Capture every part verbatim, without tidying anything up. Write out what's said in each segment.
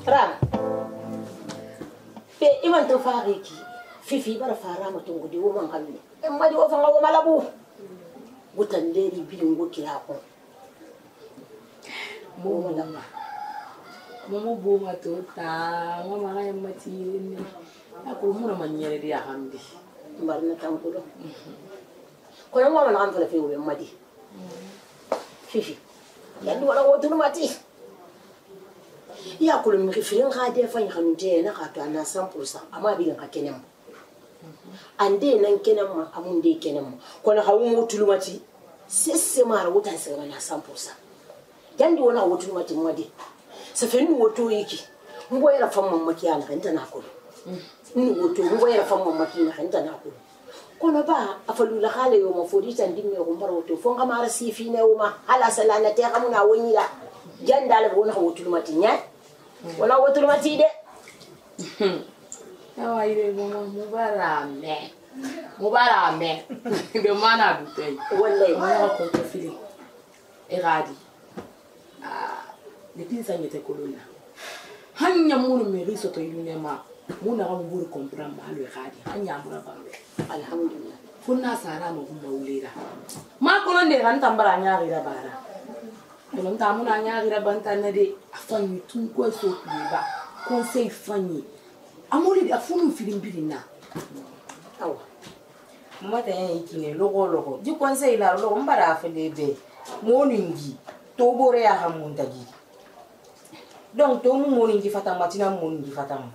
Ram. Pe iman to fariki. Fifi bara fara mutum gudi wo man kalle. En madi wo fanga wo malabu. Gutan leri bilin kira ko. Mo malama. Mo bo ma to ta, mo ma ga mati ni. Ako mo na manyere dia hamdi. Mbarna tampulo. Ko mo man am fala fi wo madi. Fifi. Yandi wala wo tunu mati. Ya kulu mi firin ga de fa yin je na ka to ana cent pour cent amma bi ga kenem. Ande nan kenem ma amun de kenem ma. Ko na hawo mo tulu mati. Sese mara wuta sai na cent pour cent. Yandi wona wo tulu mati madi. Safin woto yiki ngo yara famman makiya na kanta na kudu ni woto ngo yara famman makiya na kanta na kudu kono ba afalu la khale yo mafodi tan dinne ko mbaro woto fo ngama ra sifi ne wuma ala salana te kamuna woni la janda la wona woto mati nya wala woto mati de awa ire mo mubarame mubarame be mana dutay wallahi mo ko to fili eradi ah depuis ça n'était colonna hanya munu meri soto yunema muna ga mburu comprendre mal le radi hanya muna ba alhamdulillah funna sara mo gumba ulira ma kolonde ran tambara nyaari da bara kolon ta muna nyaari da bantana de afanyi tun ko so ba conseil fanyi amoli da funu filimbirina awa mata yan ikine logo logo di conseil la logo mbara felebe moningi to bore ya hamunta gi donc to mu moni di fatama tina moni di fatama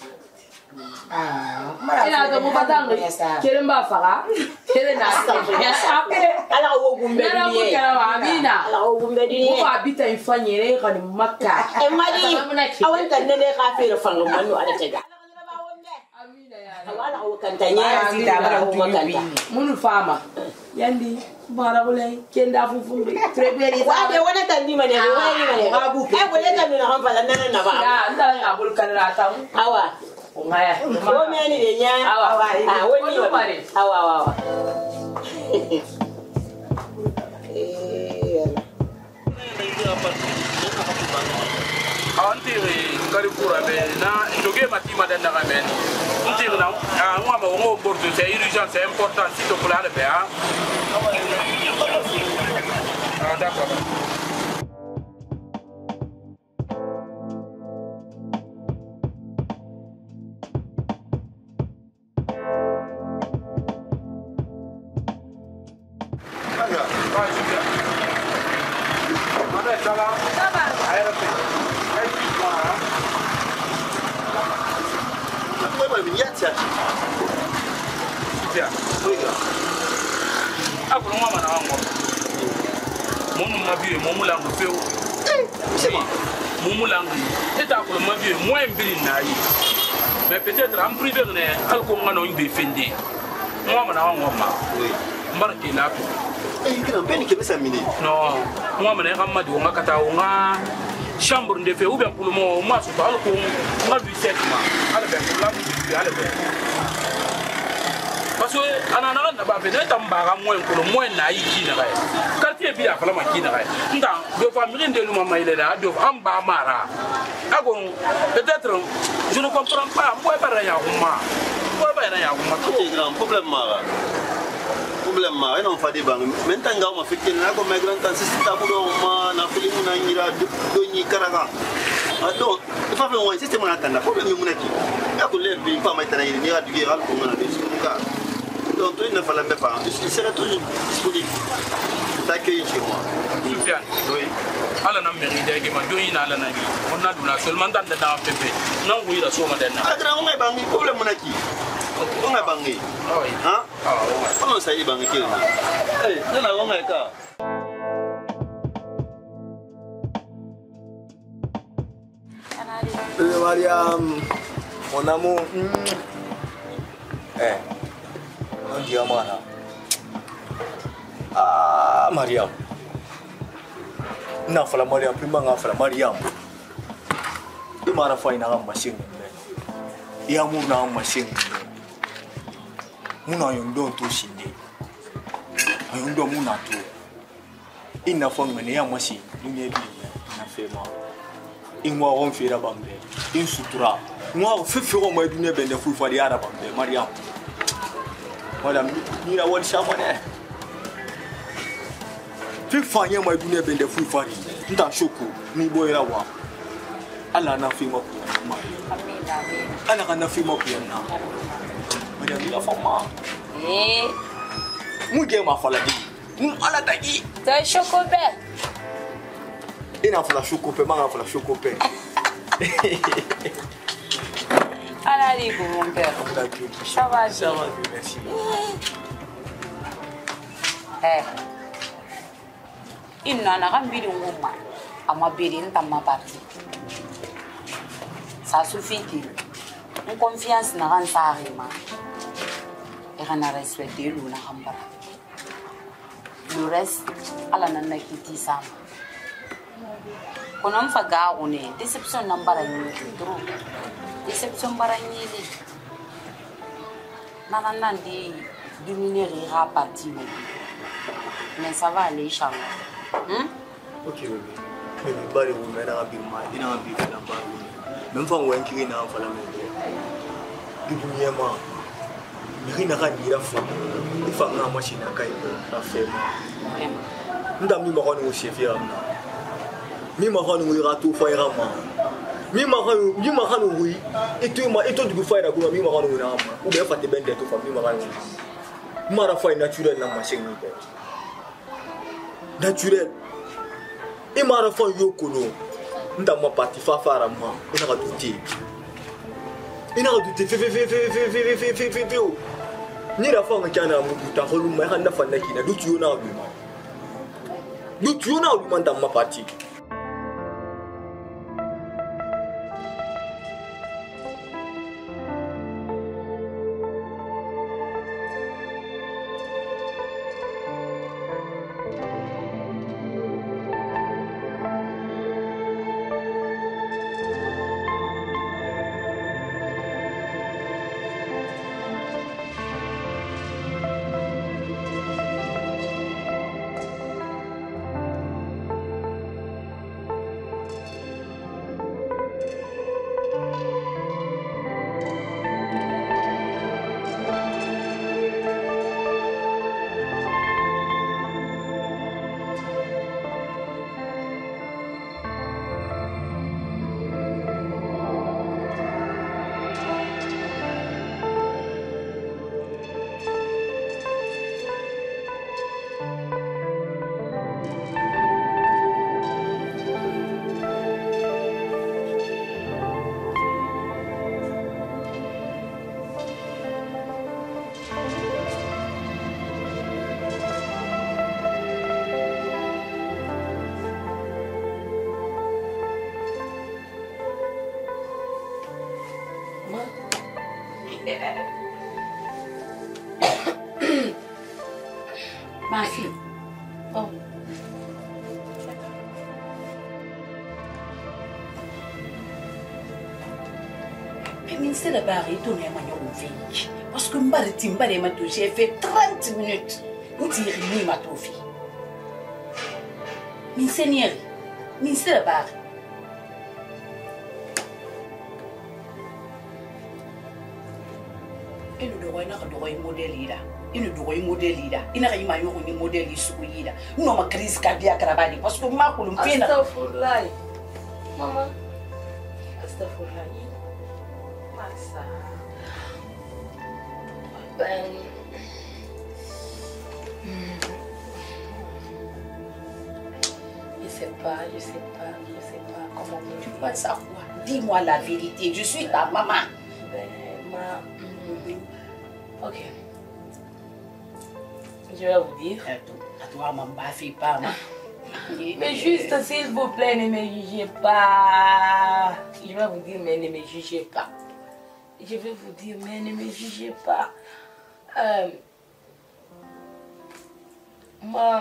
ah mara ina to mu fatanga kere mba faga kere na sa ala wo gumbe ni amina ala wo gumbe di ko abita ifanyere kan makka e mali awan tan ne ka fere fango manu ala tega amina ya wala wo kan tanya si da bara wo kan ta munu fama yandi bara bolay kenda fufu treberi wa de wona tan di mane wa ni mane abu e bo le tan na han fala nan na ba ya nda abul kanra ta awa ngaya ko me ni de nya awa ah woni pare awa awa eh anti kari kura be na joge mati madana gamen anti na ah moi ma ngo bordo c'est urgent c'est important si to pour aller faire ah d'accord Anga, vai Julia. Mana ça va? Ça va. Aïe, Tiens. Tiens. Oui. Ah, pour moi, maintenant, mon mon vie, mon moulin de feu. C'est moi. Mon moulin. C'est à pour ma vie, moins bien naïf. Mais peut-être en privé, on est alcool, on a défendu. Moi, maintenant, on va. Oui. Marqué là. Eh, il y a un peu de samedi. Non. Moi, maintenant, on m'a dit, on a kata, on a. Chambre de feu ou bien pour le moment moi je parle pour moi du sept mois allez ben pour la musique allez ben parce que anana na ba venir tambara moins pour le moins na iki na ba quartier bi afala ma ki na ba nda do famille de luma ma ile da do amba mara agon peut-être je ne comprends pas moi ba ya huma moi ba ya huma c'est grand problème mara problème mara non fa de bang maintenant nga ma fikki na ko migrant tan sista bu do ma na filimu na ngira do ni karaga ado fa fe won système na tanda problème mu naki ya ko le bi pa ma tana ni ni adu gira ko na de ka donc tu ne fallait pas je serai toujours disponible t'accueillir chez moi Soufiane oui ala na meri de ke ma do ina ala na ni on na duna seulement dans dans pepe non oui la so ma dana adra on ba mi problème mu naki on a bangé ah oui hein ah comment ça y bangé que eh non la on a ka Eh Mariam, mon amour. Eh, on dit à moi là. Ah Mariam. Na fala Mariam, prima nga fala Mariam. Di mana fa ina nga machine. Ya mu na machine. Muna yondo to shinde. Ayondo muna to. Ina fa mene ya machine. Dunia bi na fema. Ingwa on fira bambe. In sutura. Ngwa fefero mo dunia bende fu fa di ara bambe Mariam. Madam ni na won shamane. Fi fanya mo dunia bende fu fa di. Nda shoko ni boyra wa. Ala na fi mo ma. Amin amin. Ala kana fi mo na. Mariam ni la fama. Eh. Mu ge ma fala di. Mu ala dagi. T'as chocolat. Ina fala chocope ma fala chocope. Allez, mon père. Ça va, ça va, merci. Eh. Il n'en a rien vu de moi. À ma belle, dans ma partie. Ça suffit. Une confiance n'a rien à arriver. Et on a respecté l'eau, le reste, à la nana qui dit ça. Quand on fait gare, on est déception n'a pas trop. Déception baranyeli. Naranda di dominer ira parti. Mais ça va aller inchallah. Hein? OK bébé. Mais bari on va na bi ma ina bi na ba. Même fa on kiri na fa la me. Di bunya ma. Mi na ka dira fa. Di fa na machine ka i na fe ma. Nda mi ma ko no chef ya na. Mi ma ko no ira to fa ira ma. Mi ma ko mi ma ko no wi. Et tu ma et toi du fa ira ko mi ma ko no na ma. Ou be fa te ben de to fa mi ma ko no. Mara fa naturel na machine ni be. Naturel. Et mara fa yo kolo. Nda ma parti fa fa ra ma. Ina ka douter. Ina ka douter fe fe fe fe fe fe fe fe fe fe. Ni la fa ngana mu ta holu ma handa fa na kina du tu na du ma. Du tu na du ma nda ma parti. Ma fille. Oh. Mais ministre de Barre, il tourne à ma fille. Parce que Mbari Timbari m'a touché, j'ai fait trente minutes. Vous direz, ni ma fille. Ministre ministre de Barre. Et nous devons être modèle là. Il nous doit modèle là. Il n'a rien à voir avec modèle ici. Nous avons une crise cardiaque parce que ma colonne peine. Astaghfirullah. Maman. Astaghfirullah. Pas ça. Ben. Je sais pas, je sais pas, je sais pas comment. Tu peux savoir. Dis-moi la vérité. Je suis ta maman. Ben, ma. Ok. Je vais vous dire. À toi, maman, fais pas. Mais juste, s'il vous plaît, ne me jugez pas. Je vais vous dire, mais ne me jugez pas. Je vais vous dire, mais ne me jugez pas. Euh, moi,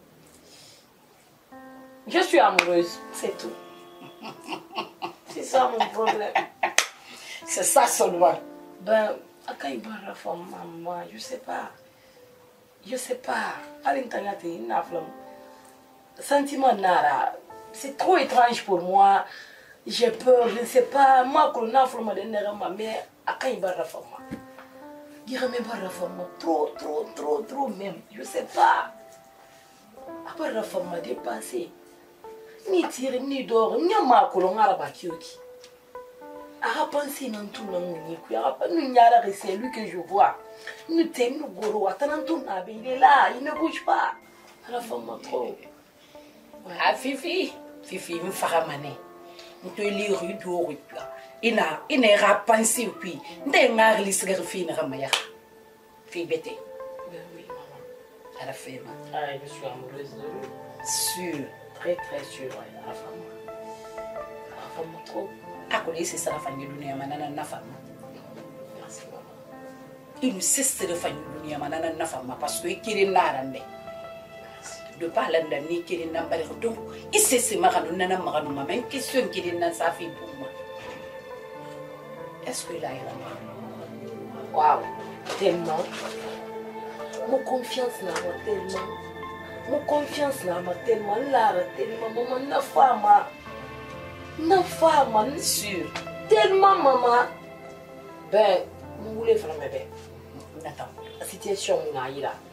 je suis amoureuse, c'est tout. C'est ça mon problème. C'est ça seulement. Ben, quand il va la femme, maman, je sais pas. Je sais pas. À l'intérieur, il y a un sentiment nara. C'est trop étrange pour moi. J'ai peur, je ne sais pas. Moi, quand on a formé de ma mère, à quand il va réformer? Il va même pas réformer. Trop, trop, trop, trop même. Je ne sais pas. Après réformer, dépassé. Ni tirer, ni d'or, ni à ma colonne à la bakioki. À penser dans tout le monde, nous n'y a pas c'est lui que je vois. Nous t'aimons, nous goro, attendons tout, il est là, il ne bouge pas. À la forme trop. Ah, Fifi, Fifi, me fera maner. Nous te lire du il n'a il n'a pas pensé puis n'était pas réalisé que Fifi n'a rien. Fifi bête. Oui, maman. À la fin. Ah, je suis amoureuse de lui. Sûr. Très, très sûr, à la femme. À la femme trop. À quoi c'est ça la famille de l'Union Manana na femme? Merci, maman. Il nous cesse de famille de l'Union Manana na femme parce que il est là là-bas. De par l'année qui est dans le donc il sait c'est marrant nous n'avons pas nous même question qui est dans sa fille pour moi. Est-ce que là il a Waouh, tellement. Mon confiance là, moi tellement. Mon confiance là, moi tellement là, tellement maman na femme, na femme, sûr, tellement maman. Ben, vous voulez faire mes ben. Attends, La situation là,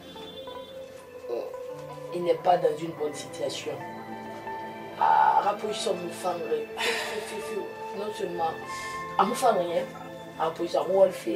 il n'est pas dans une bonne situation. Ah, rapproche mon femme, non seulement à mon femme rien, rapproche à Wolf,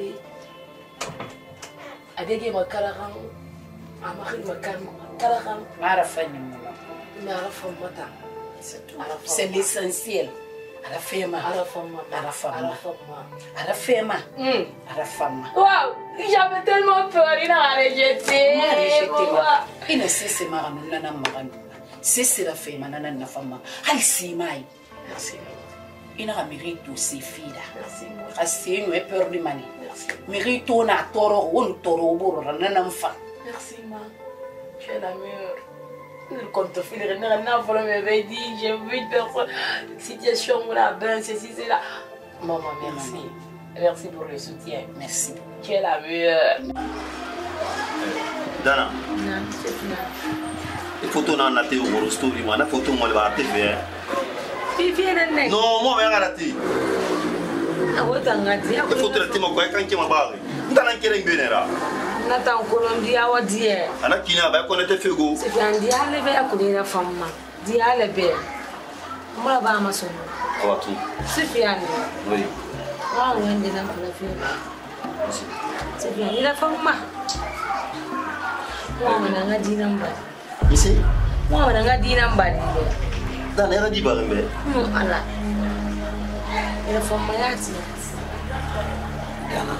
avec ma cararan, à ma cararan, à la fin, mais à la fin matin. C'est l'essentiel. À la fin, à la femme, à la femme, à la femme, à la femme, à la femme. Waouh, j'avais tellement peur, il a rejeté. Il ne sait c'est marrant, nous n'avons pas marrant. C'est c'est la femme, nous n'avons pas marrant. Aïe, c'est maï. Merci. Il n'a pas mérité tous ces filles là. Merci. C'est une peur de mani. Merci. Mérite on a toro, on toro, on a un enfant. Merci, ma. Tu es la meilleure. Le compte filer, n'a m'avait dit, j'ai vu une personne, situation où la ben, ceci, c'est là. Maman, merci. Merci pour le soutien. Merci. Tu es la meilleure. Dana. Non, c'est fini. Les photos n'ont pas été au gros story, mais la photo moi va te faire. Fifi est née. Non, moi mais arrêtez. Ah ouais, t'as regardé. Les photos de Timo quoi quand qui m'a barré. Ndana kele ngbenera. Nata Colombia wa die. Ana kina ba ko nete fego. C'est bien dia le be akuni na fama. Dia le be. Mala ba maso. Awatu. C'est bien. Oui. Ah ouais, ndé na kula fi. C'est bien, il a fama. Wa mana ngadi namba. Isi? Wa mana ngadi namba. Dana era di barembe. No ala. Il a fama yati. Dana.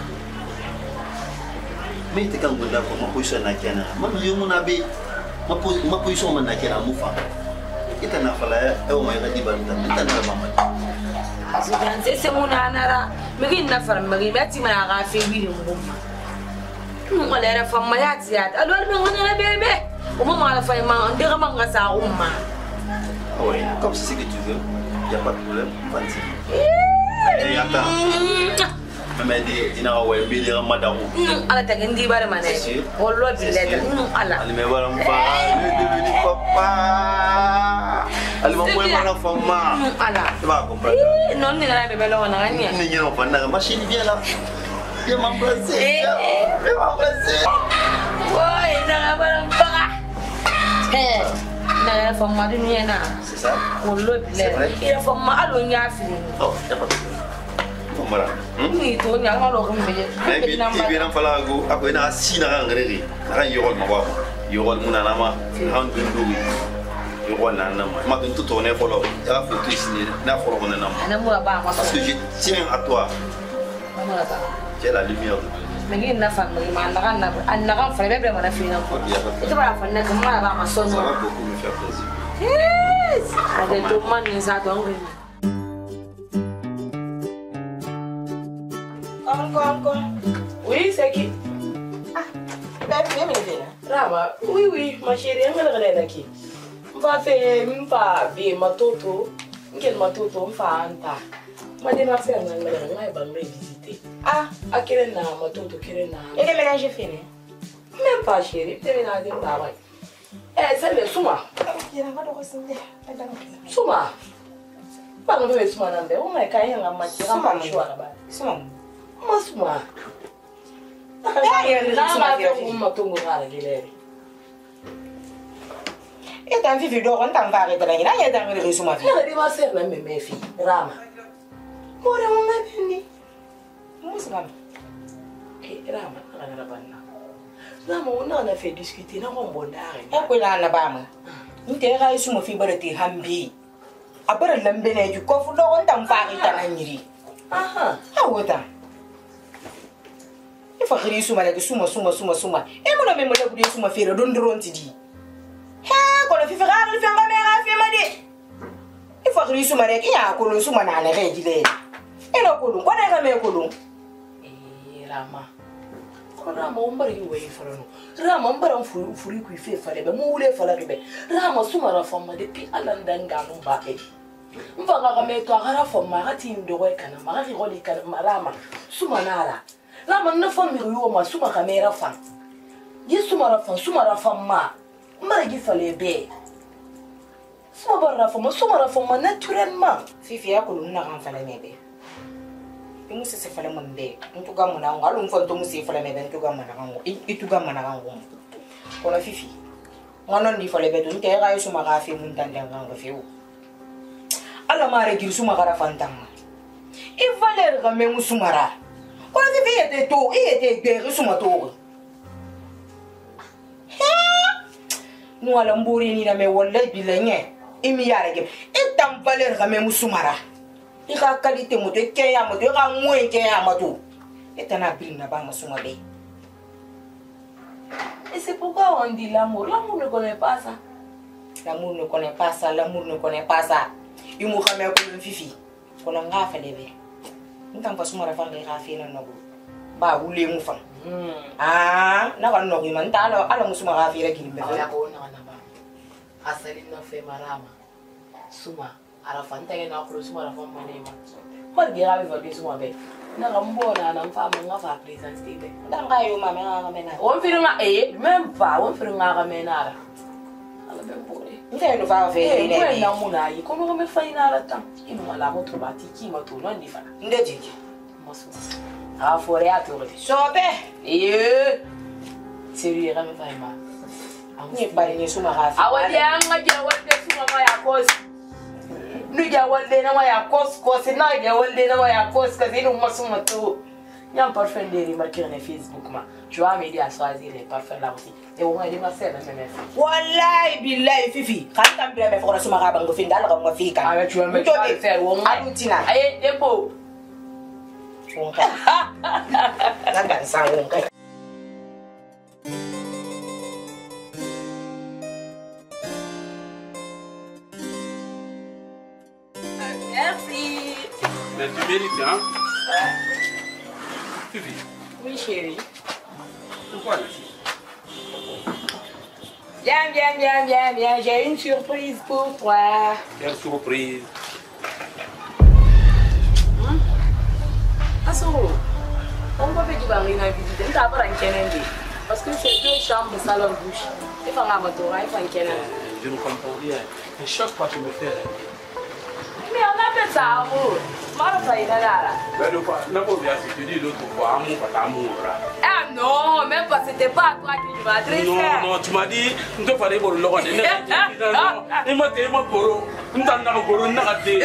Mais tu quand gonda ko ma position na kena man yo muna be ma ma position man na kena mu fa ita na fala e o mai gadi ban ta ita na mama Asigan se se muna nara megi na far megi meti ma ga fe wi ngum mu wala ra fam ma yati yat alwal me ngona na bebe o mo mala fa ma ndira ma nga sa umma oui comme c'est ce que tu veux y a pas de problème fancy et attends mais dina wa be le madamu ala ta ngi bare mané wallo billahi ala ali me bara mfa le devenu papa ali mo mo bara fama ala va comprendre non ni na bebe lo na ngani ni ni on fa na machine bien là bien m'embrasser bien m'embrasser ouais na bara mfa eh na fama du ni na c'est ça wallo billahi il fama alo nya fi oh y a pas de Mara. Ni to nya ngalo ko mbe. Mais bi bi ran fala go ako ina sina kan ngere kan yorol ma ba yorol muna na ma han dundu yorol na na ma tun to ne folo ya photo ici na folo on na ma na mo ba ma parce que je tiens à toi mama ta tu es la lumière de Dieu mais ni na fa mais ma na na na kan fa bebe ma na fi na ko ito ba fa na ka ma ba ma so no ça va beaucoup me faire plaisir yes ade to man ni za to ngri Encore, oui, c'est qui? Ah, ben, viens me lever là. Rama, oui, oui, ma chérie, on va le regarder qui. On va faire, on va bien ma toto, on va ma toto, on va en ta. Ma démarche, on va me visiter. Ah, à quel âge ma toto, quel âge? Et quel ménage fini? Même pas, chérie, tu es ménage de travail. Eh, c'est le Souma. Souma. Pas de bébé suma nambe. On a quand même un match. On va pas choix là-bas. Suma. Moi suma. Ah, il y a des suma qui ont ma tongo rare les. Et tant vivi d'or on t'en va arrêter là. Il y a dans les suma. Il y a des masses même mes filles. Rama. Moi on m'a béni. Moi suma. Eh Rama, Rama Rama. Rama on a fait discuter na on bon dare. E ko na na ba ma. Inte ga suma fi barati hambi. Abara lambe na ju ko fu do on t'en va arrêter là nyiri. Aha. Ah wota. E fa khiri suma la suma suma suma suma. E mo na me mo la budi suma fere don don ti di. Ha ko la fi fa ga fi nga me ga fi ma di. E fa khiri suma re ki ya ko lo suma na na re di le. E no ko lo ko na ga me ko lo. Eh Rama. Ko Rama on bari we farano. Rama on bara furi furi ku fe fale be mo wule fala be. Rama suma ra fama depuis alanda ngalo ba e. Mva ga me to gara fama ga ti ndo we kana ma ga ri goli kana Rama suma nara. Rama na fami yo ma suma kamera fa. Ye suma ra fa suma ra fama. Mara gi fale be. Suma bara fama suma ra fama naturellement. Fifi ya ko lo na ga fala me be. Imu se se fala mo be. Ntu ga mo na ngalo mfo ntu mu se fala me be ntu ga mo na ga ngo. Itu ga mo na ga ngo. Ko la Fifi. Ngono ndi fala be ntu ga yesu ma ga fi mun tan ga ngo fi o. Ala mare gi suma ga ra fantama. I valer ga me musumara. Ko la Fifi ete to, i ete be suma to. Nu ala mburi ni na me wallahi bilenye. Imi yare ge. Itam valer ga me musumara. I ka qualité moto ke ya moto ka moins ke ya moto etana bil na ba masuma be. Et c'est pourquoi on dit l'amour. L'amour ne connaît pas ça. L'amour ne connaît pas ça, l'amour ne connaît pas ça. Il m'a jamais connu Fifi. Qu'on a ngafé lebe. Ntan pas suma rafa le rafi na nogo. Ba wule mu fa. Ah, na kan nogo man ta ala ala musuma rafi ra gilbe. Ya ko na na ba. Asali na fe marama. Suma arafanta ke na ko suma rafa manema. Ko gira bi va suma be. Na gambona na mfama ngafa presence tibe. Ndanga yo mama nga mena. On fait nga eh même pas on fait nga ga menara. Ala be bore. Nte no fa fe Eh ne. ko na muna yi ko no me fa ina tan. Inu mala mo to bati ki ma to no ndi fa. Nde jiki. Mosu. Ah fore a to re. Sobe. Eh. Seri ga me fa ima. Ni bari ni suma rafi. Awali anga ja wande suma ma ya kos. Nu ja wande na ma ya kos kos na ja wande na ma ya kos ka zinu masuma to. Nyam parfum de remarquer na Facebook ma. Tu vas m'aider à choisir les parfums là aussi. Et au moins il m'a fait même même. Wallahi billahi Fifi. Kan tam bile me fora suma ga bango fin dal ga mo fi kan. Ah tu vas me faire au moins. Alutina. Aye tempo. Wonka. Na kan sa wonka. Merci. Mais tu mérites, hein? Fifi, Oui chérie. pourquoi ici? Viens, viens, viens, viens, viens. J'ai une surprise pour toi. Quelle surprise! Hein? Asoro, on va faire du baril dans la visite. On va pas en Kennedy. Parce que c'est deux chambres, salon, douche. Il faut un amateur, il faut un Kennedy. Je ne comprends rien. Et chaque fois tu me fais rêver. Mais on appelle ça amour. Mara il là. Mais le fois, n'importe quoi, si tu dis l'autre fois, amour, pas amour. Ah non, même pas, c'était pas à toi que tu m'as adressé. Non, non, tu m'as dit, tu te fallait pour le logo. Il m'a dit, il m'a goro. Il m'a dit, goro, il m'a dit.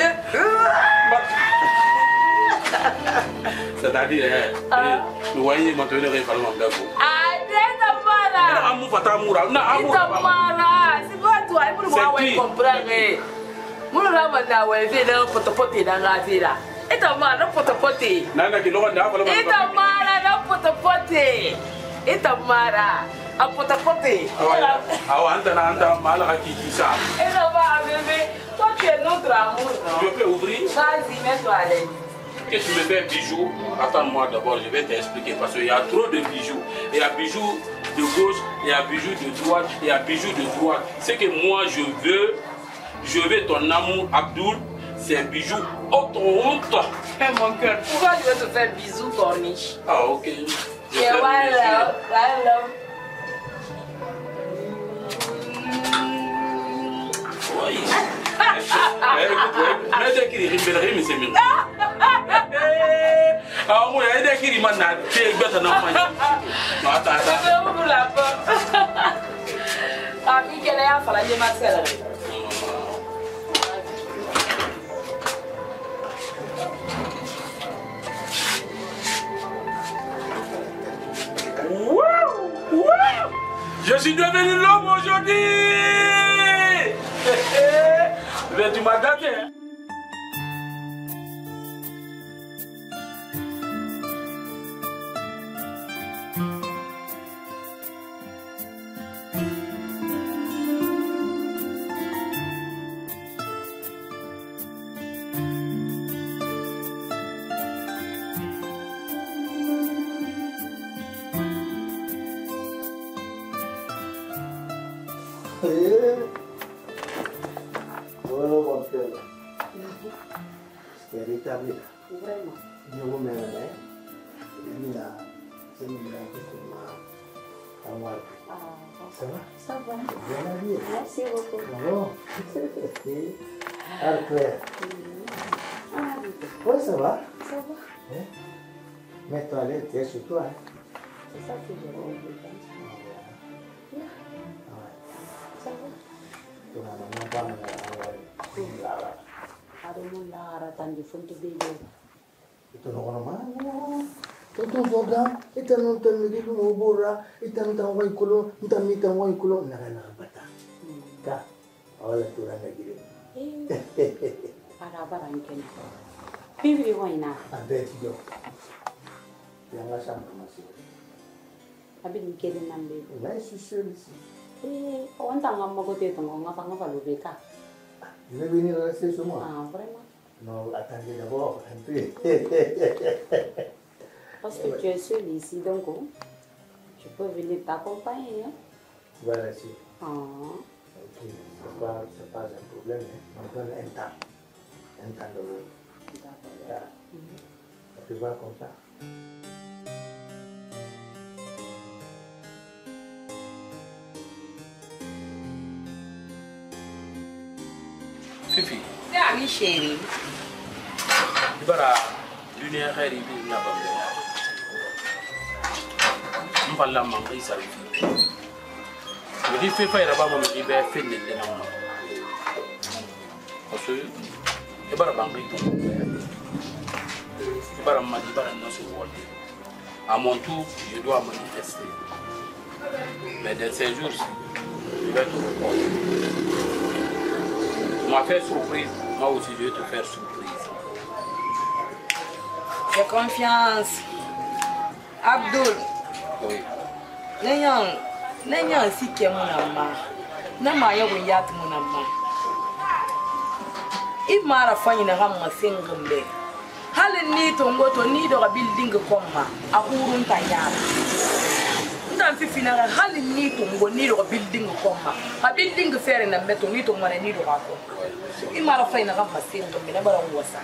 C'est-à-dire, tu voyais, il m'a donné réellement de vous. Arrête, Tamara. Amour, pas amour. Non, amour. Tamara, c'est pas toi, il faut moi comprendre. Mon rama na wa ve na potopote na ngati la. Eta mara potopote. Nana ki logo na fa logo. Eta mara na potopote. Eta mara a potopote. Awa anta na anta mala ka kikisa. Eta va bébé, toi tu es notre amour. Je peux ouvrir? Vas-y, mets-toi à l'aise. Que tu me fais bijoux, attends-moi d'abord, je vais t'expliquer parce qu'il y a trop de bijoux. Il y a bijoux de gauche, il y a bijoux de droite, il y a bijoux de droite. Ce que moi je veux, je veux ton amour, Abdoul, c'est un bijou autre honte. Hey, mon cœur, pourquoi tu veux te faire bisous, corniche? Ah, ok. Je Yeah, one love, one love. Oui. Écoute, écoute, Mais de qui il me remet c'est mieux. Ah moi il de qui il m'a n'a fait bête non moi. Non attends attends. Je vous la porte. Ah mi qu'elle a fait la démarche. Je suis devenu l'homme aujourd'hui. Mais tu m'as gâté. Hein? Bueno, Gonzalo. Querida vida. Yo me la eh. Mira, se me da que se ma. Amor. Ça va? Ça va. Bien habillé. Merci beaucoup. Bravo. Oui. Alors, Claire. Oui, ça va? Ça va. Hein? Mets-toi à l'aise, tu es sur toi. Hein? C'est ça que j'ai envie de faire. Ça va. Tu n'as même pas de la Aduh, lara tandi fonte bego. Itu normal. Itu joga, itu nonton lagi tu ngobora, itu nonton wai kulo, itu nonton wai kulo, nak nak bata. Kah, awal tu orang lagi. Eh, para para angken. Pipi waina. Ada tiga. Yang asam masih. Abi dikira nambe. Lai susul sih. Eh, orang tangga mau kote tu ngapa ngapa kalau beka. Ini bini rasa semua. Ah, vraiment. No, attends dia d'abord, un peu. Parce que tu es seul ici, donc tu peux venir t'accompagner. Hein? Voilà, si. Ah. Ok, c'est pas, c'est pas un problème. Hein. On donne un temps. Un temps de l'eau. D'accord. Tu vas comme ça. Fifi. Ya mi chérie. Bara dunia khairi bi na bambe. Mballa man ngai sabi. Mudi fe fa ira ba mo mi be fenne de na mo. Parce que bara bangai to. Bara ma di bara na so wodi. À mon tour, je dois manifester. Mais dans ces jours-ci, je vais te reporter. Tu m'as fait surprise, moi aussi je vais te faire surprise. J'ai confiance. Abdul. Oui. Nenyan, nenyan si ke munama. Na ma ya bu yat munama. I mara fanyi na gamma singumbe. Halin ni to ngoto ni do ga building komma a hurun tanyara. Ndan fi finara halin ni to ngo ni do ga building komma. A building fere na meto ni to mane ni do ga ko. I mara fanyi na gamma singumbe na bara wasa.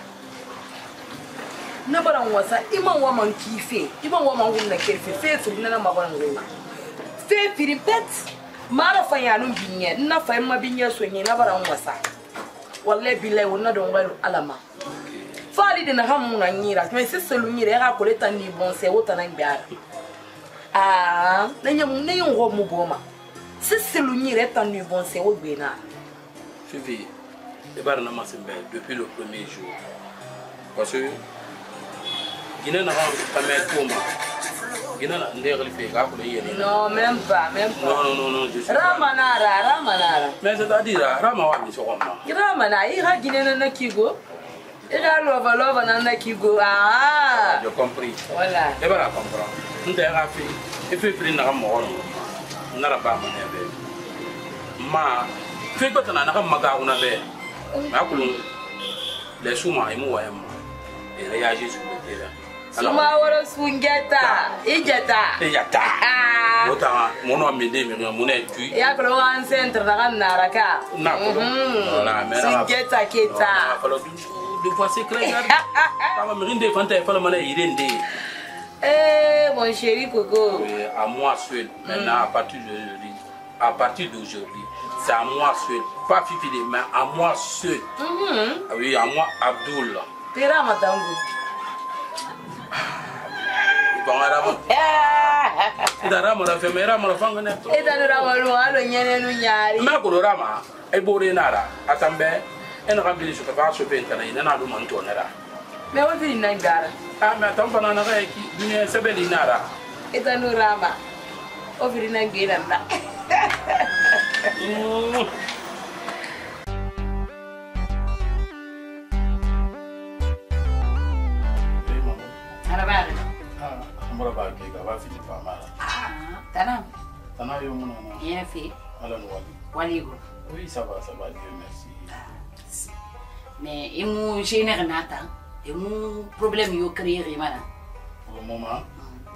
Na bara wasa iman wa man kife, iman wa man gumna kefe fe fi na ma bara ngoma. Fe fi pet mara fanyi anu binye, na fa ma binye so nyi na bara wasa. Wallahi billahi wonna don walu alama. Fali de na hamu na nyira, mais c'est celui nyira ya ko leta ni bon c'est wota na ngbiara. Ah, na nyamu ne yongo mu boma. C'est celui nyira ta ni bon c'est wo gbena. Fifi, e bara na masimbe depuis le premier jour. Parce que Guinée n'a pas mis Thomas. Guinée n'a pas fait gaffe de yéli. Non, même pas, même pas. Non, non, non, non, je sais. Ramanara, Ramanara. Mais c'est-à-dire, Rama wa mi so kama. Ramana, il a Guinée na kigo. Il a lova lova na kigo. Ah. J'ai compris. Voilà. E bara comprendre. Nte ga fi, e fi pri na mo wono. Na ra ba ma ne be. Ma, fi ko tana na ka maga una be. Ma ku le suma e mu wa yamma. E réagir sur le terrain. Suma wara sungeta, ijeta. Ijeta. Ah. Ota mono amede mi mo na tu. Ya ko wan centre na kanara ka. Na ko. Voilà, mais na. Sungeta keta. Falo de fois c'est clair. Papa me rinde fanta falo mana irende. Eh mon chéri Coco. À moi seul. Maintenant à partir d'aujourd'hui, à partir d'aujourd'hui, c'est à moi seul. Pas Fifi, mais à moi seul. Mhm. Ah oui, à moi, Abdul. T'es là, madame. Bon, alors, Rama, la femme, Rama, la femme, et dans le Rama, alors, il y a un yari. mais pour le Rama, et Borinara, à També, et rempli sur le vache au peintre, il n'a pas de mantonera. Mais on fait une gare. Ah, mais attends, pendant la règle, il y a un sebelinara. Et dans le Rama, on fait une guerre là. Arabare. Mbora ba ke ga ba fili pa mala. Ah, tanam. Tana yo mona na. Bien fait. Ala no wali. Waligo. Oui, ça va, ça va, Dieu merci. Mais il m'a généré nata. Il m'a problème yo créé mana. Pour le moment,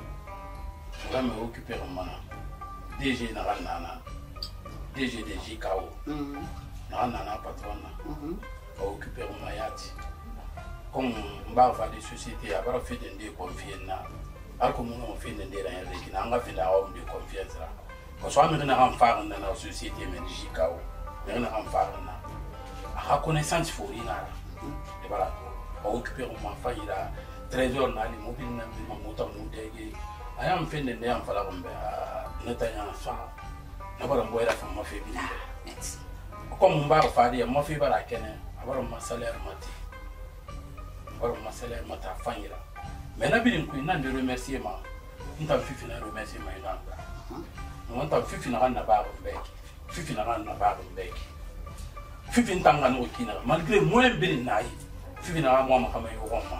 je vais me occuper de mana. D G na nana. D G de J K O. Mhm. Na nana patron na. Mhm. Va occuper de mayati. Comme on va faire des sociétés, on va faire des confiance na. Alors comme on fait des derrière qui n'a pas fait la homme de confiance là. Parce que on a un phare dans la société mais J K O. Mais on a un phare na. La reconnaissance faut y là. Et voilà. On va occuper de ma famille là. Trésor na les mobiles na ma moto moudege. Aya on fait des derrière on va la bomber. Netanya ça. Na bara mboya fa ma fait bien. Merci. Comme on va faire des ma fait bara kene. Abara ma salaire mati. Abara ma salaire mata famille là. Mais là, bien que nous de remerciements, nous avons fait un remerciement. Nous avons fait un nabar bec. Fifi n'a pas nabar bec. Fifi n'a pas de malgré moins bien naïf. Fifi n'a pas de moi comme un roman.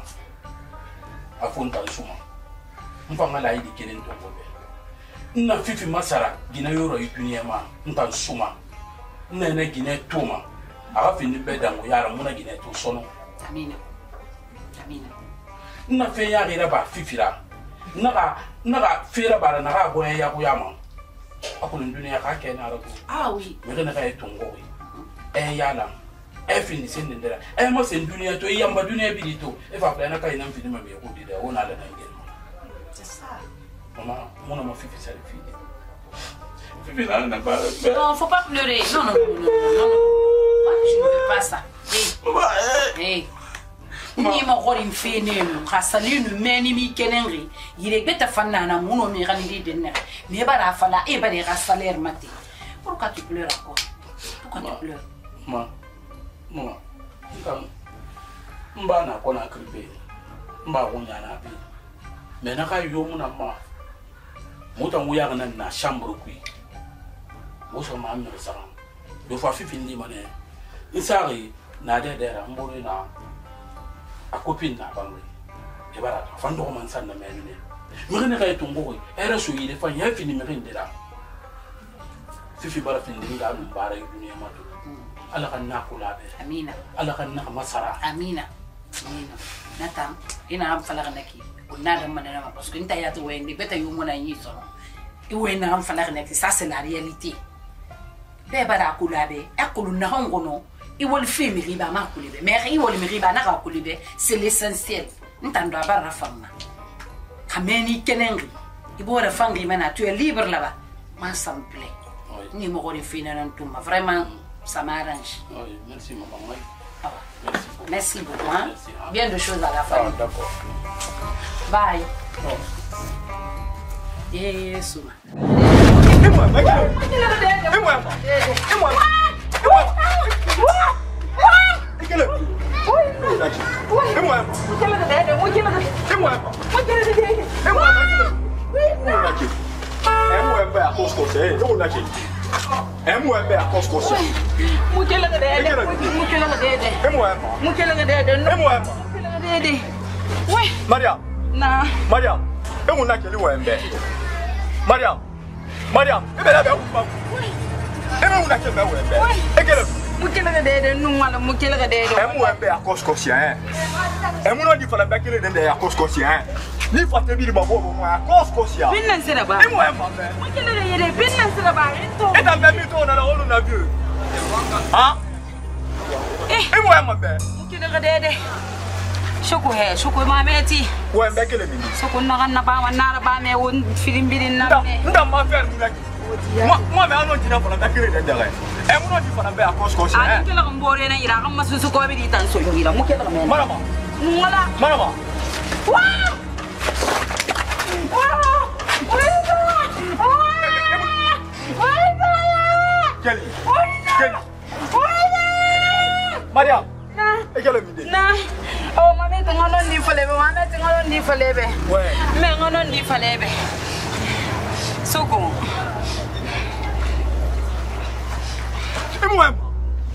À fond dans le chemin. Nous avons la idée qu'elle est en train de faire. Nous Fifi Massara, Guinée Euro et Guinéma, nous avons souma. Nous avons Guinée Touma. À la fin de bed dans le yard, nous avons Guinée tout son nom. Amina. Amina. Na fe ya gira ba fifira naga naga fira ba naga go ya ko yama akulu dunia ka ke na rago Ah oui. me na ka etongo e ya la e fini sen ndera e mo sen dunia to yamba dunia bi to e fa plana ka ina fini ma me ko di da wona la na ngel C'est ça. mama mona ma fifi sa fini fifi la na ba Non, faut pas pleurer. Non, non, non, non, non, non. Moi, je ne veux pas ça. Hey. Hey. Ni ma gorin fenenu khasalinu meni mi kenenri yire beta fanna na muno mi gandi denna me bara fala e bare ga salaire maté. Pourquoi tu pleures encore? Pourquoi tu pleures? ma mama kam mba na ko na kribe mba ko nya na bi me na ka yo muna ma mota mu ya na chambre kui mo so ma mi sa do fa fifi ndi mane isari na de de ra mbore na a copine na bangwe e bara fa ndo man sanna me ne mi ne ka etungo ko era so yile fa ya fini mi rinde la fifi bara fin dinga no bara dunia ma do ala kan na kula be Amina. ala kan na masara Amina. Amina. Natam ina am fala naki kunna da manana ma parce que nta ya to wende beta yu mona yi so i wena am fala naki ça c'est la réalité be bara kula be akulu na hongono i wol fi mi riba ma kulibe mais i wol mi riba na ka kulibe c'est l'essentiel ntando abara fama kameni kenengi i bora fangi mana tu es libre là-bas ma ça me plaît ni mo gori fina nan tuma vraiment ça m'arrange. Oui, merci maman. Oui. Ah, merci beaucoup. Merci beaucoup hein. Merci, hein. Bien de choses à la Ah, fin. d'accord. Bye. Oh. Et Souma. Mariam. Na. Mariam. E mo na kele wo embe. Mariam. Mariam, e be la be wo. E mo na kele be wo embe. E kele. Mukela ga dede nu wala mukela ga dede. E mo embe akoskosia eh. E mo no di fala be kele de akoskosia eh. Ni fate bi ma bo mo akoskosia. Binnan sira ba. E mo embe. Mukela ga yede binnan sira ba ento. E ta be mi to na la olu na vieux. Ha? Eh. E mo embe. Mukela ga dede. Shoko he, shoko ma meti. Wo embe kele mi. Shoko na kan na ba wa na ba me won filim bidin na Nda me. nda ma faire ni la. Moi moi me anon dina fala be kele de de. Eh, mon dit fana be a cause cause. Ah, tu la mbore na ira kam masu su ko be di tan so ngira mu ke la men. Marama. Ngala. Marama. Wa! Wa! Kelly. Kelly. Mariam. Nah. E kelo mi de. Nah. Oh, mami tu ngono ndi falebe, mami tu ngono ndi falebe. Ouais. Me ngono ndi falebe. Soko. E mo em.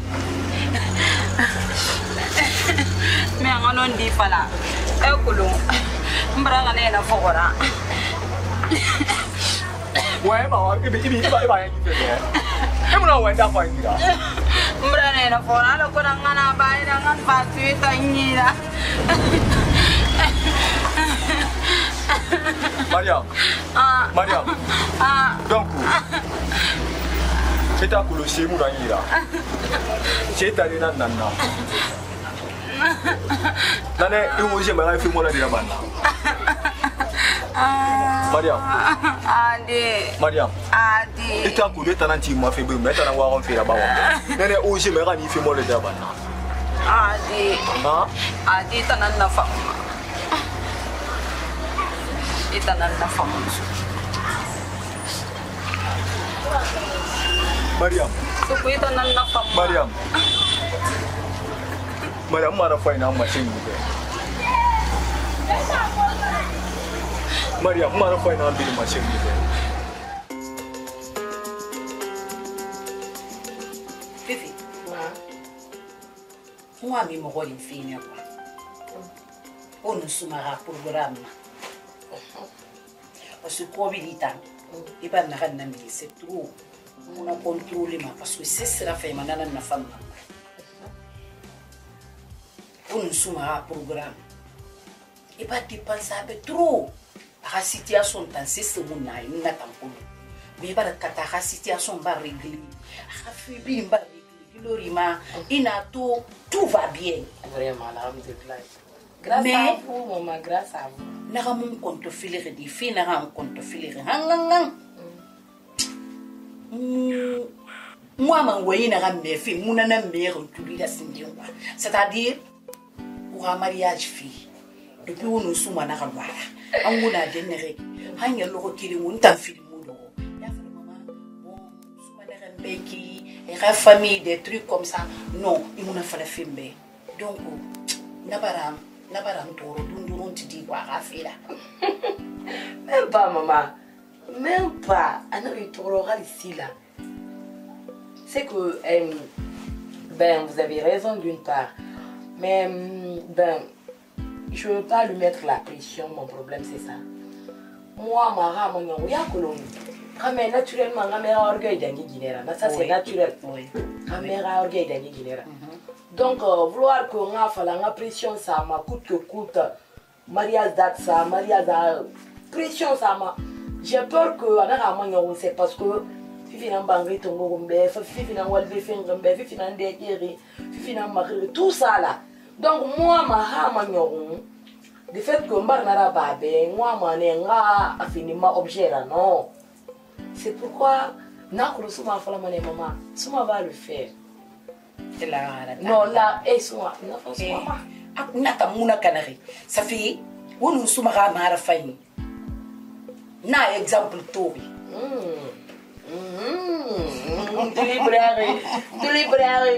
Me ngono ndi fala. E kulu. Mbranga ne na fogora. Ouais, ma, ibi ibi ibi ibi yangi fe. E mo na wenda fa ngira. Mbrana na fogora lo ko ngana ba ina ngan patu ita nyira. Mariam. Ah. Mariam. Ah. Donc, c'est à cause de mon angira. C'est à dire nana. Nana, il faut que je me fasse mon angira bana. Mariam. Adi. Mariam. Adi. C'est à cause de ta nanti m'a fait mais t'as n'avoir on fait là-bas. Nana, où je me rends, il fait mon angira bana. Adi. Ah. Adi tanan na fam. Itanan na fam. Mariam. Suku itanan na fam. Mariam. Mariam mara fa ina machine ni. Mariam mara fa ina bi machine ni. Fifi. Moi mi mo goli fini apa. Onu sumara programme. Parce que quoi bilitan. Et pas na kan na mi c'est trop. On a contrôlé ma parce que c'est ça fait manana na femme. Onu sumara programme. Et pas dépenser trop. La situation dans ce monde na ina tampon. Mais pas kata la situation ba régler. A fait bien ba régler. Lorima, ina tout tout va bien. Vraiment, alhamdulillah. Grâce Mais, à vous, maman, grâce à vous. Naga mon compte filer di fi naga mon compte filer hangangang. Moi man voyé naga me fi muna na mère tuli la sindi quoi. C'est-à-dire pour un mariage fi. Depuis où nous sommes naga wala. Anguna denere. Hanya loko kili mun tan fi mu do. Ya fa maman bon suma naga beki et la famille des trucs comme ça. Non, il muna fa la fimbe. Donc nabaram nabaram toro dundurun ti di kwa rafila. Même pas, maman. Même pas. On a eu trop ici, là. C'est que, euh, ben, vous avez raison d'une part. Mais, ben, je ne veux pas lui mettre la pression. Mon problème, c'est ça. Moi, ma rame, on y a colonne. Mais naturellement, ma mère a orgueil d'un guinéra. Ça, c'est naturel. Ma mère a orgueil d'un guinéra. Donc, euh, vouloir qu'on a fait la pression, ça m'a coûte que coûte. Mariage date ça, mariage à pression ça m'a. J'ai peur que c'est parce que Fifi n'a pas envie de tomber, Fifi n'a pas envie de faire un peu, Fifi n'a pas envie de faire un peu, tout ça là. Donc moi, ma rame, le fait que je n'a pas bien, moi, je n'ai pas objet là, non. C'est pourquoi, n'a pas souvent fait la maman, souvent va le faire. Non, là, et souvent, non, souvent. Naka muna kanari. Ça fait, on nous soumara mara faini. Na exemple tori. Deliberé, deliberé.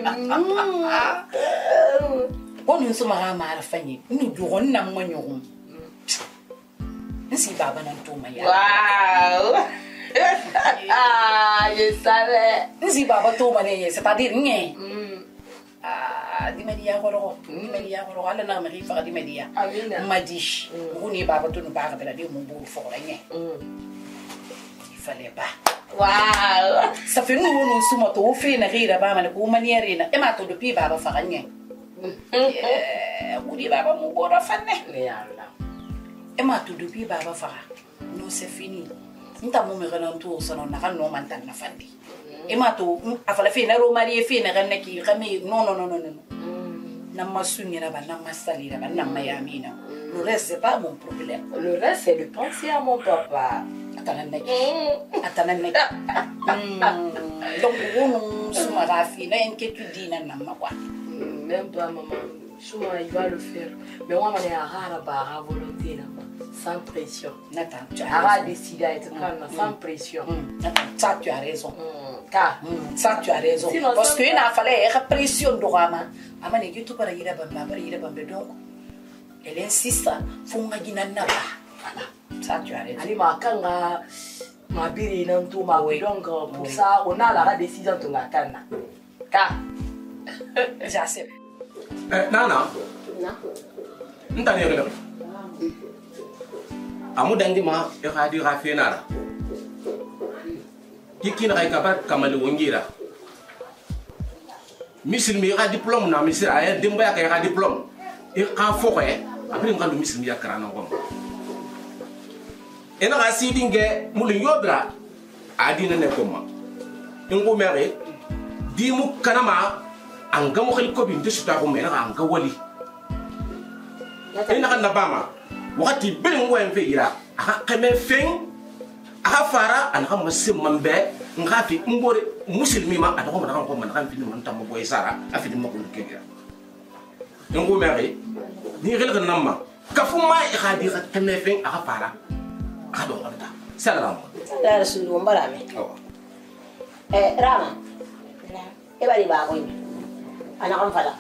On nous soumara mara faini. Nous durons na manyorum. Nsi baba nan toma ya. Wow. Ah, je savais. Nsi baba toma ne, c'est-à-dire nye. Ah, di media koro, di media koro, ala na mari fa di media. Madish, nguni baba tu no baba bela di mumbu fo la nye. Il fallait pas. Wow. Ça fait nous nous sommes au fait na rira ba man ko manière na e ma to depuis baba fa nye. Eh, nguni baba mu bora fa ne. Yalla. E ma to depuis baba fa. Non c'est fini. Nta mo me renan tour sono na kan no man tan na fandi. Et ma to afala fi na ro mari fi na ganna ki xamé non non non non non na masuni na ba na masali na ba na mayamina le reste c'est pas mon problème. Le reste c'est de penser à mon papa. Donc, on se fait une inquiétude dans quoi. Même pas, maman. Souma, il va le faire. Mais moi, je suis à volonté, sans pression. Nathan, tu as raison. Décider à être calme, sans pression. Nathan, ça, tu as raison. Car, ça, tu as raison. Parce qu'il a fallu une pression de Rama. Maman, il y a tout par ailleurs, donc. Elle insiste, il faut que tu aies un ça, tu as raison. Ali makanga ma biri nan tout ma oui. Donc pour ça on a la décision de la canne. Car j'accepte. Eh nana. Na. Ntani relo. Amu dangi ma e khadi rafi nara. Kiki na ka ba kamali wongira. Misil mi ga diplôme na misil ay dimba ka ga diplôme. E ka fo ko e abri ngandu misil mi yakara na ngom. Ena ga sidinge mulin yodra adina ne koma ngo mere dimu kanama anga mo khil ko bin disuta ko mena anga wali ena kan nabama wakati bin ngo en feira aka kame fen aka fara an kam sim mambe ngafi mbore muslimi ma atako man kan ko man kan fini man tambo boy sara afidi mako kekira ngo mere ni gel kan namma kafuma e khadi kame fen aka fara Ado ada. Salam. Salam sulu mbarame. Oh. Eh Rama. Na. E bari ba ko ni. Ana kan fala.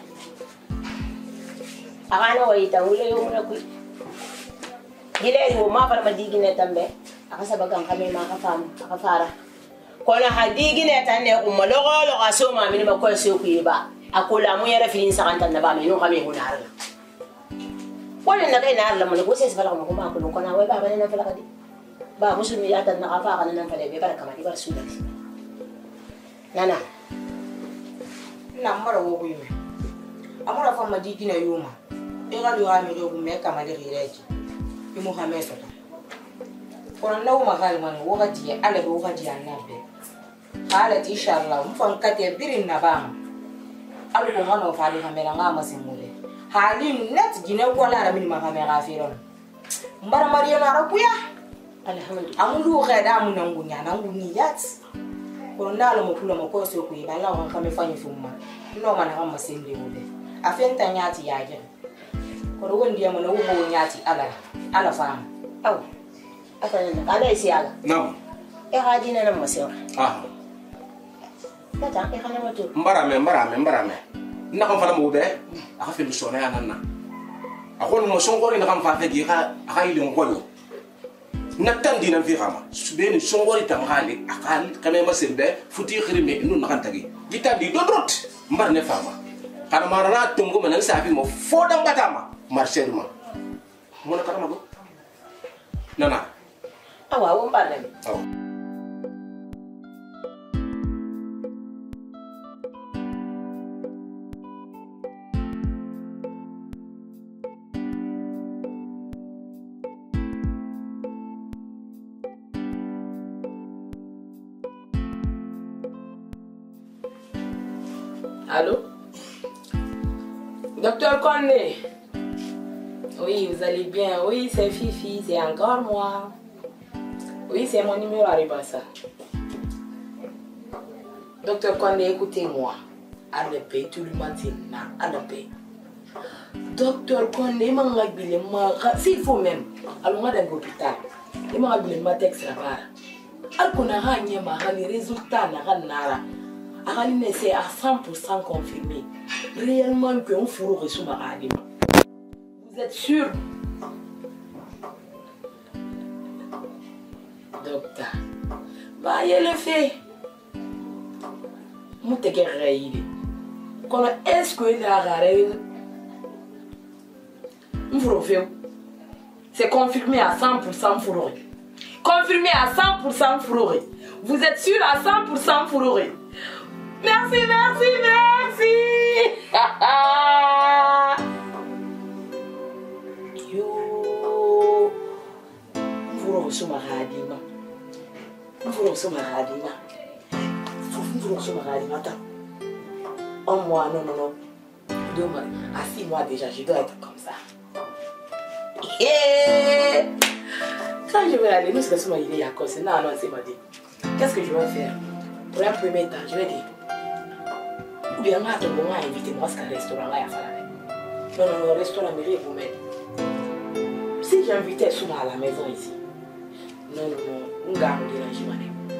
Akana wa ita ule yo na ku. Gile ri ma fara madigi ne tambe. Aka sabagan kame ma ka fam, aka fara. Ko na hadigi ne tan ne ku malogo lo ga so ma mini ba ko so ku ba. Akula mu yara filin sa kan tan na ba me no kame hunar. Wala na kay na alam mo ko sa fala ko ma ko ko na wa ba ba na fala ka di. Ba musulmi ya tan nakafa kana nan fale be baraka mati bar sulati nana na mara wo ko yime amara fa ma digi na yuma e ga yo ami ko me kama de gireji bi muhammad sota ko na wo ma gal man wo ga die ala wo ga die annabe hala ti inshallah mu fan kate birin na ba alu ko ngano fa di kamera ngama simule halin net gine ko la ra min ma kamera firon mbara mariya na rakuya alhamdulillah amulu khada amuna ngunya nangunya yat ko ndalo mokula mokoso ko ibala wa kama fanya fumma no mana kama sende ule afenta nyati yaje ko ro ndiya mana wo nyati ala ala fam aw afanya ala isiala Nam. e hadina na masira Ah. tata e kana wato Mbarame mbarame mbarame. Na kan fala mo be aka fi sone anana. Akon mo songori na kan fa fe gi ka aka ile ngoyo. Naktan dina fi xama subeni songori tam xali akal kame ma sembe futi xirime nu nakan tagi gita di dodrot mbar ne fama kana marana tongo manan safi mo foda batama marcher ma mo na kana go nana awa wo mbarne aw Allô? Docteur Kondé? Oui, vous allez bien. Oui, c'est Fifi, c'est encore moi. Oui, c'est mon numéro à Ribassa. Docteur Kondé, écoutez-moi. Adepé, tout le matin, adepé. Docteur Kondé, s'il faut même, alors moi dans l'hôpital, il m'a dit que texte là-bas. Alors qu'on a gagné les résultats, c'est à cent pour cent confirmé. Réellement qu'on fourre reçu ma radio. Vous êtes sûr? Docteur, voyez le fait. Vous êtes guéri. Est-ce que vous avez un c'est confirmé à cent pour cent fourré. Confirmé à cent pour cent fourré. Vous êtes sûr à cent pour cent fourré. Merci, merci, merci. Yo. Fourré sur ma radima. Fourré sur ma radima. Fourré sur ma radima. Un mois, non, non, non. Deux mois. À six mois déjà, je dois être comme ça. Yeah. Quand je vais aller, nous, c'est ce que je vais à cause. Non, non, c'est pas dit. Qu'est-ce que je vais faire? Pour un premier temps, je vais dire. Ou bien, moi, je vais inviter moi à un restaurant là. Non, non, non, restaurant, mais vous mettre. Si j'invitais souvent à la maison ici, non, non, non, on garde le dérangement.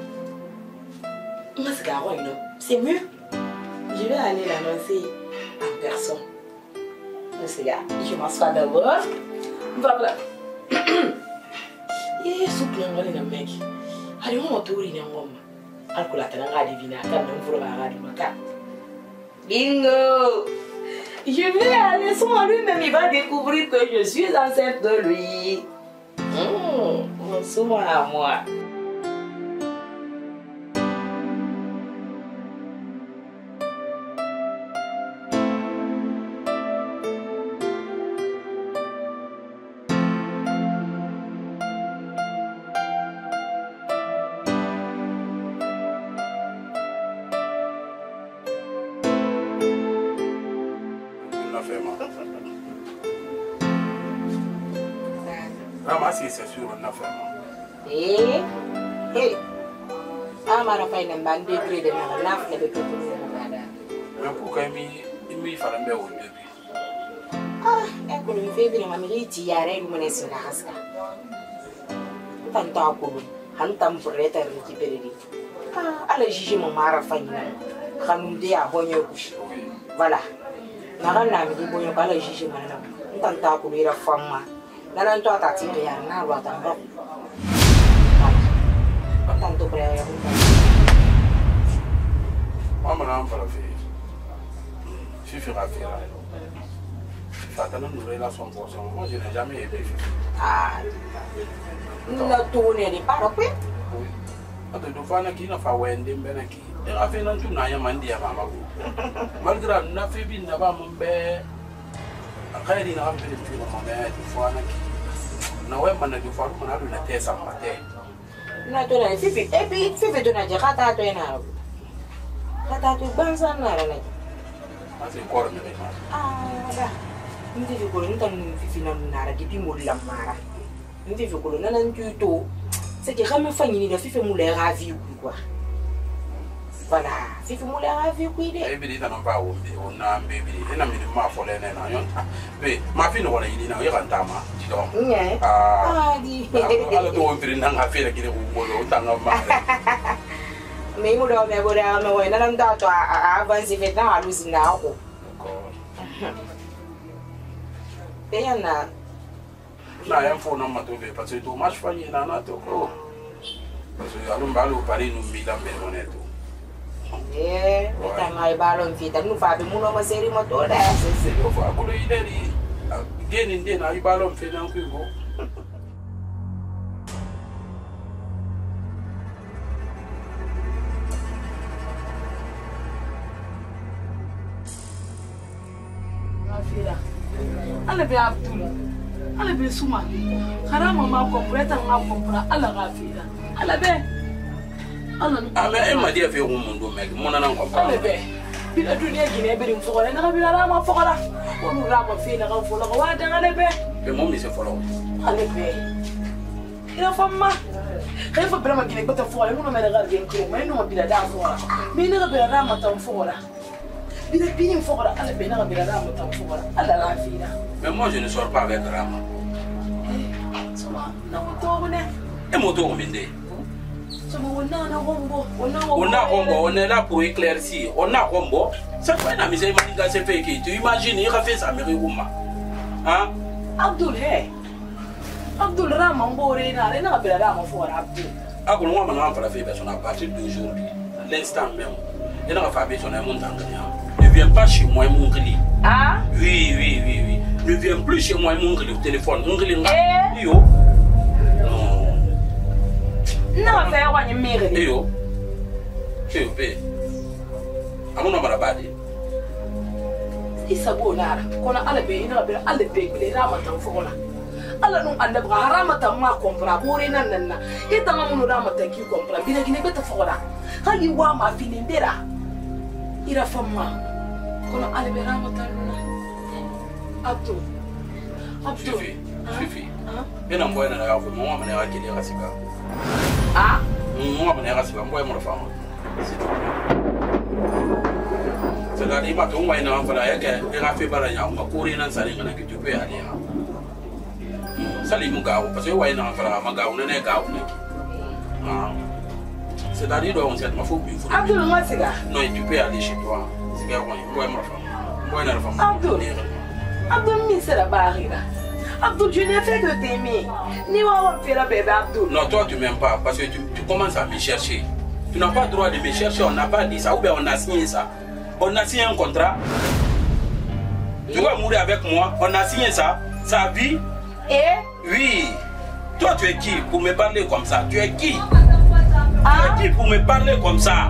Moi, c'est mieux. Je vais aller l'annoncer en personne. C'est là, je m'assois d'abord. Voilà. Et souple, on va aller dans le mec. Allez, on va tourner en homme. Alors, la tête, on va deviner. On va aller. Bingo! Je vais aller sur lui-même, il va découvrir que je suis enceinte de lui. Mmh, souvent à moi. C'est sûr, on a fait. Eh, eh. Ah, ma fille n'a pas de degré de ma laf, elle est tout pour nous. Mais pourquoi il m'y fallait bien au début? Ah, ecco, mi fai dire, ma mi dici, ya re, non ne si nasca. Tanto a culo, hantam preta e richipereri. Ah, alla jiji mo mara fagna. Kanum dia bonyo kush. Voilà. Nagana mi di bonyo kala jiji mana. Tanto a culo ira famma. Nana nto atati ya na lo atamba. Tanto pre ya. Maman n'a pas fait. Je suis ravi. Attends, nous relâchons pour ça. Moi, je n'ai jamais aimé. Ah. Nous ne tournons pas quoi? Oui. Attends, nous faisons qui n'a pas wendé ben qui. Et à faire non tout n'a rien mandi à maman. Malgré nous n'a fait bien n'a mon père. Après il n'a pas fait de plus mon mère du fois n'a qui. Na ouais man du fois on a lu la tête ça matin. Na to na fifi et puis fifi to na jaka ta to na. Kata to banza na na. C'est quoi le ah da. Ndi fi ko nta fifi na na ra dipi mo la mara. Ndi fi ko na na ntuto. C'est que jamais fanyi ni fifi mo le ravi quoi. Voilà, fifi mo le ravi quoi ide. Et puis on va au on a bébé et na mi ma folle na na yon. Mais ma fille no na yidi na yira ntama. Dis donc. Ah. Ah di. Alors to on piri na affaire ki ko ko tanga ma. Mais mo do me bora me we na nda to avance fait na alusi na ko. Bem na. Na yan fo na mato be parce que to match fanye na na to ko. Parce que alum balo pari no mi da me moneto. Eh, tá mais balão vida, não faz muito uma série motor dessa. Eu vou agora ir ali. Gene inde na balão fe na ku go. Ala be Abdul. Ala be Suma. Karama ma compreta ma compra ala gafira. Ala be. Ala no. Ala e ma dia fe ko mundo meg. Mona nan ko. Ala be. Bila dunia gine be rim fokora na bila rama fokora. Wonu rama fe na kan folo wa dan ala be. Be mo mi se folo. Ala be. Ina famma. Kaya fa bila ma gine bata fokora mo na ga gen ko. Me no bila da fokora. Me na bila rama tan fokora. Bila bini fokora ala be na bila rama tan fokora. Ala gafira. Mais moi je ne sors pas avec Rama. Et mon tour, Minde. On a Rombo, on est là pour éclaircir. On a Rombo. C'est quoi la misère qui s'est fait? Tu imagines, il a fait ça, mais Rouma. Hein? Abdul, hé. Abdul Rama, on va aller à la belle Rama pour Abdul. Ah, pour moi, maintenant, on va faire à partir d'aujourd'hui. L'instant même. Il a fait son montant. Ne viens pas chez moi, mon gris. Ah? Oui, oui, oui, oui. Ne viens plus chez moi, mon gris, au téléphone. Mon gris, eh? Yo. Non. Non, c'est un peu mieux. Yo. Yo, bé. À mon nom, la badi. Il s'est beau là. Quand on a le bé, il a le bé, il est rama tan fola. Ala non anda bra rama tan ma compra, bore nan nan na. Et tan mo rama tan ki compra, bi na gine beta fola. Hali wa ma finindera. Ira famma. Kono ale be rama tan na. Abdul. Abdul. Fifi. Et non, moi, je n'ai pas fait mon homme, je n'ai pas fait mon Ah? Mon homme, je n'ai pas fait mon homme, c'est tout. C'est-à-dire, que tu as fait un peu de salé, tu peux aller. Salé, mon gars, parce que tu as fait un peu de gars. C'est-à-dire, on s'est dit, il faut que Abdul, moi, c'est là. non, tu peux aller chez toi. C'est que moi, moi, Abdul, Abdul, c'est la barre. Abdul, je n'ai fait que t'aimer. Ni moi, on fait la bébé, Abdul. Non, toi, tu m'aimes pas parce que tu, tu commences à me chercher. Tu n'as pas le droit de me chercher, on n'a pas dit ça. Ou bien on a signé ça. On a signé un contrat. Tu vas mourir avec moi. On a signé ça. Sa vie. Et? Oui. Toi, tu es qui pour me parler comme ça? Tu es qui? Ah. Tu es qui pour me parler comme ça?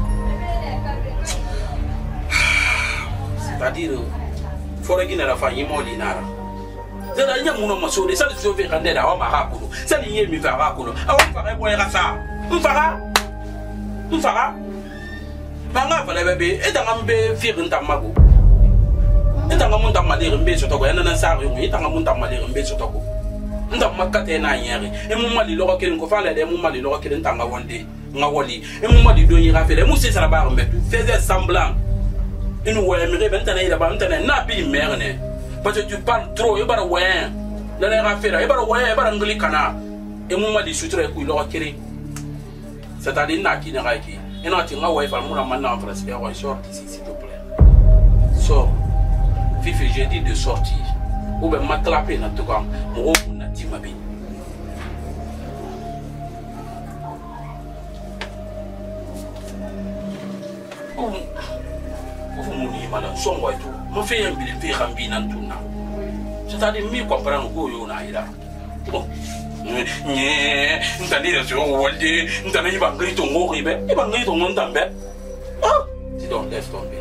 C'est-à-dire, il faut que la famille m'olinara. C'est la ligne mon maso, les salles de véranda à Omahakulo. C'est la ligne mi farakulo. Ah, on fera quoi ça? On fera? On fera? Manga fala bébé, et dans un bé fier en tamago. Et dans un monde à malheur, un bé sur toi, et dans un sarre, et dans un monde à malheur, un bé sur toi. Nda makate na yere e mu mali lo ko ko fala de mu mali lo ko ntanga wonde ngawoli e mu mali do yira fele mu se sala ba mbe faisait semblant et nous ouais mais ben tana ila ba tana na bi merne parce que tu parles trop e bara ouais na na rafela e bara ouais e bara ngli kana e mu mali sutura ku lo ko kiri c'est-à-dire na ki na ki et non tu nga ouais fa mu na manna en France et ouais sort ici s'il te plaît sors Fifi j'ai dit de sortir ou ben m'attraper na tout comme mo ma vie. Oh, vous m'oubliez madame, son boy tout. Mon fait un billet fait un billet tout na. C'est-à-dire mieux comprendre que yo na ira. Bon. Nye, ntani la sur wolde, ntani ba ngri to ngori be, ba ngri to ntambe. Ah, tu dois laisser tomber.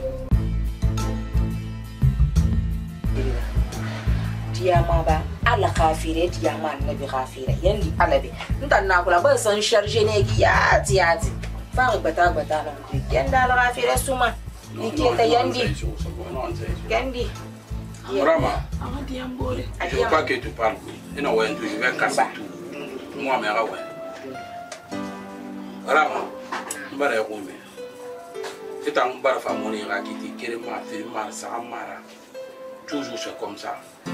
Diama ba ala khafire diama nabi khafire yandi ala be ndan na kula ba san charger ne ki ya ti ya ti fa bata bata na ku yanda ala khafire suma ite ta yandi yandi Rama, Ah, diambole. je veux pas que tu parles. Et non, ouais, je vais casser tout. Moi, mais ah ouais. Rama, je vais remettre. C'est un bar de famille qui dit qu'il m'a fait mal, ça m'a toujours c'est comme ça.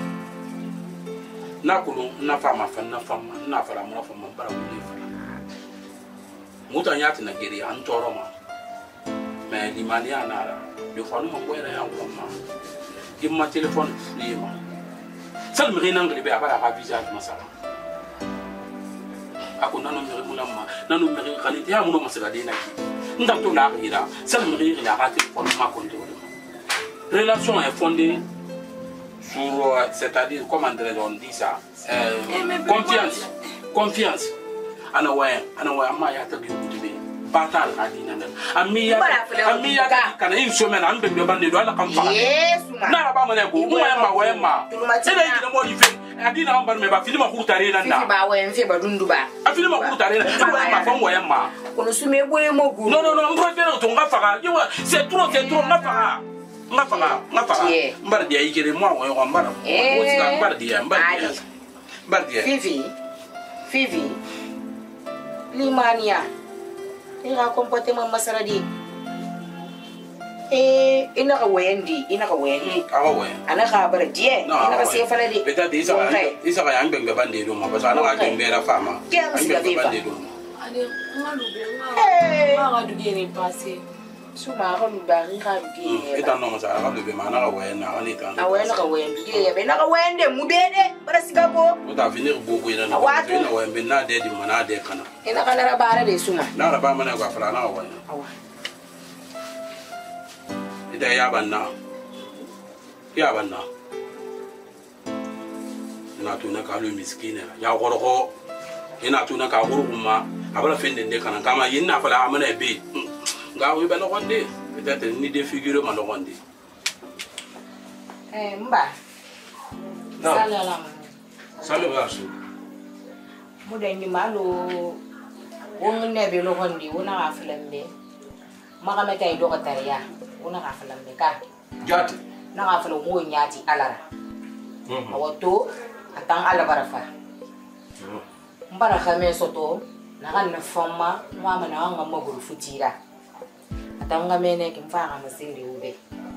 Na kulu na fama fa na fama na fara mo fama bara wuli fa muta nyati na geri an toro ma me limani anara yo fa no mo era ya ko ma ki ma telephone ni ma sal mi rena ngri be abara ka visage ma sala ako nanu mi mu lamma nanu mi khali ya mu no masala de na ki ndam to na ira sal mi rena ka telephone ma ko ndo relation est fondée sur, c'est-à-dire, comment on dit ça, euh, confiance, confiance. Ana ouais, ana ouais, amma ya ta gibu de batal adina nan. Ami ya, ami ya kana une semaine an be bande do ala kam fa. Na ba ma ne ko, mo ya ma ouais ma. Ela yi mo di fe. Adina an bar me ba filima ku tare nan na. ba ouais mfe ba dundu ba. A filima ku tare nan. Ko ma fa mo ya ma. Kono sume boye mo gu. Non non non, on préfère to nga fa. C'est trop, c'est trop nga fa. Nga fa, nga fa. Mbar dia ikere mo wa yo mbar. Ko ti ka mbar dia, mbar dia. Mbar dia. Fifi. Fifi. Limania. Ira comportement masara di. Eh, ina ka wendi, ina ka wendi. Awa we. Ana ka bara die, ina ka se fala di. Peut-être isa isa ka yang beng bande do ma parce ana ka beng la fama. Quem se viva? Allez, on va l'oublier. On va l'oublier passer. Suma ka lubari ka di. Eta no masa ka lube mana ka we na ani tan. Awe na ka wendi, ye be na ka wende mubede, bara sigabo. O ta venir bobo ina na. Ina we be na de di mana de kana. Ina ka na bara de suma. Na ra ba mana ka fara na we. Awa. Ida ya banna. Ya banna. Na tuna ka lu miskina. Ya gorgo. Ina tuna ka goruma. Abala fende de kana kama yinna fala amana be. Nga we ba no gonde. Peut-être ni défigurer ma no gonde. Eh mba. Non. Salam. Salut Rasul. Muda ndi malo. Wongu nebe lo gondi wona aflembe. Maka meta ido ka tariya. Wona aflembe ka. Jati. Na aflo mo nyati alara. Mhm. Awoto Atang ala barafa. Mbara khame soto na ganna fama mama na anga maguru futira. Atanga mene kimfaka masiri ube.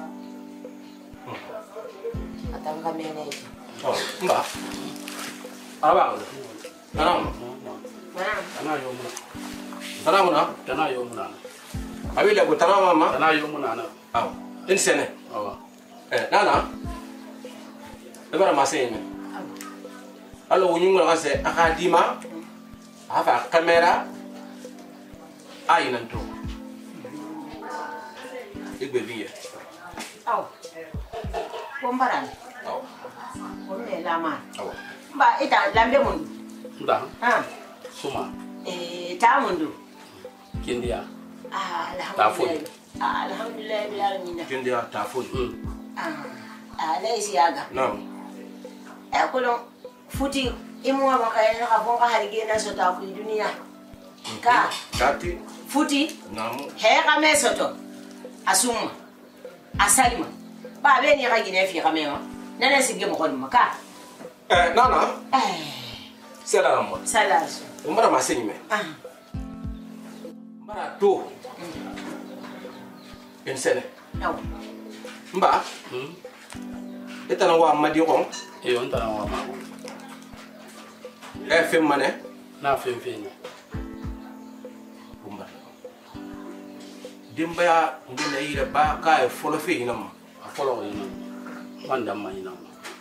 Atanga mene. Oh, mba. Aba. Tanam. Tana yo muna. Tanam na? Tana yo muna. Abi la go tanam mama. Tana yo muna na. Aw. In sene. Awa. Eh, nana. Ebara masene. Allo wunyungu na se akadima. Afa kamera. Ai nanto. Igbe biye. Aw. Bombaran. Aw. Bombe lama. Aw. Mba ita lambe mundu. Nda. Ha. Suma. Eh ta mundu. Kindia. Ah Tafuni. alhamdulillah. Ah alhamdulillah bil alamin. Kindia tafuni. Ah. Ah laisi yaga. Naam. Eh kulo futi imu wa makaya na kabonga harige na sota ku dunia. Ka Kati. futi Naam. he ka mesoto. Asuma. Asalima. Ba be ni ka gine fi ka mema. Nana sige mo kon maka. Eh, nana. Eh. Sela mo. Salasu. Umbara maseni me. Ah. Mbara to. In sene. Aw. Mba. Hmm. Etana wa madi ko. E on tana wa ma. Eh, fem mane. Na fen fen. Umbara. Dimba ngina ira ba ka e folo fe ina mo. A folo ina. Wanda ma ina.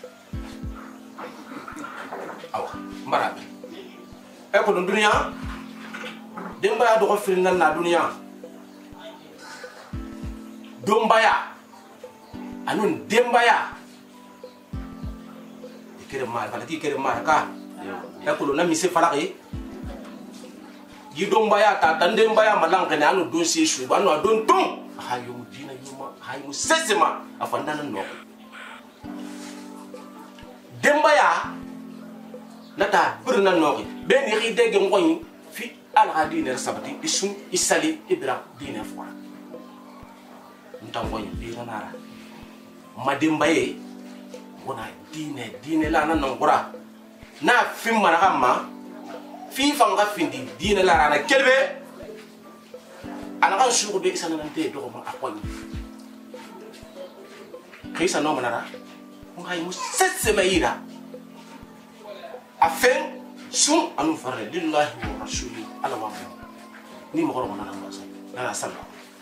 Awa. Mbara. E ko dunya. Dimba ya do ko firina na dunya. Dombaya. Anun dembaya. Kere mar kala ki kere mar ka. Ya ko na mi se falaki. Yi dombaya ta tan dembaya malang kana anu don se shu ba no don tung. Hayo dina yuma hayo sesema afanda nan no. Dembaya nata burna no be ni ri dege ngoy fi al hadine sabati isun isali ibra dine fwa. Ntangoy dina nara. Madembaye wona dine dine la nan ngora na fim mara kama fi fanga findi dine la rana kelbe ana kan shugo be isana nan te do ma akon kaysa no manara on hay mu setse mayira afen sum anu farre lillahi wa rasuli ala wa ni mo ko na na sala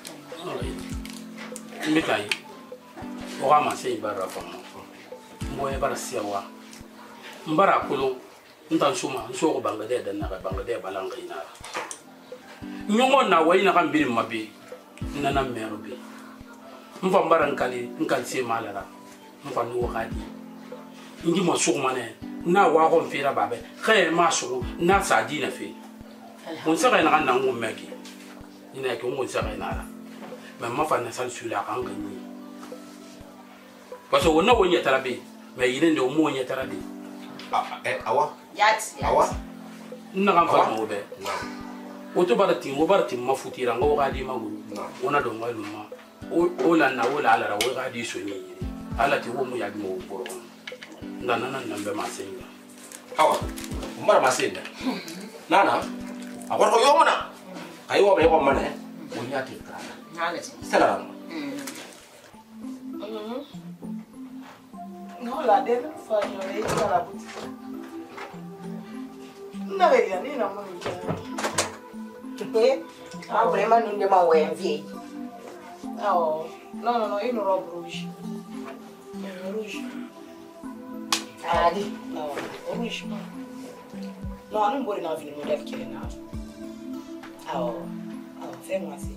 Mikai. Oga ma se ibara fa mo. Mo e bara siawa. Mbara kulo ntan suma so ko bangade da na bangade balanga ina. Nyongo na wayina kan birim mabi. Nana mero bi. Mfa mbara nkali nkali se malara. Mfa no hadi. Ngi ma so mane na wa ko mfira babe. Khaye ma so na sa dina fe. On sera na kan nangu meki. Ina ke on sera na. Mais ma fa na sal sula kan gani. Parce que on a wonya tarabe mais il est de mo wonya tarabe. Ah eh awa. Yat. Awa. Na kan fa mo be. O to barati mo barati ma futira ngo ga di magulu. Ona do ngalu ma. O o la na o la ala ra o ga di so ni. Ala ti wo mo ya mo boro. Ndana nan nan be ma senga. Awa. Mbara masenda. Nana. Akor ko yomana. Ayo be ko mane. Wonya ti ka. Halati. Salam. Non, la dernière fois, j'avais été à la boutique. Vous n'avez rien dit, non, moi, Ah, vraiment, nous devons ouais, vieille. oh, non, non, non, une robe rouge. Une rouge. Ah, dis. Non, rouge. Non, nous ne pouvons pas venir modèle qui est là. Ah, oh, oh, fais-moi ça.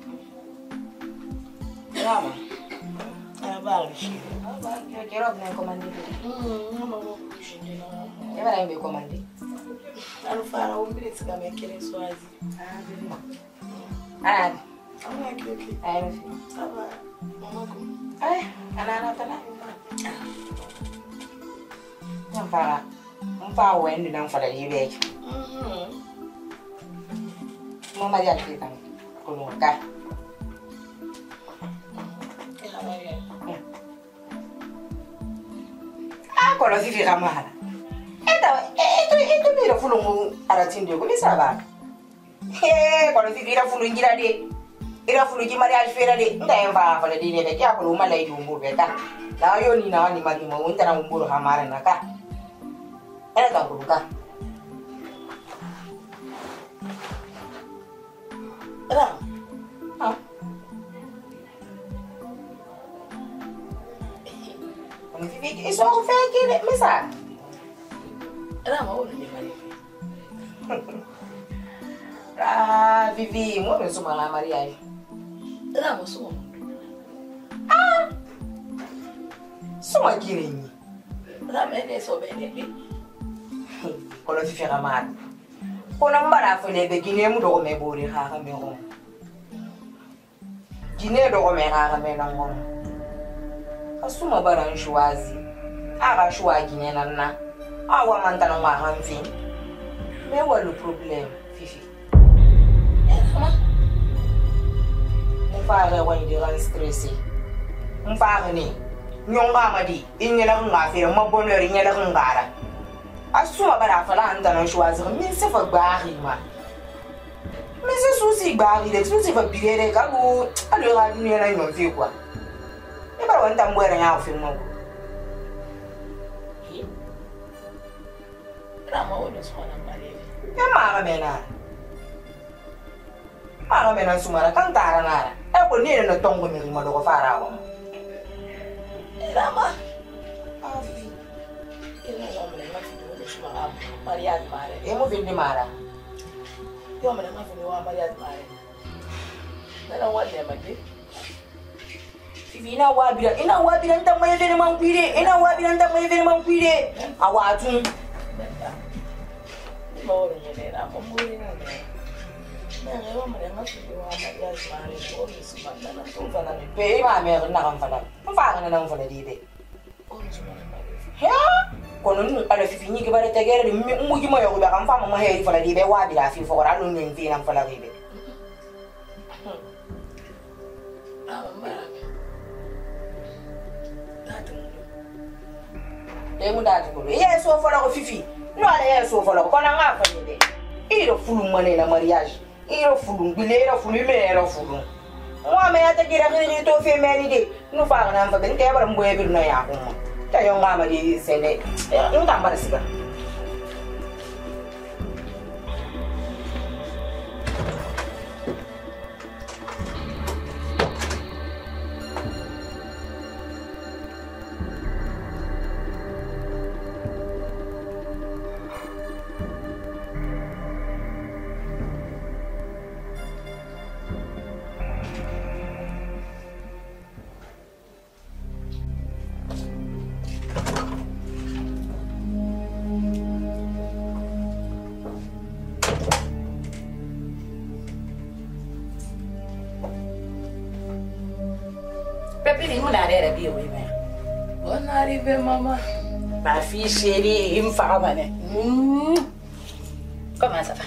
Maman. Ah, bah, rouge. Ah, bah, que robe n'a commandé. Hum, non, non, non, rouge. Non. Et voilà, il m'a commandé. Alors, faire un peu de ce qu'on a qu'elle est choisie. Ah, dis-moi. Ah, Ah, ok, ok. ah, ma fille. Ça va. Maman, comment? Eh, ana ana tana. Nampa. Nampa wendi nang fala libe. Mhm. Mama dia kita. Kulo ka. Ah, kalau si Fira mahal. ira fulu aratinde ko misaba he ko ni ira fulu ngira de ira fulu ji mariage fera de nda emba fala de ne kya ko mala yi umbu beta la yo ni na ni magi mo unta na umbu ha mara na ka era ka ko ka era ah on vivi isso o fe que mesa era mo ni mari ah vivi mo no suma la mariage era mo suma ah suma kirenyi era mene so bene ni ko lo fi fera mal ko na mbara fo le be gine mu do me bori ha ka me ro gine do me ha ka me na ngom asuma bara nshwazi aga shwa gine na na awa mantana ngwa hamfi me wa le problème fifi ma mo fare wa ide ran stressé mo fare ni nyonga madi inyela nga fere mo bonheur inyela ngara asuma bara fala antana nshwazi mi se fa bari ma mais c'est souci bari le souci fa bilere ka go alo ga ni na nyonfi kwa e bara wanta mbwera nya ofi mo Rama wala sumara mali. Ya mara mena. Mara mena sumara kan tara nara. E ko ni na tongo mi mo do fara wa. Rama. Afi. Ina na mo na fi do sumara Maria mare. E mo vindi mara. Yo mo na fi do Maria mare. Dala wale magi. Ina wabira, ina wabira nta mo yevene mankwire, ina wabira nta mo yevene mankwire. Awatu. Moro nyelera momuri nane nane wa mare ngafike wa Maria mare ko isumana na tonga na pe ma me na kan fala mfa na na mfa dide o isumana mare ha kono nu ala fifi nyike bare tegere mu gi mo yo ba kan fa mo he fala dide wa bi la fi fo ra lu ngi fi na fala dide ah mara datu e mu datu ko ye so fala ko fifi no ala ya so fala ko na nga fa de iro fulu mane na mariage iro fulu ngile iro fulu me iro fulu mo me ata gira gira to fe meni de no fa na fa ben te bara mbo e bir na ya ko ta yo nga ma di sene no ta mara siga Bonne arrivée, maman. Ma fille chérie, il me fera maner. Mmh. Comment ça va?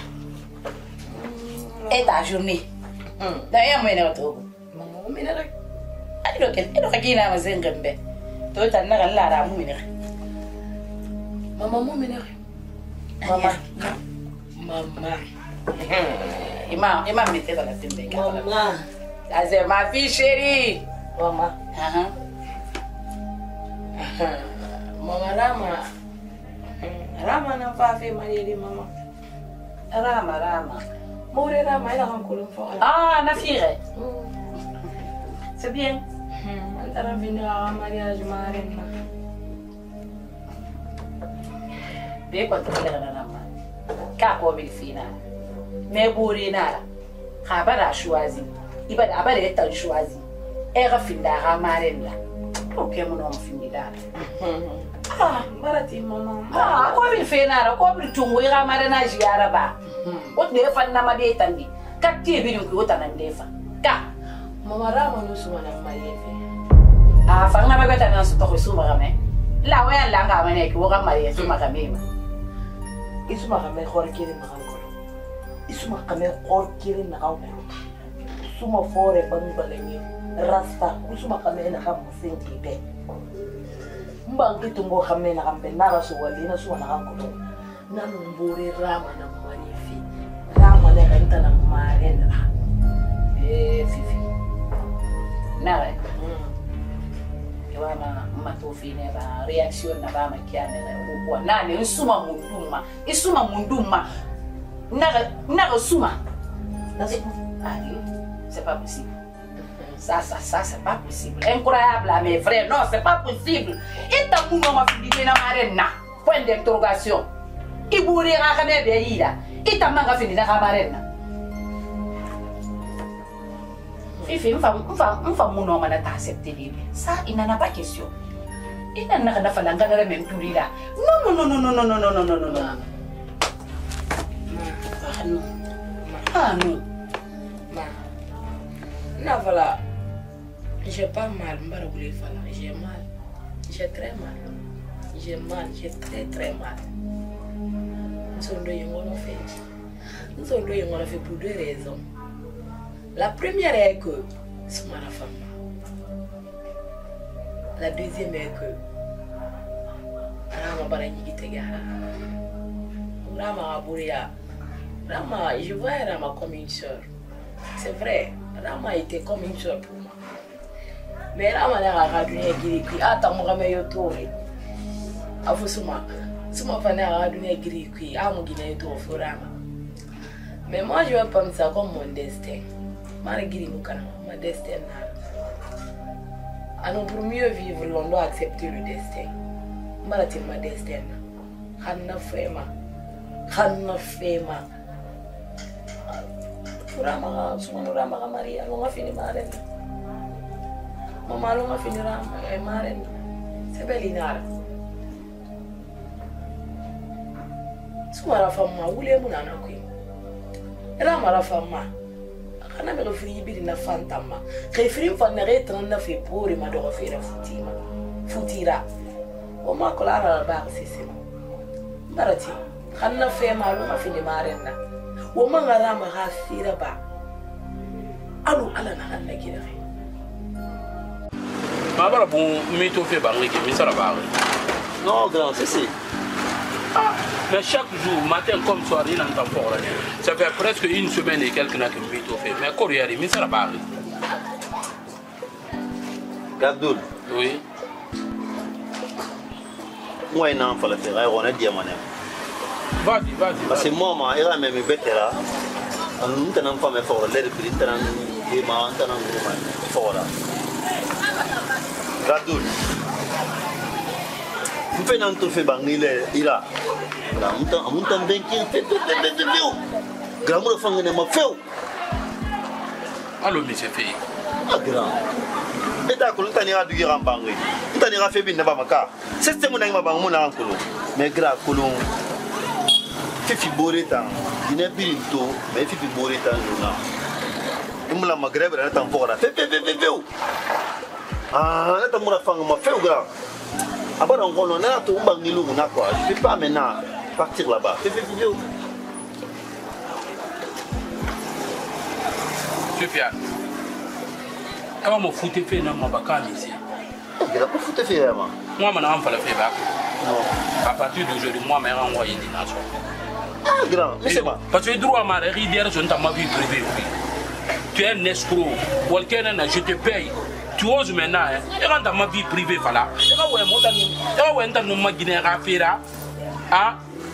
Et ta journée? D'ailleurs, moi, je ne trouve pas. Maman, je ne trouve pas. Je ne trouve pas. Je ne trouve pas. Tu as dit que tu as maman, je ne trouve pas. Maman. Maman. Il m'a mis dans la tête. Maman. C'est ma fille chérie. Maman. Mama Rama. Rama na fafe malili mama. Rama Rama. Mourir Rama il a un colon fort. Ah, ma fille. C'est bien. On va venir à un mariage marraine. Bien quand tu es là Rama. Qu'à quoi il fina. Mais bourré nara. Kabara choisi. Il va d'abord être choisi. Et refinda marraine là. Ok, mon homme finit là. Ah, barati mama. Ah, ko bil fenara, ko bil tungo ira marana jiara ba. O de fa na ma de tandi. Ka ti bi ko ta na defa. Ka. Mama Rama no suma na marieve. Ah, fa na ba beta na so to suma game. La wa la nga mane ki wo ga mariye suma game ma. Isuma game khor kire na kan ko. Isuma game khor kire na kan ko. Suma fore ban baleni. Rasta, usuma kame na kan musengi be. Mbang kitungo kame na kan be na raso wali na suwa na kan ko. na mbore rama na marifi rama na kanta na marena eh fifi nawe wana matofi ne ba reaction na ba makiana na ubwa nani nsuma munduma isuma munduma naga naga suma c'est c'est pas possible ça ça ça c'est pas possible incroyable mes frères non c'est pas possible et ta muno ma fili na marena point d'interrogation iburi ga kana be yida et ta manga fili na marena Fifi, on va on va mon homme à t'accepter ça il n'en a pas question. Il n'en a pas la galère même tout là. Non non non non non non non non non non non. Ah non. Ah non. Non voilà. J'ai pas mal, m'ba voulu faire. J'ai mal. J'ai très mal. J'ai mal, j'ai très très mal. Nous sommes deux on l'a fait. Nous sommes deux on l'a fait pour deux raisons. La première est que c'est ma femme. La deuxième est que Rama Barani Gitega. Rama Abouria. Rama, je vois Rama comme une soeur. C'est vrai, Rama était comme une soeur pour moi. Mais Rama n'a pas donné Giri. Ah, t'as mon ramé yotori. Afusuma. Suma Fana a donné Giri. Ah, mon Guinée pour Rama. Mais moi, je vais prendre ça comme mon destin. Malgré nous, ma destin. Alors pour mieux vivre, on doit accepter le destin. Malgré ma destin. Hanna Fema. Hanna Fema. Rama, souvent Rama Maria, on a fini marraine. Maman, on a fini marraine. C'est belle inara. Souvent la femme, où est mon anakoui? Rama la femme. Kana me refri bi na fantama refri fa na retran na fe pour ma do refira futima futira o ma kolara ba sisi barati kana fe ma lo ma fi ni marena o ma ngara ma ha fira ba alu ala na ala kira ma bara bon mi to fe ba ngi mi sara ba non grand c'est c'est ah mais chaque jour matin comme soir il entend fort ça fait presque une semaine et quelques n'a que mi to fe mais ko yari mi sara ba Gabdoul oui moi non faut le faire on a dit à mon vas-y vas-y parce que moi ma era même bête là on ne n'en pas me fort l'air pris tant et ma tant en fort là Gabdoul vous faites un tout fait bangile il a la montagne a montagne bien qui fait tout de de viu gramour fangene ma feu allo monsieur fait ah grand et d'accord tani a du grand bangé tani a fait bien ba maka c'est mon ma bang mon ankolo mais grand kolon fifi boreta dina birinto mais fifi boreta luna imla maghreb na tan fora fe fe fe fe ah na tamura fanga ma feu grand Abord on on a tout bangilou na quoi. Je peux pas maintenant partir là-bas. Fais fais vidéo. Sofiane. Comment me foutre fait non ma bacane ici. Il a pas foutu fait vraiment. Moi maintenant on va le faire bac. Non. À partir d'aujourd'hui moi m'a envoyé des nations. Ah grand, mais c'est pas. Parce que droit ma rivière sur ta ma vie privée. Tu es un escroc. Quelqu'un n'a je te paye. Tu oses maintenant, hein? Et quand dans ma vie privée, voilà. Et quand on est dans ma Guinée, ah,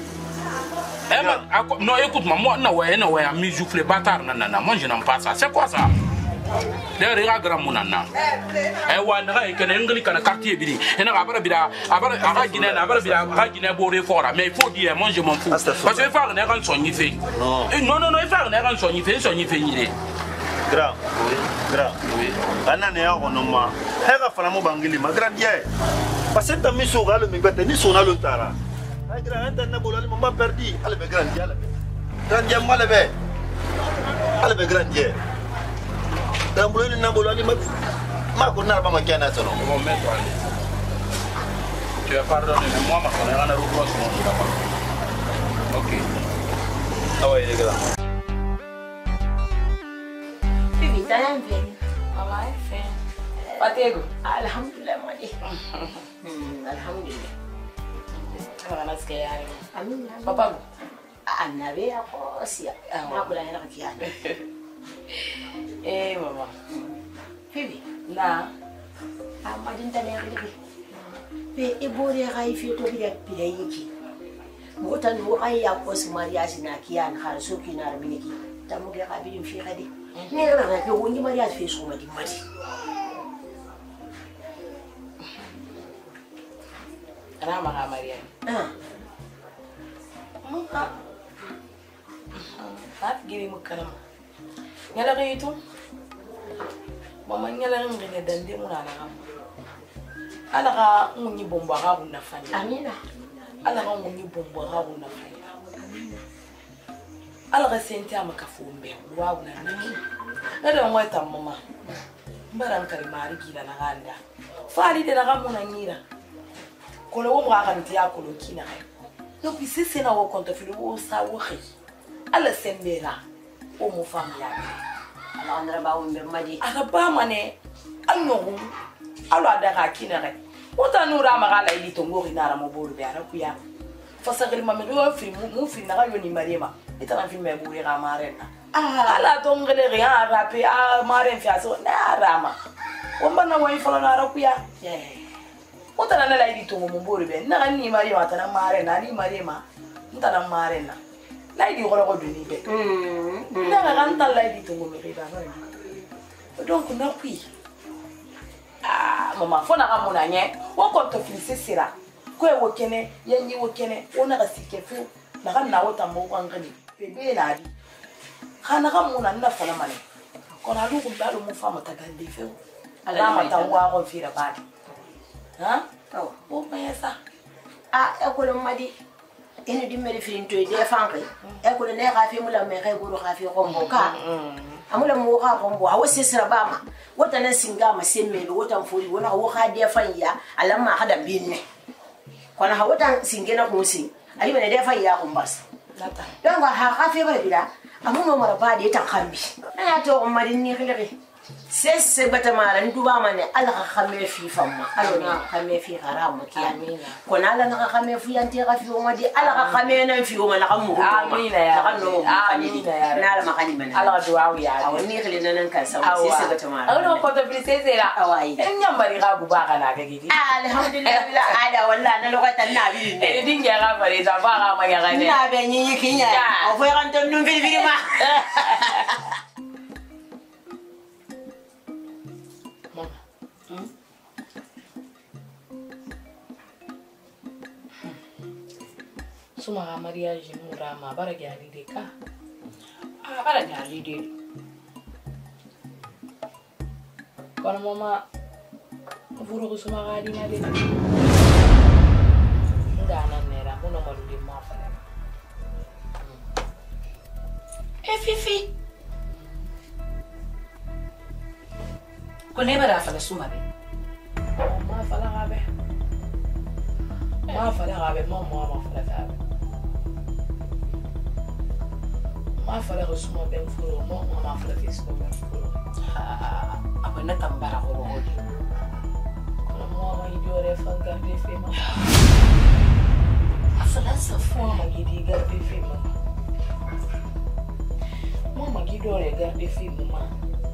non, écoute-moi, moi, non, ouais, non, ouais, ami, je fais bâtard, nanana. Moi, je n'aime pas ça. C'est quoi ça? D'ailleurs, regarde, grand monana. Et on a un anglais quartier, et on a pas bien, à Guinée, à Guinée, Boré fort. Mais il faut dire, moi, je m'en fous. Parce que faire un errant son y fait. Non, non, non, faire un errant son y fait, son y fait. Grand, grand. Ana ne ya onoma. Hega fana mo bangili ma grand dia. Parce que tami so galo mi bete ni sona lo tara. Ai grand anta na bolali mama perdi. Ale be grand dia ale. Grand dia male be. Ale be grand dia. Dan bolali na bolali ma ma ko na ba ma kiana sono. Bon mais toi. Tu as pardonné mais moi ma connaît na route là. OK. Ah ouais les gars. Jangan bien. Allah fin. Patego. Alhamdulillah madi. Alhamdulillah. Kana sekali. Amin. Papa. Annabe ako siya. Ma kula yana kiyana. Eh mama. Fibi. Na. Amadin tane akili. Be ibore gai fi to biya biya yiki. Motan wo ai ya ko su mariage na kiyana har so kina rabiniki. Tamu ga kabidin fi hadi. Ne ra ra ko woni mariage fi so madi madi. Ana ma Maria. Ah. Mama. Hat giri mu kanam. Nyala ga itu. Mama nyala ngene dande mu na na. Ala ka munyi bomba ha bu na fanya. Amina. Ala ka munyi bomba ha bu na fanya. Ala ka senti amaka fumbe. Wa bu na na. Na da mu ta mama. Mbaran kare mari gila na ganda. Fali de na ga mu na nyira. Kono wo mwa kan dia kono kina ai no bi sese na wo konto fili wo sa wo khi ala sembera o mo fam ya ala andra ba wo mbe madi ala ba mane anyo ala da ka kina ai o ta nura magala ili tongo rinara mo bolu be ara kuya fa sagri ma me wo fi mu fi na ga yo ni mariema ita na fi me bu ira marena ala tongele ri ara pe a maren fi aso na rama o mbana wo ifala na ara kuya yeah. Utana na laidi to mo mbori be na ni mari mata na mare na ni mari ma ntana mare na laidi ko ko duni be mm na ga kan ta laidi to mo be ba no donc na kui ah mama fona ga mona nye wo ko to filse sira ko e wo kene yanyi wo kene ona ga sike fu na ga na wota mo ko ngani be be na di kana ga mona na fana mane ko na lu ko ba lu mo fa mata ga de fe ala mata wa ko fira ba ha oh o mayasa ah ekolo madi ene di mere firin to de fanke ekolo ne ga fi mula me ga guru ga fi kombo ka amula mo ga kombo awo sisira bama wota na singa ma semme be wota mfuri wona wo ga de fanya alamma hada binne kona ha wota singena ko sin ali bene de fanya ko mbas nata donc ha ga fi ba bila amuno mara ba de tan kambi na to mari ni khilri sese batamara nduba mane ala ka khame fi famma alo na khame fi haram kiyani kona ala na khame fi anti ga fi wadi ala ka khame na fi wona ka mu amina ya no amina ya na ala makani mana ala duwa ya awani khili nan kan sa sese batamara awno ko to princesse la awai en nyambari ga bu ba kana ga gidi alhamdulillah ala wallahi na lokata na bi ne e dinga ga bare da ba ga ma ga ne na be nyi kinya o fo kan ton dum bi bi ma suma ga mariage mura ma bara gyari de ka a bara gyari de kono mama furu ko suma ga dina de ngana nera kono malu de ma fa e fifi ko ne bara fa suma be ma fa la ga be ma fa la ga be ma ma ma fa la ga be ma fala ko suma ben furo mo ma fala ke suma ben furo ah abana tambara ko ro hodi kono mo ma idore fa garde fe ma afala sa fo mo ma gidi garde fe ma mo ma gidore garde fe ma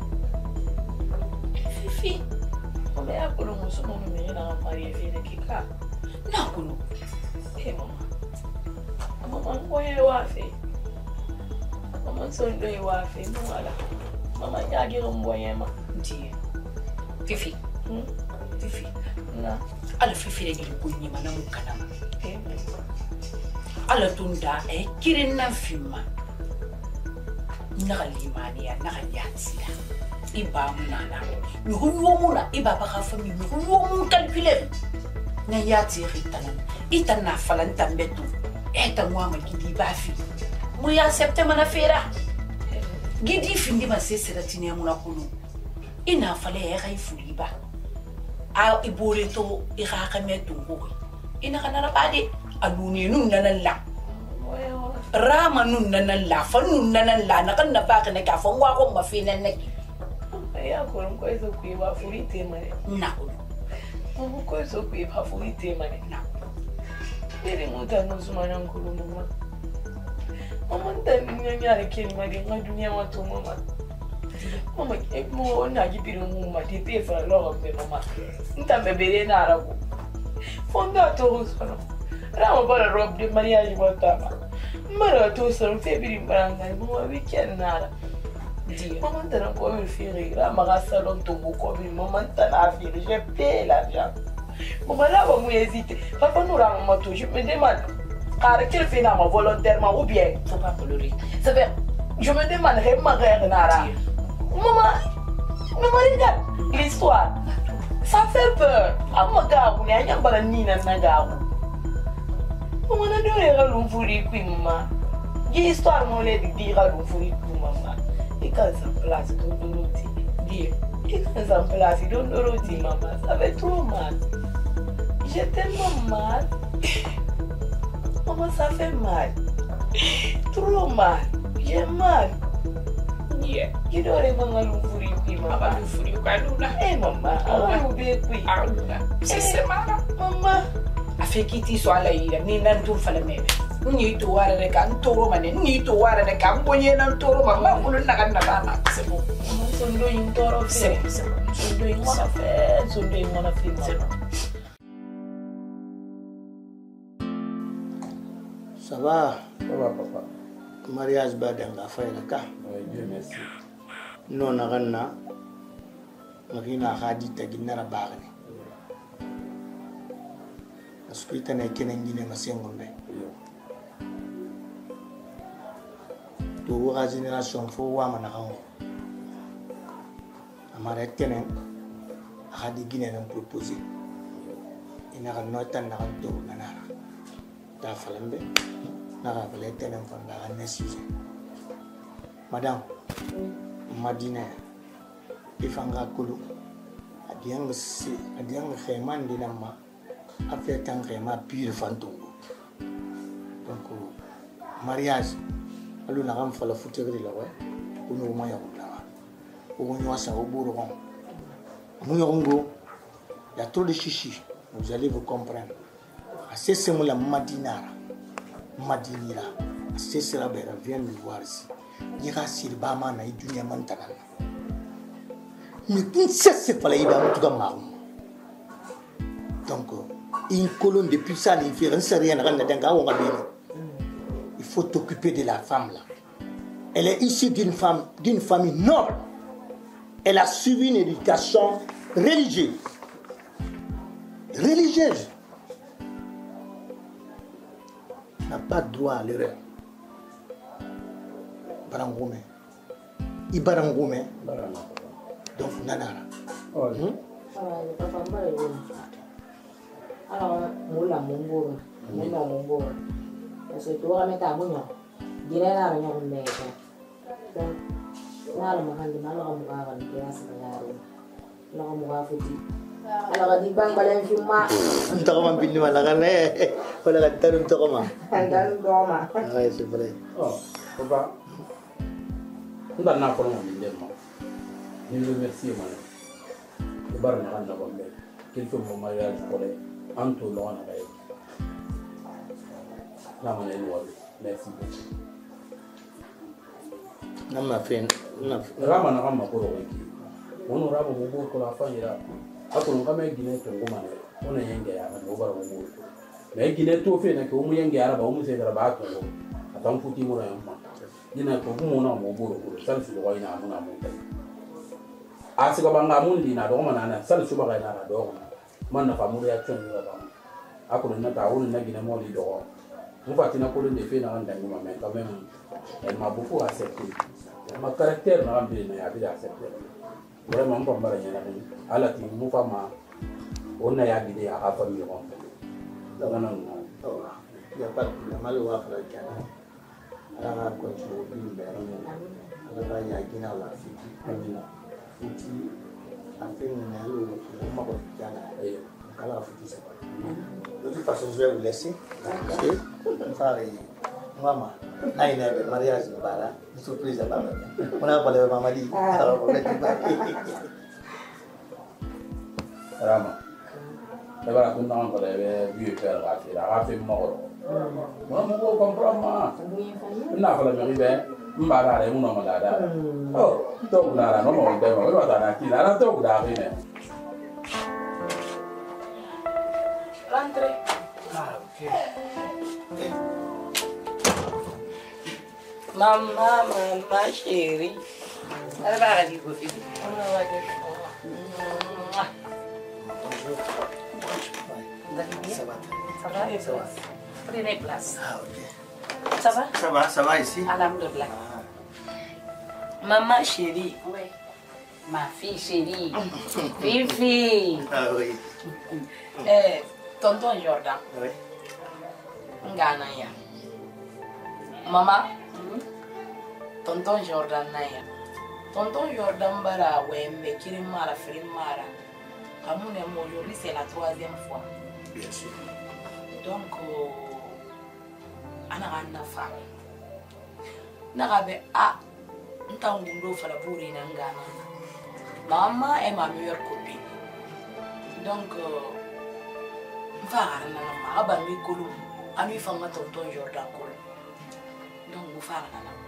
fifi o be akolo mo suma no me na mari fe de kika na kulu e mama mama ko ye wa fe mama son do ye wa fe mo ala mama nyagi rombo yema ndiye fifi hmm fifi na ala fifi de ko ni mana mu kana e ala tunda e kirin na fima na limani ya na yatsia iba mu na na ni ho yo mu na iba ba ga fami ni ho yo mu calculer na yatsi ritana itana falan tambetu eta mwa ma gidi ba fi mu ya accepte mana fera gidi findi ma sesera tinya mu na kunu ina fale ya ga ifuli ba a ibore to i ga ga metu go ina kana na bade aluni nun nan la rama nun nan la fa nun nan la na kan na ba ka na ka fa wa ko ma fi nan ne ya ko ko eso ku ba furi te mane na ko mo ko eso ku ba furi te mane na Ele muta nuzumana nkulu mama. Mama ntani nyanya keni mari ngadunia watu mama. Mama mo na gibiri mama ti pe fa lo be mama. Ntambe bere na arabu. Fonda to sono. Ramo bara rob de mariage watama. Mara to sono febiri baranga mama weekend nara. Di mama ntana ko mi firi rama ga salon to ko bi mama ntana firi je paie l'argent. Maman là, on va hésiter. Papa nous rend ma touche. Je me demande, car quel finalement volontairement ou bien, faut pas pleurer. Ça veut, je me demande, ma mère Nara. Maman, maman regarde l'histoire. Ça fait peur. Ah ma gars, on est à Yambala Nina Nagaou. Maman a donné à l'ouvrir, puis maman. L'histoire m'a dit à l'ouvrir, maman. Et quand ça place, on nous dit, et quand ça place, on nous dit, maman, ça fait trop mal. J'ai tellement mal. Maman, ça fait mal. Trop mal. J'ai mal. Yeah. Je dois aller maman l'ouvrir, puis maman l'ouvrir. Eh maman, maman l'ouvrir, puis. C'est c'est maman. Maman. Afin qu'il t'y soit là, il n'y a pas de fallait même. Ni to wara de kan toro mané, ni to wara de kan bonye nan toro maman pour le nagan nagana. C'est bon. Maman, son dos une toro. C'est bon, c'est bon. Son dos une mona fait, son dos une mona fait. C'est bon. Ça va? Ça va, papa. Mariage badanga fayda ka. Oui, Dieu merci. Non naganna. Magina khadi taginara bagani. Parce que tu n'es qu'un ingénieur de Sengonde. Tu vois la génération, il faut voir mon argent. Amara Kenen a dit qu'il a proposé. Il n'a pas de temps à tout. Tu as fait un peu. Tu as fait un peu de temps. Madame, Madina, il faut que tu aies un peu de temps. Après tant que ma pire fantôme. Donc mariage, alors on a un la foutre de la ouais. On nous moyen là. On nous a ça au bout de rond. Nous il y a trop de chichi. Vous allez vous comprendre. C'est ce mot la Madinara. Madinira. C'est cela bera vient me voir ici. Il y a sur Bama na idunia mantana. Mais tout ça c'est pas la ida en tout cas marron. Donc une colonne de puissance différente, rien il faut t'occuper de la femme là. Elle est issue d'une femme, d'une famille noble. Elle a suivi une éducation religieuse. Religieuse. Elle n'a pas droit à l'erreur. Barangome. I barangome. Donc nanara. Hmm? Alors, moula mongoro, moula mongoro. Parce que tu vas mettre à mon nom. Dire la réunion de l'aide. Donc, là, le mahan de malheur me va rendre bien ce que là, on va foutre. Alors, dis pas que les filles ma. On t'a comment bien mal la gagner. On a gâté un tocoma. Un gars de doma. Ouais, c'est vrai. Oh, papa. On a n'a pas le monde. Je vous remercie, madame. Le bar n'a rien à voir. Qu'il faut mon mariage pour les. Anto loin avec la monnaie noire. Merci beaucoup. Non, ma fille. Rama na rama koro wiki. Ono rama mugo kola fanyira. Ako no kama gine to ngoma ne. Ona yenge ya na obara mugo. Me gine to fe na ko mu yenge ara ba mu se dara ba to ngo. Atam futi mo na yamma. Dina ko mu na mugo ko. Sal su wa ina mu na mu. Asika banga mundi na do mana na sal su ba ga na do. Man na famu reaction ni ba ako na ta woni na gina mo li do mo fatina ko le fe na anda ngoma mais quand même elle m'a beaucoup accepté ma caractère na ambi na ya bi accepté vraiment mo mbara nyana ni ala ti mo fa ma onna ya bi ya ha fa mi ko non non non il y a pas de problème mal wa fa kana ala ko ci bi be ala ba ya gina la fi amina futi afin na lo mo ko kana eh kala futi sa. De toute façon, je vais vous laisser. Parce que, maman, n'a une mariage, une surprise à maman. On a parlé de maman dit. Rama, e bara kun non ko le vieux père ga fi la ga fi mo mo mo ko comprendre na ko la mi be mbara re mo no la da oh to na la no mo de mo ba ta na ki la to da ri ne rentre Ah, ok. Mama, mama, chérie. Allez, va, allez, go, Fifi. Vous allez bien? Ça va. Ça va? Ça va. Prenez place. Ah, ok. Ça va? Ça va, ça va ici? Alhamdulillah. Maman, chérie. Oui. Ma fille chérie. Fifi. Ah oui. Eh, tonton Jordan. Oui. Ngana ya. Mama. Tonton Jordan na ya. Tonton Jordan bara wembe kiri mara firi mara. Comme on est aujourd'hui, c'est la troisième fois. Bien sûr. Donc, ana ana femme. Nagabe a ntangundo fala buri na ngana. Maman est ma meilleure copine. Donc, mfara na mama aba mi kolu. Anu fanga tonton Jordan kolu. Donc, mfara na mama.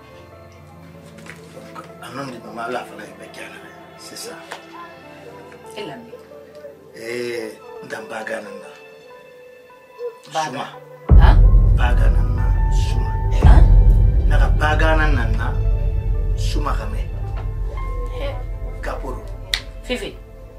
Un homme de maman là, il fallait c'est ça. Et la vie. Eh, dans Baganana. Baga. Suma. Hein? Baganana, Suma. Hein? Naka Baganana, Suma Rame. Eh, Kaporo. Fifi.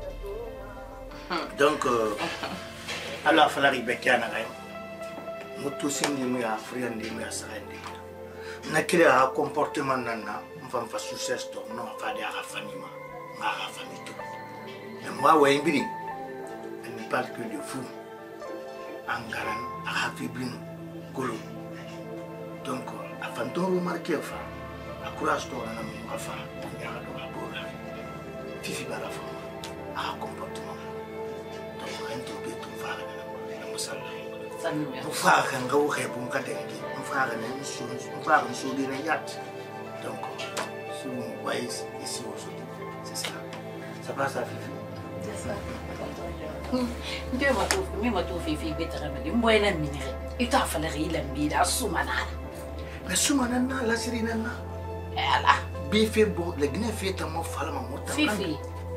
Donc, euh, alors, il fallait Rebecca Naraim. Nous tous, nous sommes africains, nous sommes sarandés. Nous avons un comportement nana, nous avons un succès, nous avons un famille, nous avons une famille. Mais moi, Wayne, elle ne parle que de vous. Angaran, Ahafibin, Golo. Donc, afin de remarquer, à courage de la femme, on y a un Fifi Barafo, un comportement. Donc, on a trouvé tout faire dans le salon. Pour faire un gros répond à des gens, pour faire une chose, pour faire une chose de yacht. Donc, si vous voyez ici aujourd'hui, c'est ça. Ça passe à Fifi. C'est ça. Ndio watu mimi watu Fifi betarama mbwena minere ita falari lambida sumanana Mais sumanana la sirinana ala bife bo le gne feta mo fala ma mota Fifi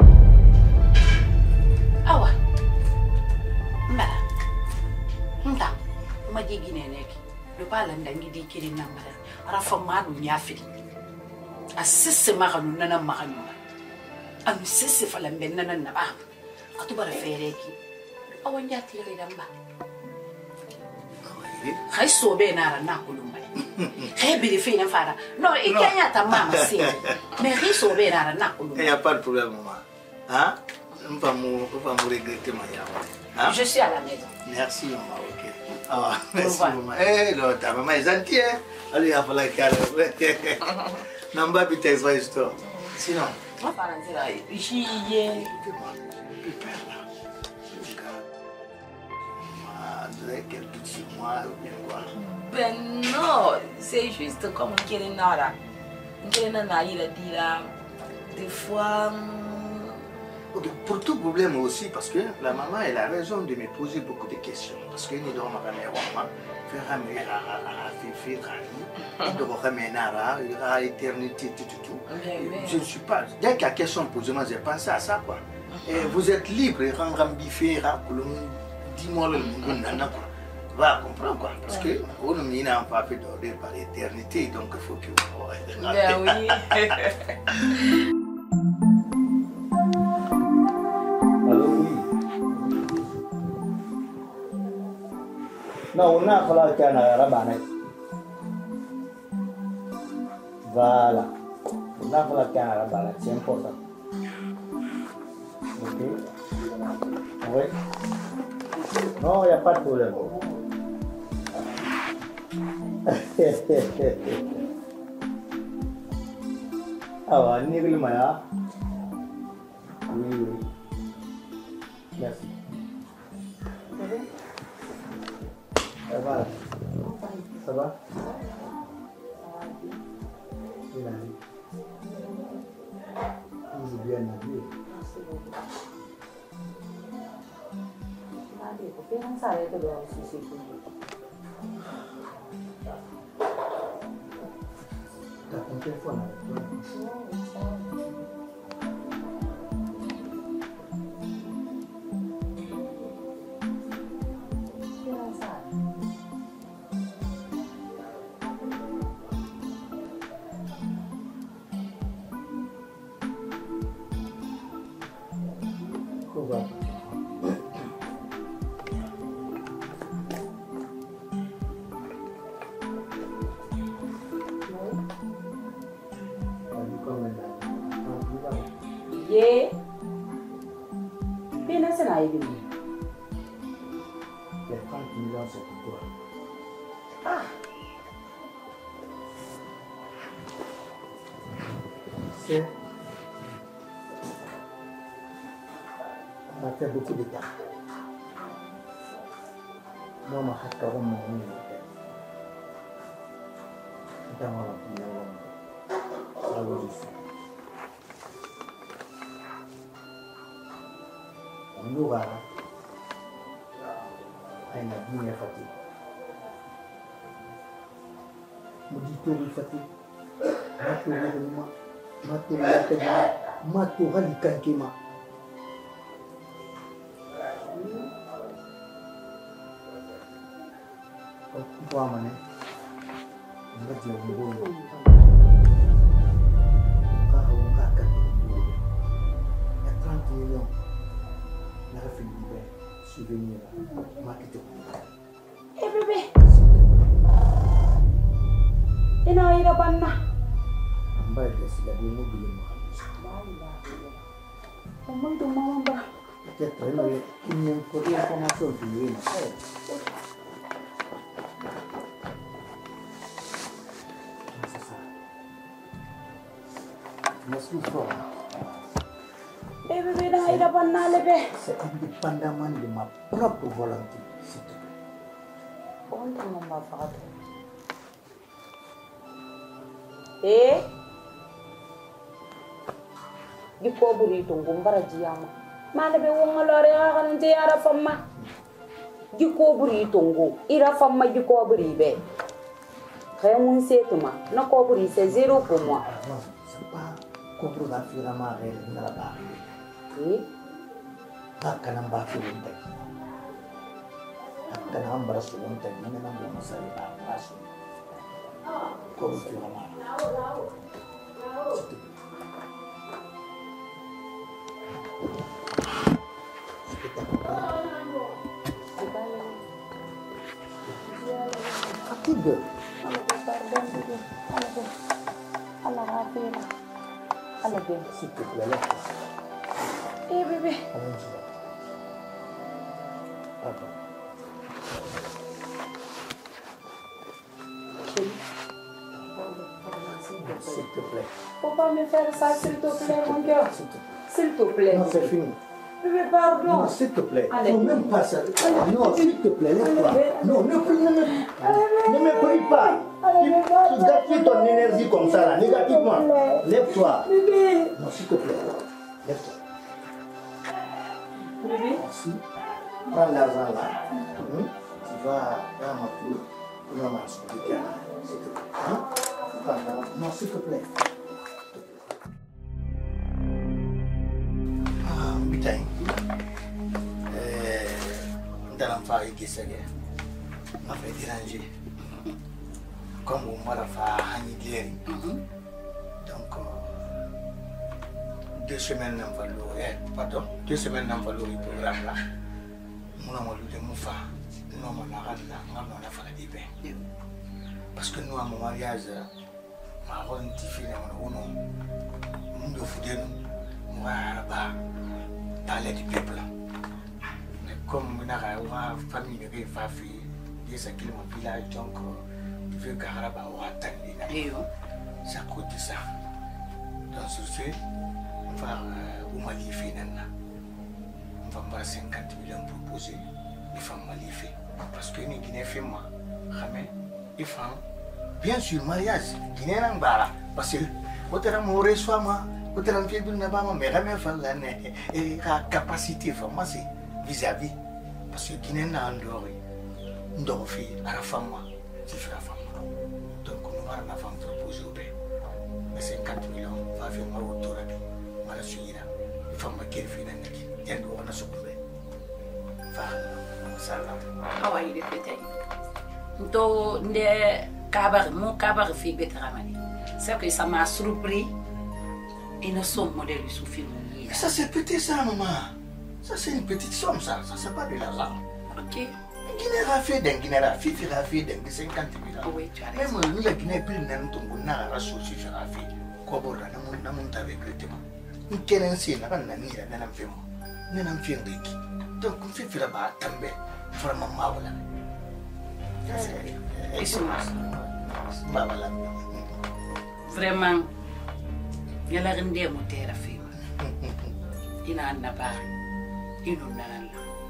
awa mbara nta ma jigi neneki le pala ndangi dikiri nambara arafa manu nyafi asisse maganu nana maganu am sisse falambe nana naba atubara fereki awanja tiri damba hay sobe nara nakulumba hay biri fina fara no ikanya ta mama si mais hay sobe nara nakulumba il y a pas de problème maman hein on va nous on va nous regretter maman hein je suis à la maison merci maman ok ah merci maman eh non ta maman est gentille allez à la cale namba bite ça histoire sinon on va rentrer ici hier qu'elle doute sur moi ou bien quoi. Ben non, c'est juste comme on dirait nada. On dirait nada, il a dit là, des fois... Okay. Pour tout problème aussi, parce que la maman, elle a raison de me poser beaucoup de questions. Parce que nous devons ramener maman, faire ramener à la fifi, nous devons ramener à la éternité, tout, tout, tout. Je ne suis pas... Dès qu'il y a question posée, moi, j'ai pensé à ça, quoi. Et vous êtes libre, rambifé, dis-moi le monde, va comprendre quoi, parce que on n'a pas fait d'ordre par l'éternité, donc il faut que vous... Ben oui. Allô, oui. Non, on a fallu qu'il y ait un rabanet. Voilà. On a fallu qu'il y ait un rabanet, c'est important. Ok. Oui. Non, il n'y a pas de problème. Ah ouais, Nigel Maya. Oui, oui. Merci. Ça va? Ça va? Vous êtes bien habillé. Ade ko pinang sare to do sisi ko. Ta con telefono. Ye pena sana ibi ni Ya kan tinggal satu. ah C'est ça fait beaucoup de temps. Moi, ma haka on m'a mis. Dans la vie, ça va juste. Lugha aina dini ya Fatih. Mujitu Fatih. Matu rumah, matu rumah, matu halikan kima. Apa mana? Enggak jauh jauh. Kau kakak. Ya tranquilo. La fille souvenir marketing. Eh bébé. Ina ira banna. Ambai da sila di mobil mo. Omong tu mama ba. Kita tahu ini yang kau informasi tu ni. Masuk fort. Eh bébé na ira banna lebe. C'est indépendamment de ma propre volonté. On tu mama fa. Eh di ko buri to ngombara jiyama mala be wonga lore ga kan te ara famma di ko buri to ngo ira famma di ko buri be kay mun setuma na ko buri c'est zéro pour moi Non, c'est pas contre la fille ma rêve na ba. eh Haka nan ba fi wanda. Haka nan bar su wanda ne nan ba masari ba ba su. Ko fi ma. Ketiga. Allah hafira Allah be Sikit lele. eh bébé Allons y. Apa? S'il te plaît. faut pas me faire ça s'il te plaît mon cœur s'il te plaît Non, c'est fini. bébé pardon Non, s'il te plaît. Allez. Faut même pas ça. Non, s'il te plaît, lève-toi. Non, ne, ne, ne, ne me prie pas. Tu, tu gaspilles ton énergie comme ça, là, négativement. Lève-toi. bébé Non, s'il te plaît. Lève-toi. bébé Merci. Prends l'argent là. Hum? Tu vas dans ma tour. Tu vas m'expliquer. S'il te plaît. Hein? Prends. Non, s'il te plaît. Ah, putain. Euh, dans l'enfant qui s'est m'a fait déranger. Comme on m'a fait Hanni donc euh, deux semaines n'en fallu, eh, pardon, deux semaines n'en fallu le programme là. Mon amour de Moufa, nous on a rendu là, on a fait la début. Parce que nous à mon mariage, ma rentifie mon nom, nous de foutre nous, moi là-bas, parler du peuple. Mais comme on a une famille de famille, des qui mon village donc. Je veux Garaba ou attendre. Ça coûte ça. Donc, sur ce, on va au Mali faire. On va avoir cinquante millions proposés. Il faut Mali faire. Parce que les Guinéens font moi. Ils font bien sûr mariage. Guinée n'a pas. Parce que quand on reçoit moi, quand on fait une nabama, mais jamais faire la capacité de vis-à-vis. parce que Guinée n'a endoré. Ndoro fi à la femme, c'est fait la femme. Donc nous allons la femme proposer au père. Mais cinquante millions va faire mal au tour à lui. Mal à suivre. Il faut me qu'il finisse n'aki. Il y a deux ans à s'occuper. Va, ça là. Ah ouais, il est peut-être. Nto nde kabar mon kabar fi betramani. C'est que ça m'a surpris. Et nous sommes modèles sous film. Ça c'est petit ça maman. Ça c'est une petite somme ça. Ça c'est pas de l'argent. OK. Guinée a fait d'un Guinée a fait a fait d'un cinquante mille. Oui, tu as raison. Même la Guinée plus n'a ton n'a pas sauté sur la fille. Quoi n'a mon n'a mon avec le témoin. Une quelle c'est n'a pas n'a ni la n'a fait moi. N'a fait Ricky. Donc on fait faire là-bas tomber. Vraiment mal là. Et c'est moi. Voilà. Vraiment. Il y a la rende mo terra fi. Ina na ba. Ino na la.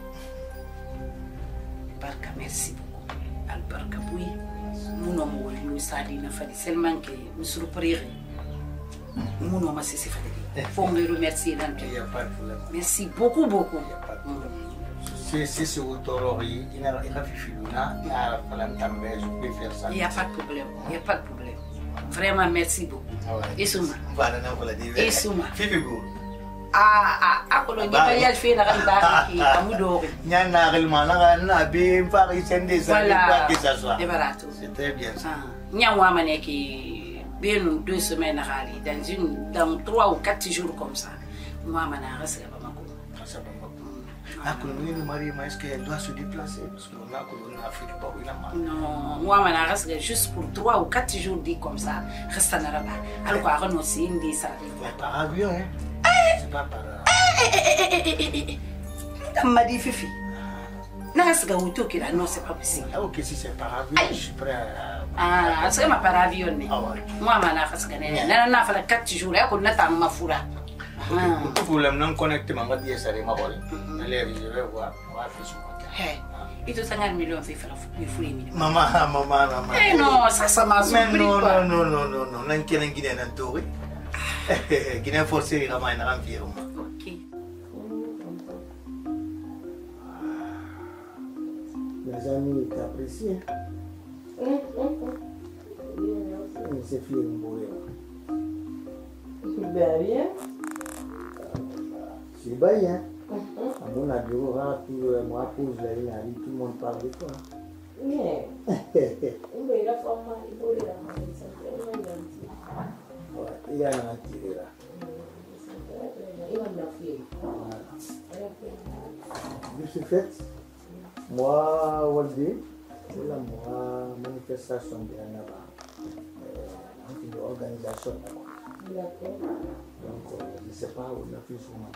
Barka merci beaucoup. Al barka bui. Muno mo wori no sadi na fadi seulement que me surprendre. Muno ma c'est fadi. Faut me remercier dans Il y a pas de problème. Merci beaucoup beaucoup. Il y a pas de problème. C'est c'est ce autorori, il a il a fait filuna, il a fallu tamber, je peux faire ça. Il y a pas de problème. Il y a pas de problème. Vraiment merci beaucoup. Et souma. Voilà, non voilà dire. Et souma. Fifi go. Ah ah ah ko lo ngiba ya fi na kan ba ki amudo. Nya na rel mana na be pari sende ça pas que ça soit. Et barato. C'est très bien ça. Nya wa mané ki bien deux semaines rali dans une dans trois ou quatre jours comme ça. Moi mana reste là Bamako. Ça Bamako. Ah ko ni mari mais est-ce qu'elle doit se déplacer parce que on a ko en Afrique pas il a mal. Non, moi mana reste juste pour trois ou quatre jours dit comme ça. Reste na là-bas. Alors quoi on aussi indi ça. Par avion hein. C'est pas par. M'a dit Fifi. Non, c'est que auto qui là non c'est pas possible. Ah ok si c'est par avion, je suis prêt à. Ah, c'est ma par avion. Moi mana reste que na na fala quatre jours là ko na ta ma fura. Le problème non connecté m'a dit ça les ma bol. Allez, je vais voir, on va faire ça. Hey. Et tout ça cinquante millions fait fala fu fu mi. Maman, maman, maman. Eh non, ça ça m'a surpris. Non non non non non non, nan kenen Guinée nan tori. Guinée forcé il ramène un environ. OK. Les amis t'apprécient. Hum hum hum. C'est fier un beau. Ben bien. C'est bien. À mon avis, moi, pose la ligne, tout le monde parle de toi. Mais, il y a la femme, il faut la manger, ça fait un gentil. Ouais, il y a un tiré là. Il va la fille. Je suis fait. Moi, Waldi, c'est la moi, manifestation de la Nava. Une organisation là-bas. D'accord. Donc, je ne sais pas où on a fait souvent.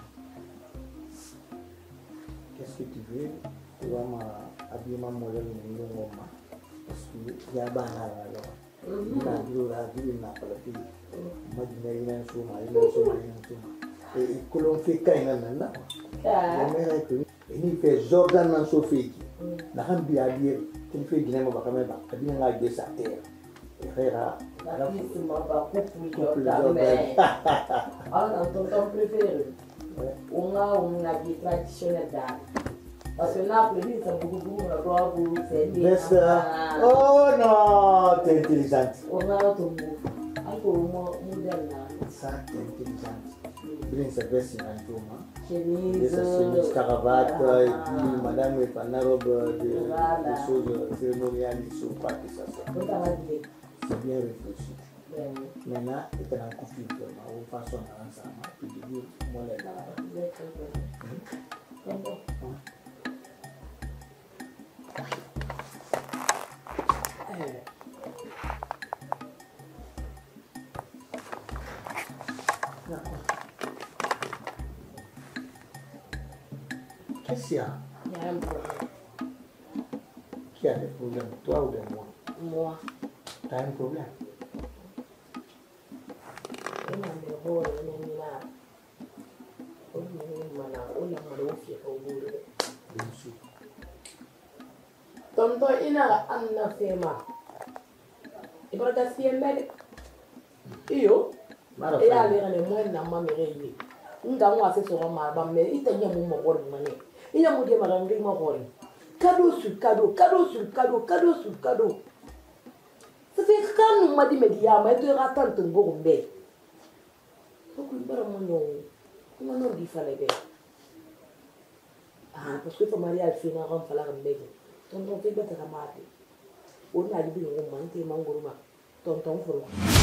Qu'est-ce que tu veux? Tu vas m'habiller ma modèle de mon parce qu'il y a un banal là. Il y a un bureau là, il y a un appareil. Moi, je n'ai rien sur moi, il y a un sur moi, il y a un sur moi. Et il l'on fait quand il y a un là. Et il fait Jordan dans son fait. Il y a un bien habillé. Il fait Guinée, il va quand même habiller un habillé sa terre. Il fait là. La fille ne m'a pas coupé Jordan, mais. Ah, dans ton temps préféré. On a un habit traditionnel d'art. Parce que là, le livre, c'est beaucoup plus de droit pour c'est oh non, t'es intelligente. On a un tombeau. Encore un modèle là. Ça, t'es intelligente. Bien, ça fait c'est un tour. Chemise. Chemise, cravate, et puis madame est en robe de choses cérémoniales, ils ne sont pas que ça. C'est bien réfléchi. Maintenant, il est en couple, on passe ensemble, puis il dit, moi, là. Qu'est-ce qu'il y a? Il y a un problème. Qui a des problèmes, toi ou bien moi? Moi. Tu as un problème? Tonto ina anna fema. Ibrata siembe. Iyo. Mara E ale ngane mo na mama reyi. Nga mo ase so ma ba me ita nya mo mo gori mane. Ina mo de ma ngi mo gori. cadeau sur cadeau, cadeau sur cadeau, cadeau sur cadeau. Ça fait quand nous m'a dit, mais diable, mais tu attends ton beau bébé. Donc, il va mon nom. Comment on dit fallait bien? Ah, parce que ton mariage fait un rang, fallait un bébé. Tonton fait battre la marde. On a dit, on m'a dit, mangourma. Tonton, faut.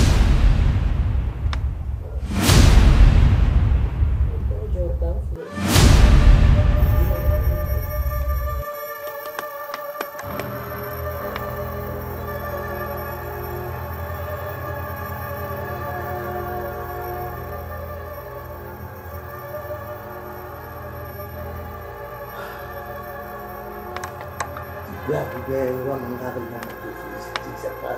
Tonton, Jordan, faut. Ya, porque uang mengalir nama tu, siapa?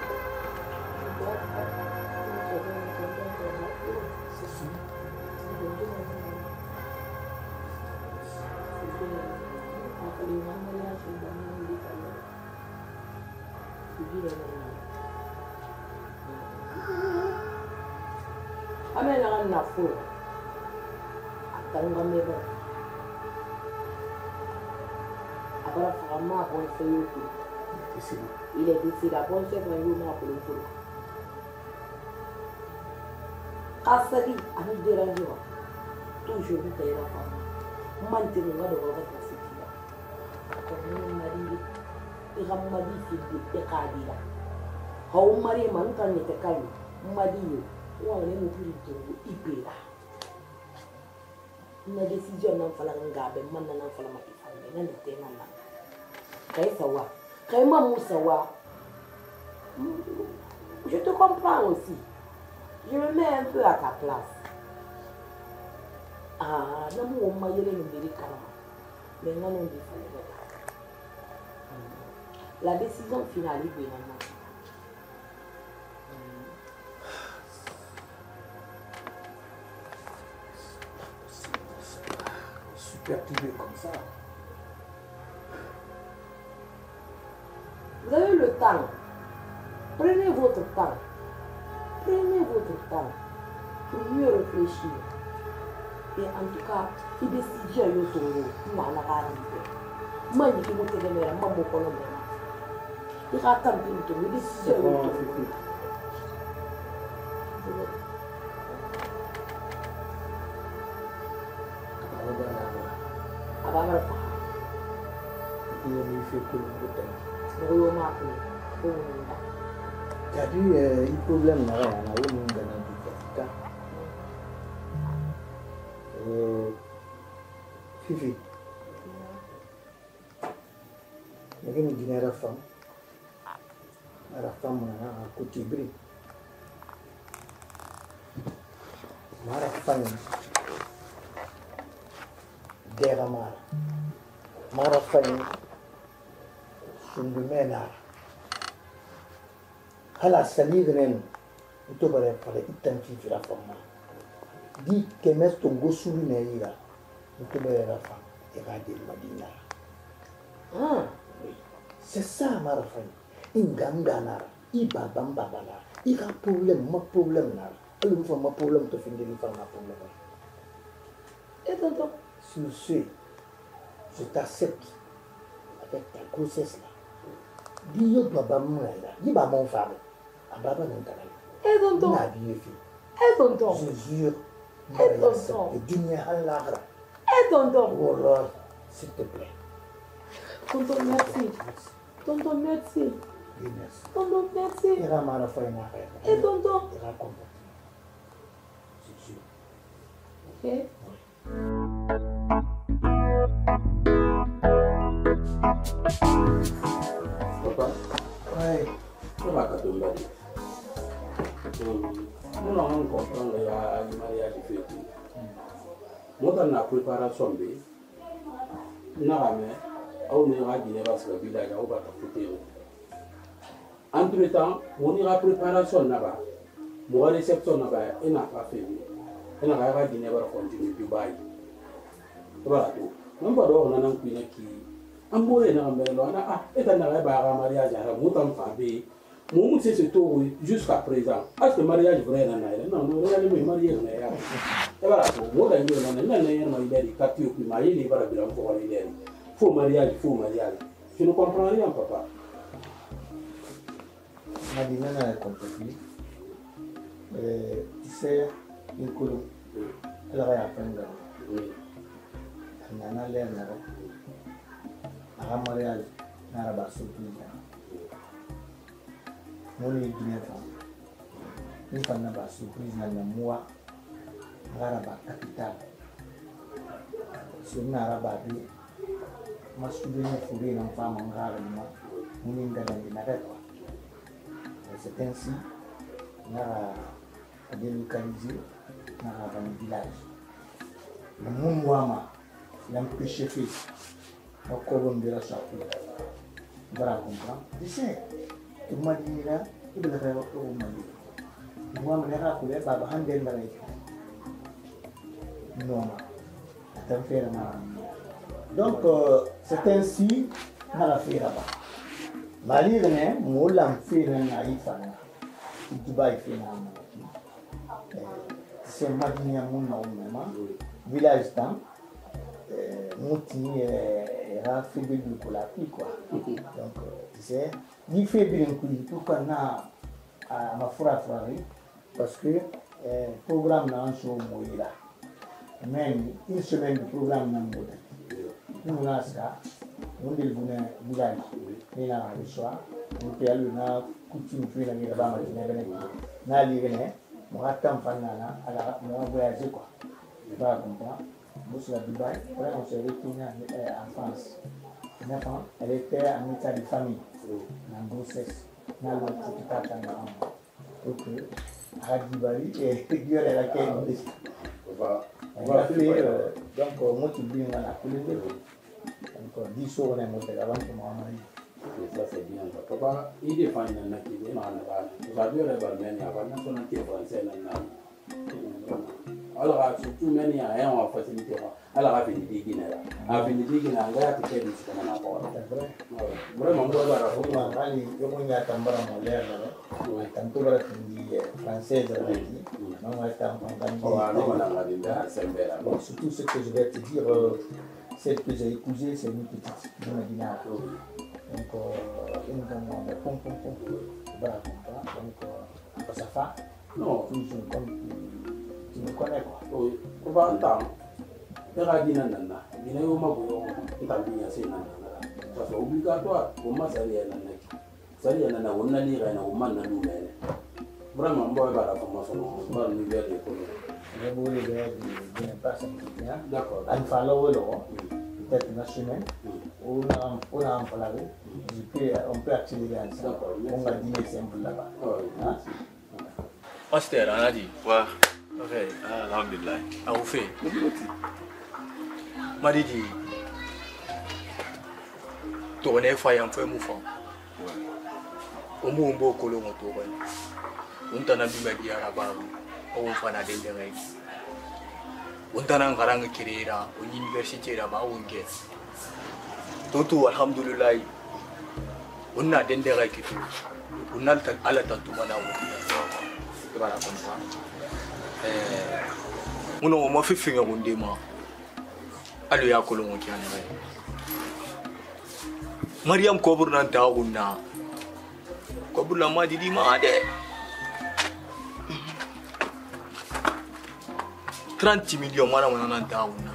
Ame na na fo. Atanga meba. Agora fama bon se yoku. Il est décidé à bon chef na yuma pour le fo. Kasadi ami dérange wa. Toujours du taïra fama. Maintenir na de votre facilité. Comme mari e gamadi fidi e kadira. Haw mari man kan ne takayo. Madi wala ne mupiri tongo ipera. Na décision nan fala ngabe man nan fala makifanye nan de nan nan. Kay sawa. Kay mamu sawa. Je te comprends aussi. Je me mets un peu à ta place. Ah, namu o mayele no biri karama. Mais non on dit fala. La décision finale est bien nan. Activé comme ça. Vous avez le temps. Prenez votre temps. Prenez votre temps pour mieux réfléchir. Et en tout cas, il décide de le tourner. Il n'a pas arrivé. Moi, je suis monté de l'air. Moi, je suis monté de l'air. Il a attendu le tourner. Il décide de le tourner. Ababarapa. Dia ni fait que le temps. Nous ma pour. Jadi il problème là on a eu une grande difficulté. Euh Fifi. Mais ni dîner à femme. À la femme on a côté bri. Mara femme. Dera mara. Mara fani sundumena hala salidren to bare pare itanti fira fama di che mesto gosuri ne ira to bare rafa e va di madina ah c'est ça mara fani ingangana iba bamba bala ira problème ma problème na alum fa ma problème to finde ni fa ma problème et tonton sur ce je t'accepte avec ta grossesse là. Dis yo baba mouala, dis ba mon femme. A baba non kana. Eh tonton. Na bien fait. Eh tonton. Je jure. Eh tonton. Et dunia Allah. Eh tonton. Oh Lord, s'il te plaît. Tonton merci. Tonton merci. Merci. Tonton merci. Il va m'en faire ma frère. Eh tonton. Il va comprendre. C'est sûr. Ok. Papa, Ouais. comment tu as tombé? Nous avons compris le mariage fait. Moi, dans la préparation, nous avons dit que le village a été. Entre-temps, on ira préparation là-bas. Mon réception là-bas, elle n'a pas fait. Elle n'a pas dit qu'elle va continuer Dubaï. Voilà tout. Nous avons dit que nous avons dit que nous avons mariage mon c'est ce tour jusqu'à présent. Est-ce que le mariage vrai non, non, non, non, marié. Et voilà, moi, je suis un peu de Faux mariage, faux mariage. Tu ne comprends rien, papa. Madina n'a compris. Tu sais, une colonne. Elle a appris. Oui. Elle n'a l'air n'a pas. Un mariage n'a pas surpris. Mon est bien fait. Une femme n'a pas surprise n'a pas moi. N'a pas capital. Si n'a pas dit, ma studie n'est fourrée dans femme en rare. Mon est dans les narrettes. C'est ainsi qu'on a délocalisé dans le village. Le monde Wama, il a un péché fait. On a colonne de la chapelle. Voilà, comprendre. Tu sais, tout le monde dit là, il veut faire au Mali. Moi, je me rappelle, je vais handler dans les non, attends, faire donc, c'est ainsi qu'on a fait là-bas. Mali ne molam fe na naifa na Dubai fe na c'est Madina mon nom village tam mouti era fait de pour la pluie quoi donc tu sais ni fait bien couille pourquoi na à ma fura frari parce que programme na un show moïla même une semaine de programme na moda nous là ça on est venu village ni na le soir on peut aller na coutume puis na ngira ba ma na bene na li bene mo hatam fanna na ala mo voyager quoi ba comprendre moi à Dubaï après on s'est retourné en France une femme elle était en état de famille en grossesse na le petit tata na ok à Dubaï et figure la laquelle on va faire donc moi tu bien la couleur donc dix jours on est monté avant que moi ça c'est bien papa il défend na qui est na na aujourd'hui le balmen ya ba nationalité française na alors surtout même il y a un facilité alors à venir Guinée là à venir Guinée on va te faire du comme na pas vraiment on va la faut ma rali yo mo nya tambara mo leer la tanto bara di française là non on est en train non on a dinda sembera surtout ce que je vais te dire celle que j'ai épousée c'est une petite Madina donc une femme de pom pom pom voilà donc ça fait non toujours comme tu me connais quoi oui on va entendre era dina nana dina yo mabuyo ntambinya sena ça c'est obligatoire pour moi ça rien nana ça rien nana on a lire na on man na nous vraiment bon ba la formation ba l'univers de l'économie je voulais bien passer bien d'accord il fallait le peut-être national on a on a un palais on peut accélérer à ça on va dîner simple là-bas Master, on a dit. Ouais. Ok. Ah, alhamdulillah. Ah, vous faites. M'a dit. Tourner faillant fait mouvement. Au moins beaucoup le moto. On t'en a vu me dire là-bas. On va faire des délais. On t'en a un grand qui est là, à l'université là-bas où on est. Tout alhamdulillah. On a des délais qui tout. On a à la tante mana où voilà comme ça. Eh, on a moi fait finir un démon. Allez ya kolongo qui en est. Mariam Kobur nan taouna. Kobur la ma didi ma ade. trente millions mana mana nan taouna.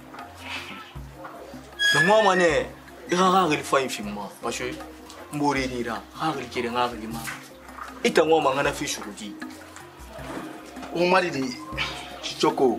Na moi mané, il a rare il faut un film parce que mbori dira, rare il kire rare il ma. Ita moi mangana fi shuruti. On m'a dit Choko.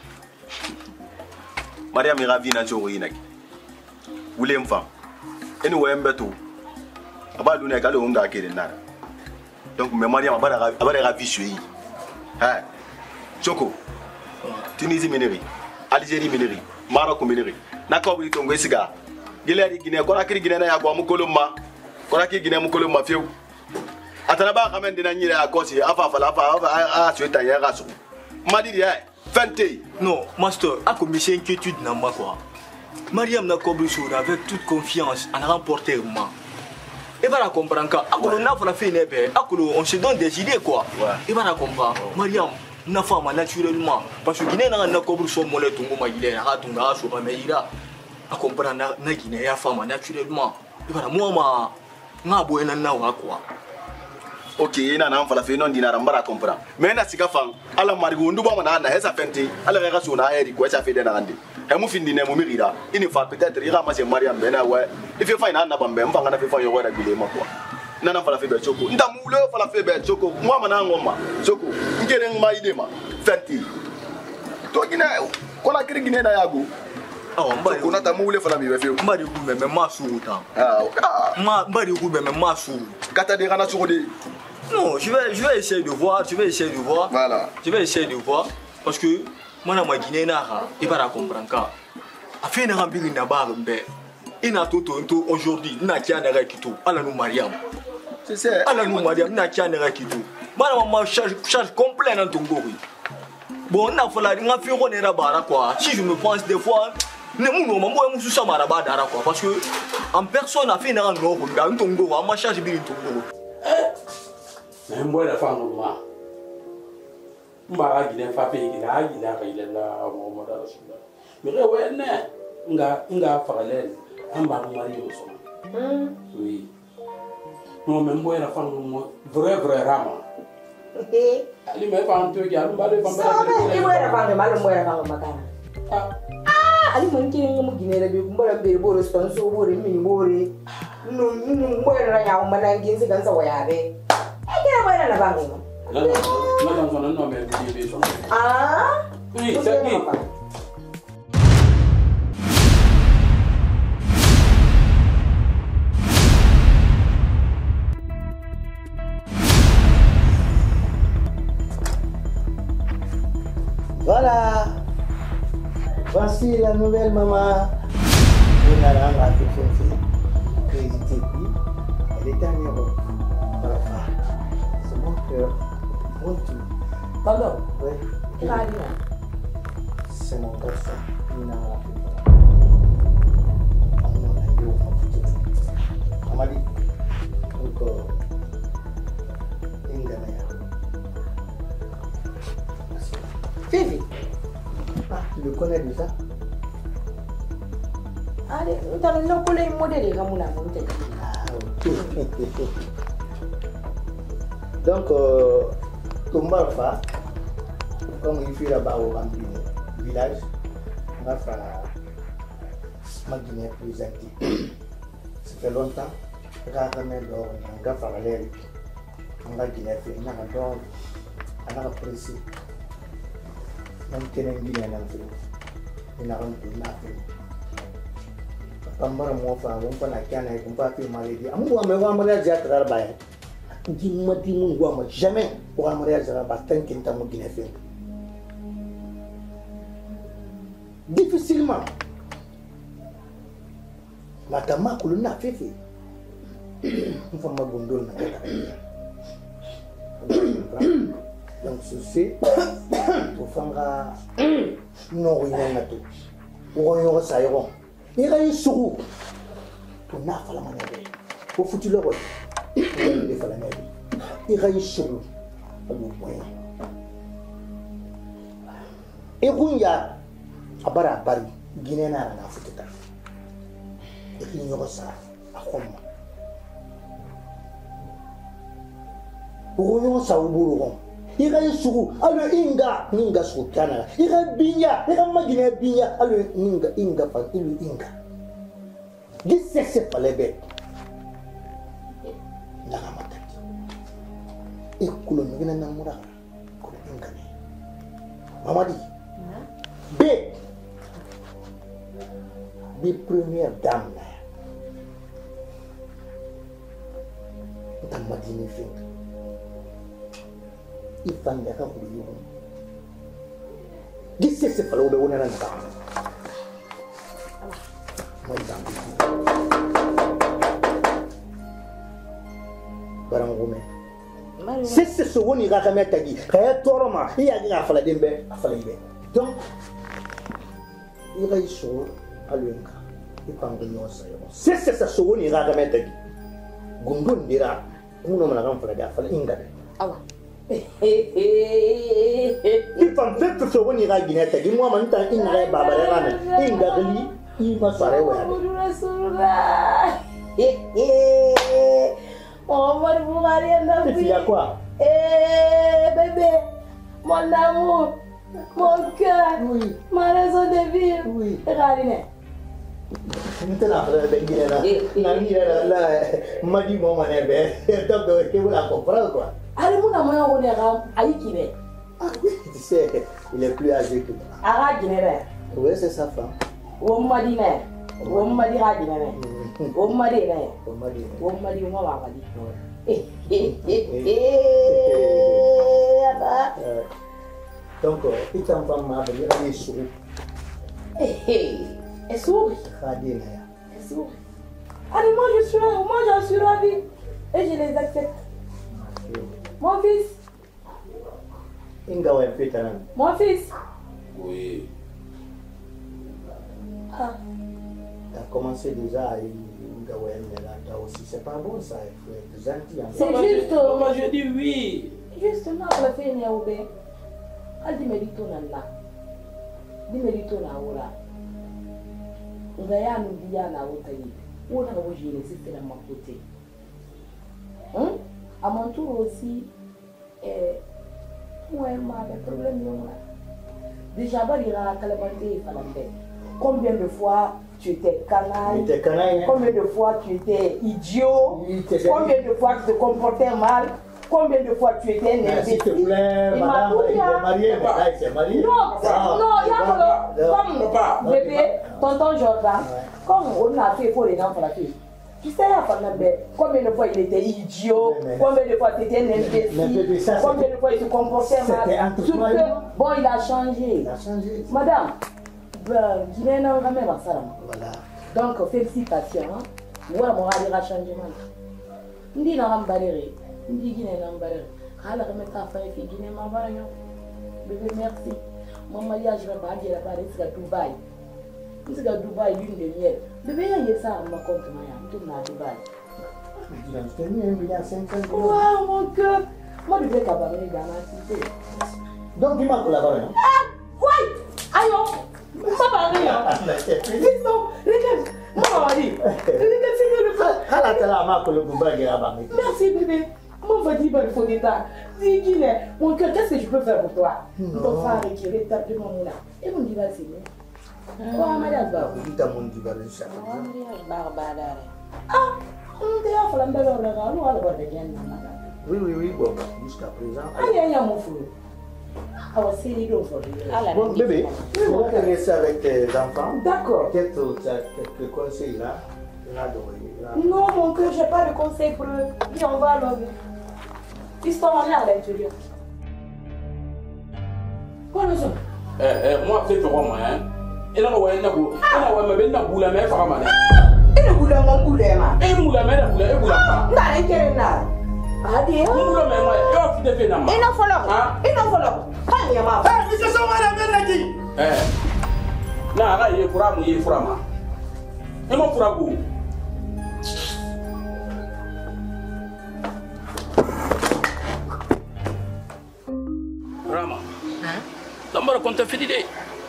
Mariam est ravie na choko inaki. Wule mfa. Eni wembe tu. Aba luna kale unga kire nara. Donc mais Mariam aba aba ravie chui. Hein. Choko. Tunisie mineri. Algérie mineri. Maroc mineri. Na ko bi tongo siga. Gile Guinée ko akiri Guinée na ya gwa mukoloma. Ko akiri Guinée mukoloma fiu. Atana ba kamen dina nyira akosi afa fala afa a sueta ya gaso madi dia vingt non master a comme c'est inquiétude na moi quoi Mariam na Kobruso avec toute confiance en remporter moi et va la comprendre quand akolo na fala fait nebe akolo on se donne des idées quoi et va la comprendre Mariam na femme naturellement parce que Guinée na na Kobruso mo le tungo ma ile na tunga so ba meira à comprendre na na Guinée ya femme naturellement et voilà moi ma nga boye na na wa quoi ok ina na fala fe non dinara mbara comprendre mais na sika fang ala marigo ndu ba mana na hesa fenti ala ga so na eri ko sa fe de na ande e mu findi ne mu mirira ini fa peut-être ira ma se mariam bena wa e fe fa ina na bambe mfanga na fe fa yo wera bile makwa nana fala fe be choko nda mu le fala fe be choko moi mana ngoma choko ngere ma idema fenti to gina ko la kiri gine na yago ah mbari ko na ta mu le fala mi be fe mbari ku me me masu ta ah ma mbari ku me me masu kata de kana choko de. Non, je vais, je vais essayer de voir, je vais essayer de voir. Voilà. Je vais essayer de voir. Parce que moi, dans ma Guinée, il va comprendre quand. Afin de remplir une barre, il n'a tout aujourd'hui, il n'a qu'à ne qui tout. Allah nous mariam. C'est ça. Allah nous mariam, il n'a qu'à ne qui tout. Moi, ma charge complète dans ton gori. Bon, on a fallu que je fasse une barre quoi. Si je me pense des fois. Ne mouno mambo emu susa maraba dara quoi parce que en personne a fait une rendre on ga ntongo wa ma charge bi ntongo na mbo la fango ma mba gine fa pe gine a gine ka ile la Muhammad Rasulullah mi re wenne nga nga faralen amba mari yo so oui non mais mbo la fango mo vrai vrai rama ali me fa anto ya mba le fa mba ni mbo la fango malo mbo la fango makana ali mon kiri ngo Guinée be mbola be bo response bo re mi bo re no no mbola na ya mana nginzi ganza wa yabe ekera mbola na bango no no no no no me be so ah oui c'est qui voilà. Voici la nouvelle maman. On a la la fille. Crédité puis elle est en Europe. Voilà. C'est mon cœur. Mon tout. Pardon. Oui. C'est mon garçon. Il n'a la fille. On a eu un petit. On m'a dit. Encore. Ingana. Fifi. Ah, tu le connais déjà? Allez, tu as le collègue modèle comme on a monté. Ah, ok. Donc, euh, Tombarfa, comme il fait là-bas au village, on a fait ma Guinée plus active. Ça fait longtemps que on a fait l'air. On a Guinée fait, on a donc, on a apprécié. Même kenen Guinée nan fi ina ran ko na fi tambara mo fa won fa na kana ko fa fi maladi amu wa me wa mariage ya trar ba ya dimati mun wa ma jamais ko wa mariage ya ba tan kin tamu Guinée fi difficilement la tama ko na fi fi fa ma gondol na kata donc ceci pour faire non rien à tout pour on y ça ira il y a une souris pour n'a pas la manière pour foutre le roi il faut la manière il y a une souris pour le moyen et vous y a à bara Paris Guinée n'a rien à foutre ça et il y a ça à Rome pour on y ça au bout ira sugu alo inga ninga sukana ira binya ira magine binya alo inga inga pa ilu inga gisse se palebe ndaga matati ikulo ngina namura ko inga ni mamadi b bi première dame na madini fi ifan da kan kuyi gisse se falo da wona nan ka mai dan barang gome sisse so woni ga ka meta gi ka toro ma iya ga fala dembe afala ibe donc ira iso aluenka ifan go nyosa yo sisse sa so woni ga ka meta gi gundun dira kuno mana kan fala da afala inga awa ifan fekto so woni ga gineta gi mo man tan inga baba da rana inga gali Il va soirée, ouais. Mohamed Bouhari est là. Il y a quoi? Eh, bébé, mon amour, mon cœur, oui. Ma raison de vivre. Oui. Regardez. Maintenant, m'a dit mon manève. Donc, tu veux la comprendre quoi? Allez, mon amour, on est ram, aïe qui est. Tu sais, il est plus âgé que moi. Ara Guinée. Oui, c'est sa femme. Où m'a dit, mais. Où m'a dit, Ra Guinée. Où m'a dit, mais. Où m'a dit, où m'a dit, où m'a dit. Eh, eh, eh, eh. Donc, il t'en va m'a dit, il est sourd. Eh, eh. Elle sourit. Elle sourit. Allez, moi je suis là, moi j'en suis ravie. Et je les accepte. Mon fils. Mon fils. Oui. Ah. Tu as commencé déjà à Ngawel, mais là, toi aussi, c'est pas bon ça, il faut être gentil. C'est juste. Moi je dis oui. Justement, on va faire une yaoube. Elle dit, mais dis-toi là. Dis, mais dis-toi là. Ngaya nudia na wotayi wona ka bojile c'est de mon côté. Hein? À mon tour aussi euh moi ma problème là. Déjà balira calamité falambe. Combien de fois tu étais canaille? Tu étais canaille. Combien de fois tu étais idiot? Combien de fois tu te comportais mal? Combien de fois tu étais nerveux? S'il te plaît, madame, il est marié, mais là, il s'est marié. Non, non, il y a comme bébé, tonton Jordan, comme on a fait pour les gens pour la fille. Tu sais, combien de fois il était idiot, combien de fois tu étais imbécile, combien de fois il se comportait mal. Bon, il a changé. Il a changé. Madame, Guinée n'a jamais pas ça. Voilà. Donc, félicitations. Voilà, mon rêve a changé. Je dis, non, je vais Ndi Guinée n'embarque. Hala kama kafanya fi Guinée mabanyo. Bébé merci. Mon mariage va pas dire là-bas c'est à Dubaï. C'est à Dubaï lune de miel. Bébé il y a ça ma compte maya. Tout na Dubaï. Je t'ai mis un million cinq cents. Waouh mon cœur. Moi je vais cabaret dans la cité. Donc dis-moi pour la barre. Ah, ouais. Ayo. Ça va rien. C'est non. Regarde. Moi mari. Merci bébé. Mon va dire, il faut des tas. Dis, Guinée, mon cœur, qu'est-ce que je peux faire pour toi? Ton frère qui est tape de mon moulin. Et mon diva, c'est mieux. Oh, madame, bah. Oui, t'as mon diva, le chat. Ah, on est à flamber le regard, nous allons voir des gens, madame. Oui, oui, oui, bon, jusqu'à présent. Aïe, aïe, mon fou. Ah, c'est les deux pour lui. Bon, bébé, on va te laisser avec tes enfants. D'accord. Peut-être tu as quelques conseils là. Non, mon cœur, je n'ai pas de conseils pour eux. Viens, on va alors. Ils sont allés à l'intérieur. Quoi le son? Eh, eh, moi, c'est pour moi, hein. Il y a un peu de boulot. Il y a un peu de boulot, mais il faut pas. Il y a un peu de boulot, mais il y a un peu de boulot, mais il y a un peu de boulot. Il y a un peu de boulot. Adi, il y a un peu de boulot, mais il y a un peu de boulot. Il y a un peu de boulot. Il y a un peu de boulot. Il y a un peu de boulot. Eh, monsieur Somara, viens ici. Eh, là, là, il y a un peu de boulot, il y a un peu de boulot. Il y a un peu de boulot. Rama, lambara konta fidi de.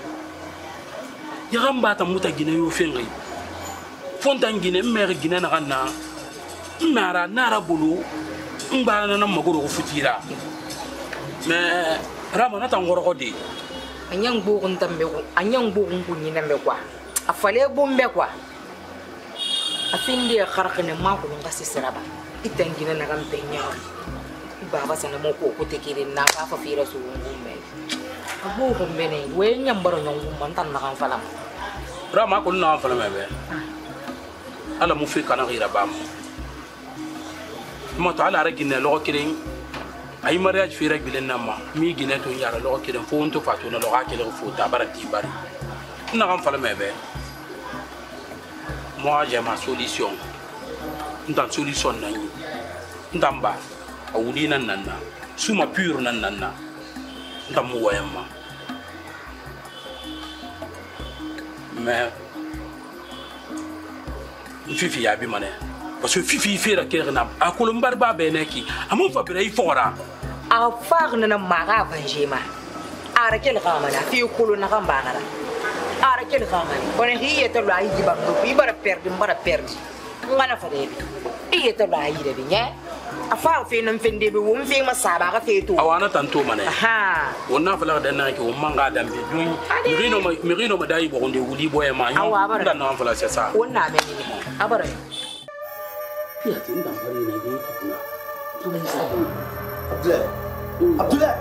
Ya gamba ta muta Guinée yo fengi. Fonta Guinée mer Guinée na kana. Nara nara bulu. Mbana na magoro ko futira. Mais Rama na tangoro ko de. Anyang bu kun tambe ko. Anyang bu kun kunyi na me kwa. Afale bombe kwa. Afindi ya kharakne ma ko ngasi seraba. Itangina na kampe nyawa. Baba sana mo ko ko tekirin na ka fa fira su ngumme abu ko bene we nyambaro nyong mantan na kan falam Rama ko na falam be ala mu fi kana gira bam mo to ala ragina lo kirin ay mariage fi rag bilen nama mi gine to yara lo kirin fo onto fatu na lo ha kele fo ta barati bari na kan falam be moi j'ai ma solution ndan solution na ni ndamba awuli nan nan na suma pure nan nan na ndamu wayama mais fifi ya bi mane parce que fifi fera kerna akolo mbarba beneki amon fa bere fora a far na maga banjema ara kel gamana fi kulu na gambana ara ken kanga kone hiye to la yi ba ko yi bara perdi bara perdi ngana fa de iye to la yi de nya afa fe nan fende be won fe ma saba ka fe to awana tanto mana ha wonna fala da na ke won ga dambe dun mirino mirino ma dai bo onde wuli boye ma yo dan na fala se sa wonna me ni abara ya tin dan bari na ge tukuna tun sa Abdullah Abdullah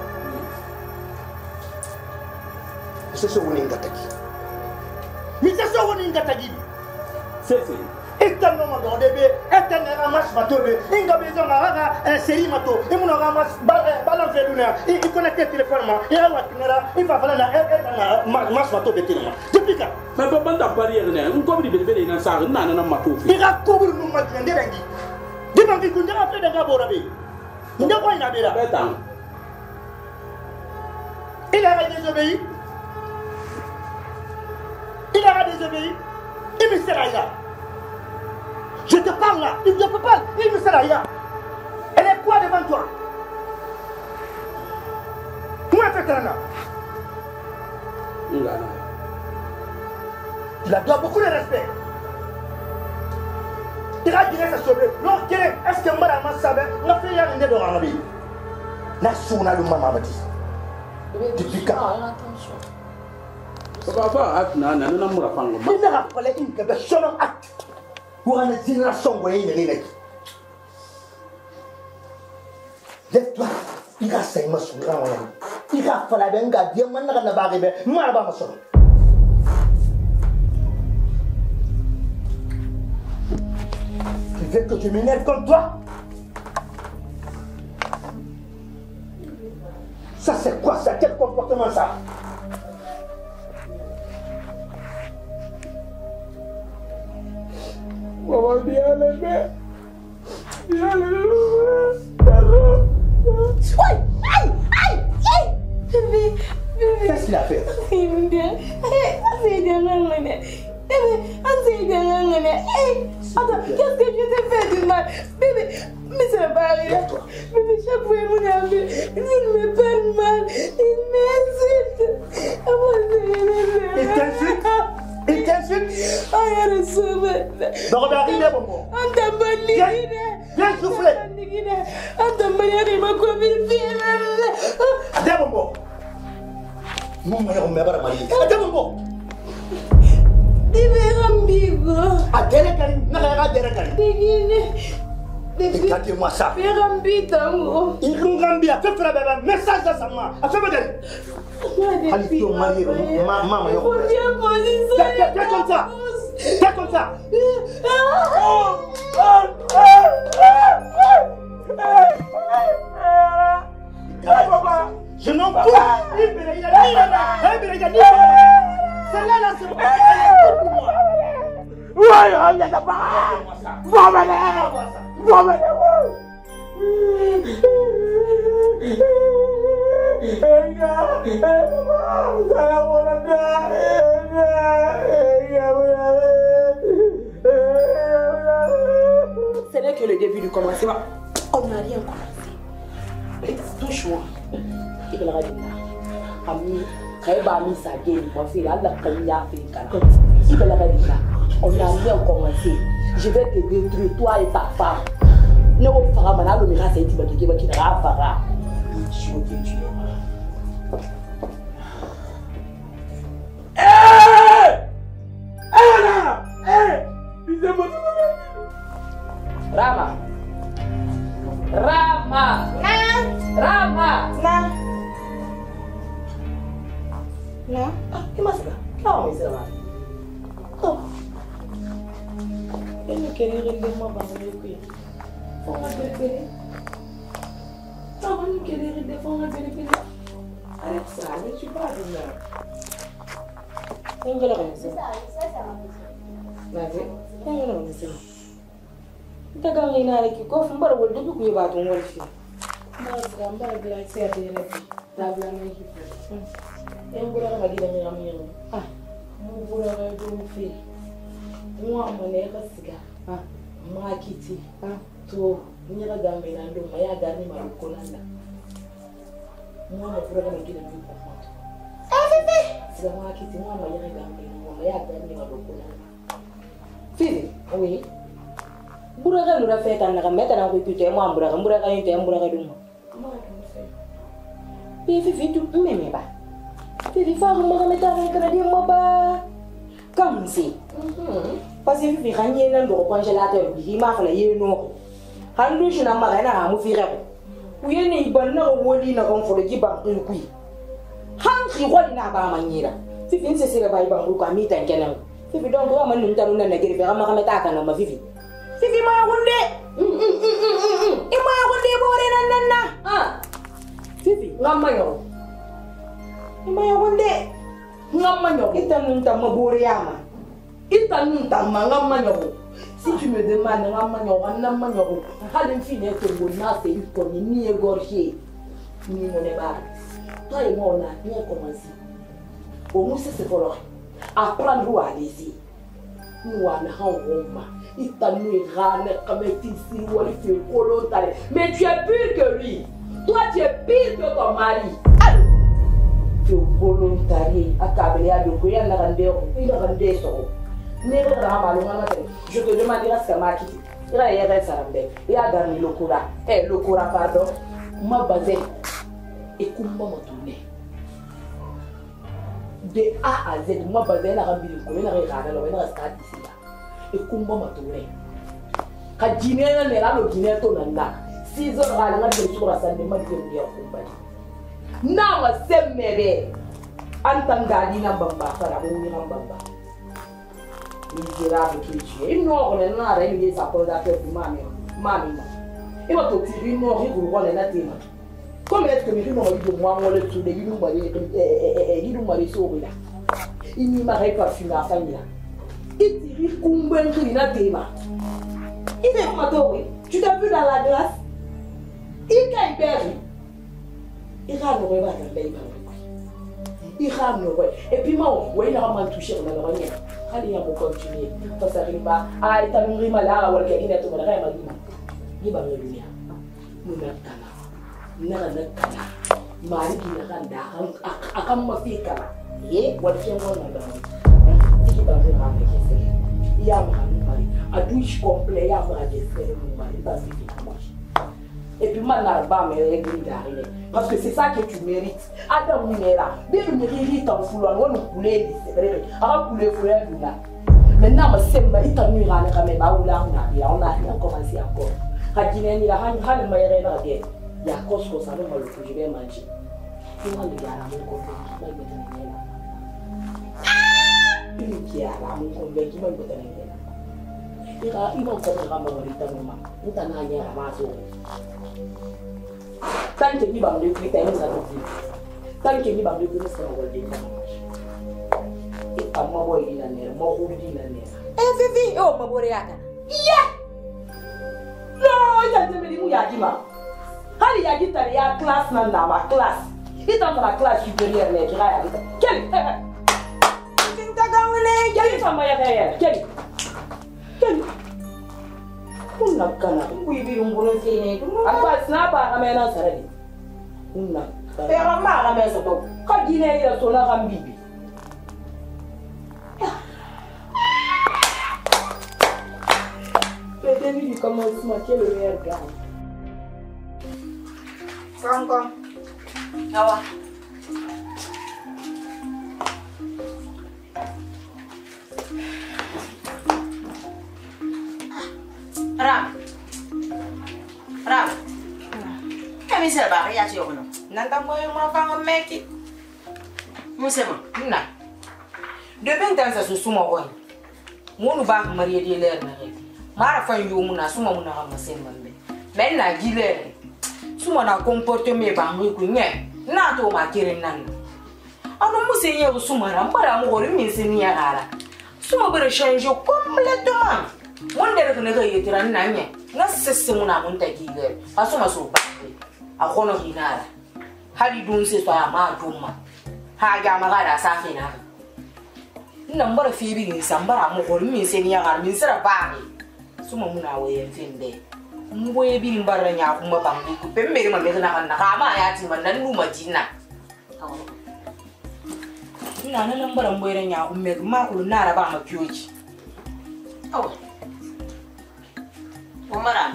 Sese woni ngataki mi sese woni ngataki sese Etan no mando debe etan na mas batobe inga bezo ngara seri mato imuno ga mas balan feluna i connecter téléphone ma ya wa kinera i fa fala na etan na mas batobe tinma depika fa ba banda barrière ne un ko bi bele na sa na na mato fi ira ko bur no ma ngende dangi di bangi kunja ape daga borabe nda ko ina bera betan il a désobéi il a désobéi il me sera là. Je te parle là, il ne peut pas, il ne sert à rien. Elle est quoi devant toi? Où est Fétana? Il a doit beaucoup de respect. Il a dit que ça sauvé. Non, est-ce que madame savait? On a fait un de Ramabi. La souna le maman dit. Depuis quand? Papa, atna, nana, nana, mura fango. Il n'a rappelé une que son acte. Pour une génération, vous voyez, il est lève-toi, il a cinq mois sur le grand. Il a fallu un gars, il a fallu un gars, il a fallu un gars. Tu veux que je m'énerve comme toi? Ça c'est quoi ça? Quel comportement ça? Maman, viens le faire. Viens le faire. Aïe, aïe, aïe, aïe. Bébé, bébé. Qu'est-ce qu'il a fait? C'est bien. C'est bien, bébé. C'est bien, bébé. Attends, qu'est-ce que je t'ai fait du mal? Bébé, mais ça va pas arriver. Bébé, chaque fois, mon ami, il me parle mal. Il m'insulte. Il t'insulte? Il t'insulte? Aïe, le sauve. Donc, on est arrivé, bon. On t'a banni. Viens souffler. On t'a banni, ma copine. Adé, bon. Nous, on est mariés. Adé, bon. Rambigo. Adé, Karim. N'a rien à dire. Écoutez-moi ça. Rambi, tango. Il nous rambi. A fait faire un message à sa maman. A fait faire. Allez, tu es marié. Maman, maman. Fais comme ça. Fais comme ça. Je n'en peux plus. Il a dit là. Il a dit celle-là, là, c'est pour moi. Oui, il y a pas. Bon, ben, bon, ben, ce n'est que le début du commencement. On n'a rien commencé. Touche-moi. Il va le regarder. Ami, très bas, mis sa gueule. Moi, c'est là, la première fille. Il va le regarder. On n'a rien commencé. Je vais te détruire, toi et ta femme. Ne vous fera pas le miracle, c'est un petit peu qui ne va pas. Je vais te tuer. Hé! Hé là! Hé! Dis-moi tout. Rama! Rama! Na! Rama! Na! Na? Ah, que mais é? Calma, miserável. Oh. Eu não queria render uma barra de cuia. Vamos beber. Não, eu não queria render, vamos beber. Olha só, eu te bato, não. Tem que levar isso. Vai ver? Tem que levar isso. Não tá ganhando nada aqui. Qual foi o barulho do que eu bato um olho? Mas, gamba, vai ser a dele. Tá vendo aqui? Eu vou levar ali da minha amiga. Ah, eu vou levar do meu filho. Uma mulher que ah, uma kiti, ah, to minha gamba na ndo, maya gani maruko nanda. Uma mulher que não quer me contar. Ah, bebê. Sama kiti mama yere gambe mama ya gani wa dokuna. Fifi, oui. Buraga lura feta na kameta na kuipite mwa buraga buraga ni te buraga dum. Fifi fifi tu meme ba. Fifi fa mo kameta ka kana di mo ba. Kamsi. Parce que fifi ganye na ndo congélateur bi ma fa la yeno. Handu shina magana ha mu fire ko. Uyene ibanna woli na kon fo de ba ku. Hanki wali na ba manyira. Fifi nse sire ba iba ko amita nkena. Fifi donc wa man nta nuna na gere fa ma kameta kana ma fifi. Fifi ma wunde. Mm mm mm mm. E ma wunde bore nan nan na. Ah. Fifi ngamma yo. E ma wunde. Ngamma yo. Itan nta ma bore yama. Itan nta ma ngamma yo. Si tu me demandes ngamma yo, ngamma yo. Halin fine to bo na se iko ni ni egorché. Ni mo ne ba. Toi et moi, on a bien commencé. Au moins, c'est pour apprendre à laisser. Nous, on a un roman. Il t'a mis rane, comme ici, ou il fait volontaire. Mais tu es pire que lui. Toi, tu es pire que ton mari. Allô? Tu es volontaire. Accablé à l'eau, il y a un rendez-vous. Il a un rendez-vous. Je te demanderai ce que m'a quitté. Il y a un rendez-vous. Il y a un rendez-vous. Eh, le courant, pardon. Ma basée. Et comment me tourner de A à Z, moi, basé la rambine, je vais regarder le stade ici. Et comment me tourner quand Guinée est là, le Guinée est là. six heures à la maison, je vais aller me dire non, c'est mes en tant qu'Alina Bamba, Farah, ou Bamba. Misérable que tu es. Il n'a pas réuni sa position pour mamie. Mamie. Il va te tirer une mort, il va voir la tête. Comment est-ce que nous avons dit de moi, on le trouve, il nous m'a dit, il n'y m'a pas fumé à famille. Il tire combien de il a des mains. Il est comment tu t'as vu dans la glace. Il a perdu. Il a le rêve à la belle. Il a le rêve. Et puis moi, il a vraiment touché dans la manière. Allez, on va continuer. Parce que ça ah, il t'a mis mal là, ou il a tout le rêve à lui. Il va me le dire. Nous n'avons pas. Nara na kana mari ki na kan da akan mafi kana ye wadke wannan da tiki ba zai ma ke sai ya ma mari a douche complet ya ma ke sai mu mari ba sai ki kuma et puis man na ba me régler d'arriver parce que c'est ça que tu mérites adam ni là bien me riri tan fulon wonu poulet c'est vrai a poulet poulet là maintenant ma semba itanu ira na kame ba wula na ya on a rien commencé encore kadine ni la han han ma yere na bien. Il y a cause que ça va le coup, je vais manger. Il va le gars à mon côté, il va le mettre là. Il qui est à mon côté, il va le mettre là. Il va il va faire un moment de temps maman. Il t'en a rien à manger. Tant que il va me le quitter, il va le dire. Tant que il va me le quitter, ça va le dire. Et à moi, moi il a l'air, moi il a l'air. Eh Fifi, oh ma boreaka. Yeah. Non, il a dit mais il y a qui m'a. Hali ya gitari ya classe nan na ma classe. Ita ma classe supérieure ne jira ya. Quel Tinta gamune, quel fama ya ya. Quel Quel Unna kana. oui bi umbuno fini. Apa snapa kamena saradi. Unna. Pero ma ga meso to. Ka gine ya sona kambibi. Le début du commencement, quel est le meilleur gars? Kom kom. Awa. Ram. Ram. Kami serba ya ci yono. Nanta moy ma fa ngam meki. Musema. Na. De ben tan sa susuma on. Monu ba mariye de leer na rek. Mara fa yu muna suma muna ha masen mambe. Men na gile. Suma na comporte me bangu kunye na to ma kirin nan anu musenye suma ran bara mu gori min siniya gara suma bare change complètement mon dere ne ga yetiran nanye na sesse mu na mun ta gile asuma so ba a kono hinara hali dun se so ma dumma ha ga ma gara sa fina nan bara fi bi ni sambara mu gori min siniya gara min sira ba suma mu na wayen finde mboye bi mbara nya kuma bangu ku pemmere ma mezana kanna kama ya ti man nan numa jinna ina nan nan baran boyren ya ku me ma ku na ra ba ma kiyoji awa umara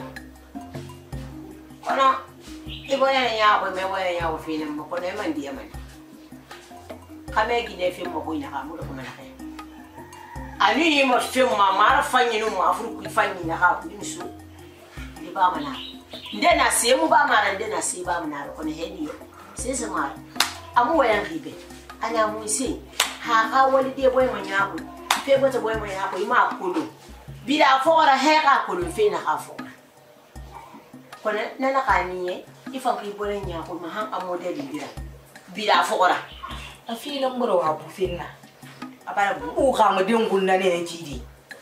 kono iboya ya ko me boya ya ko fina mo kono man diya man kame gine fi mo boyna ka mo ko man hay ani ni mo fi mo mara fanyi no mo afru ku fanyi na ha ku dinsu di ba mana ndena se mu ba mara ndena se ba mana ko ne hedi se se mara amu wayan ribe ana mu se ha ka wali de boy mo nyaako fe bota boy mo nyaako ima kulu bila fora he ka kulu fe na ka fora kono nana ka niye ifa ki boy nyaako ma han amode libira bila fora afi lan boro wa bu finna abara bu ka mo den gunna ne jidi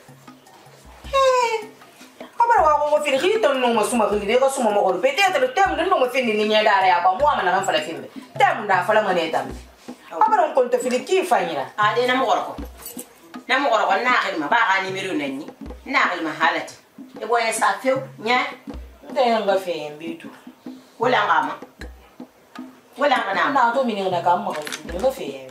abara wa ko fi ri ton no mo suma ri de ko suma mo ko peut-être le thème no mo finni ni nyada ya ba mo amana ran fala finne thème da fala ngane tam abara ko to fi ki fanyira a de na mo ko na mo ko na khilma ba ga numéro nanni na khilma halati e boye sa few nya de nga fe mbitu wala ngama wala ngana na to mini na kam mo nga fe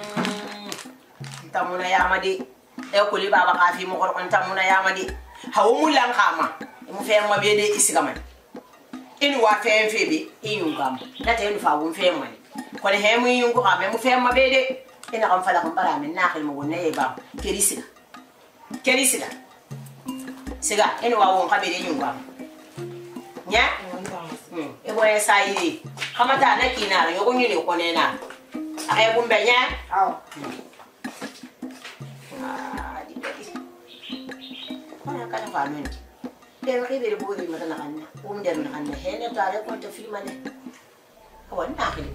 tamuna yamadi e ko li baba ka fi mo ko tamuna yamadi hawo mulan kama mu fe ma be de isigaman inu wa fe fe be inu gam na te inu fa won fe man ko ne he mu inu ko ka me mu fe ma be de ina kam fala kam bara men na khil mo wonne e ba kerisiga kerisiga siga inu wa won ka be de inu gam nya e boye sayiri kamata na kina yo ko nyini ko ne na ay bumbe nya aw kana famen de ri be bo ri mata nakana um der nakana hele to are ko to filmane ko na khili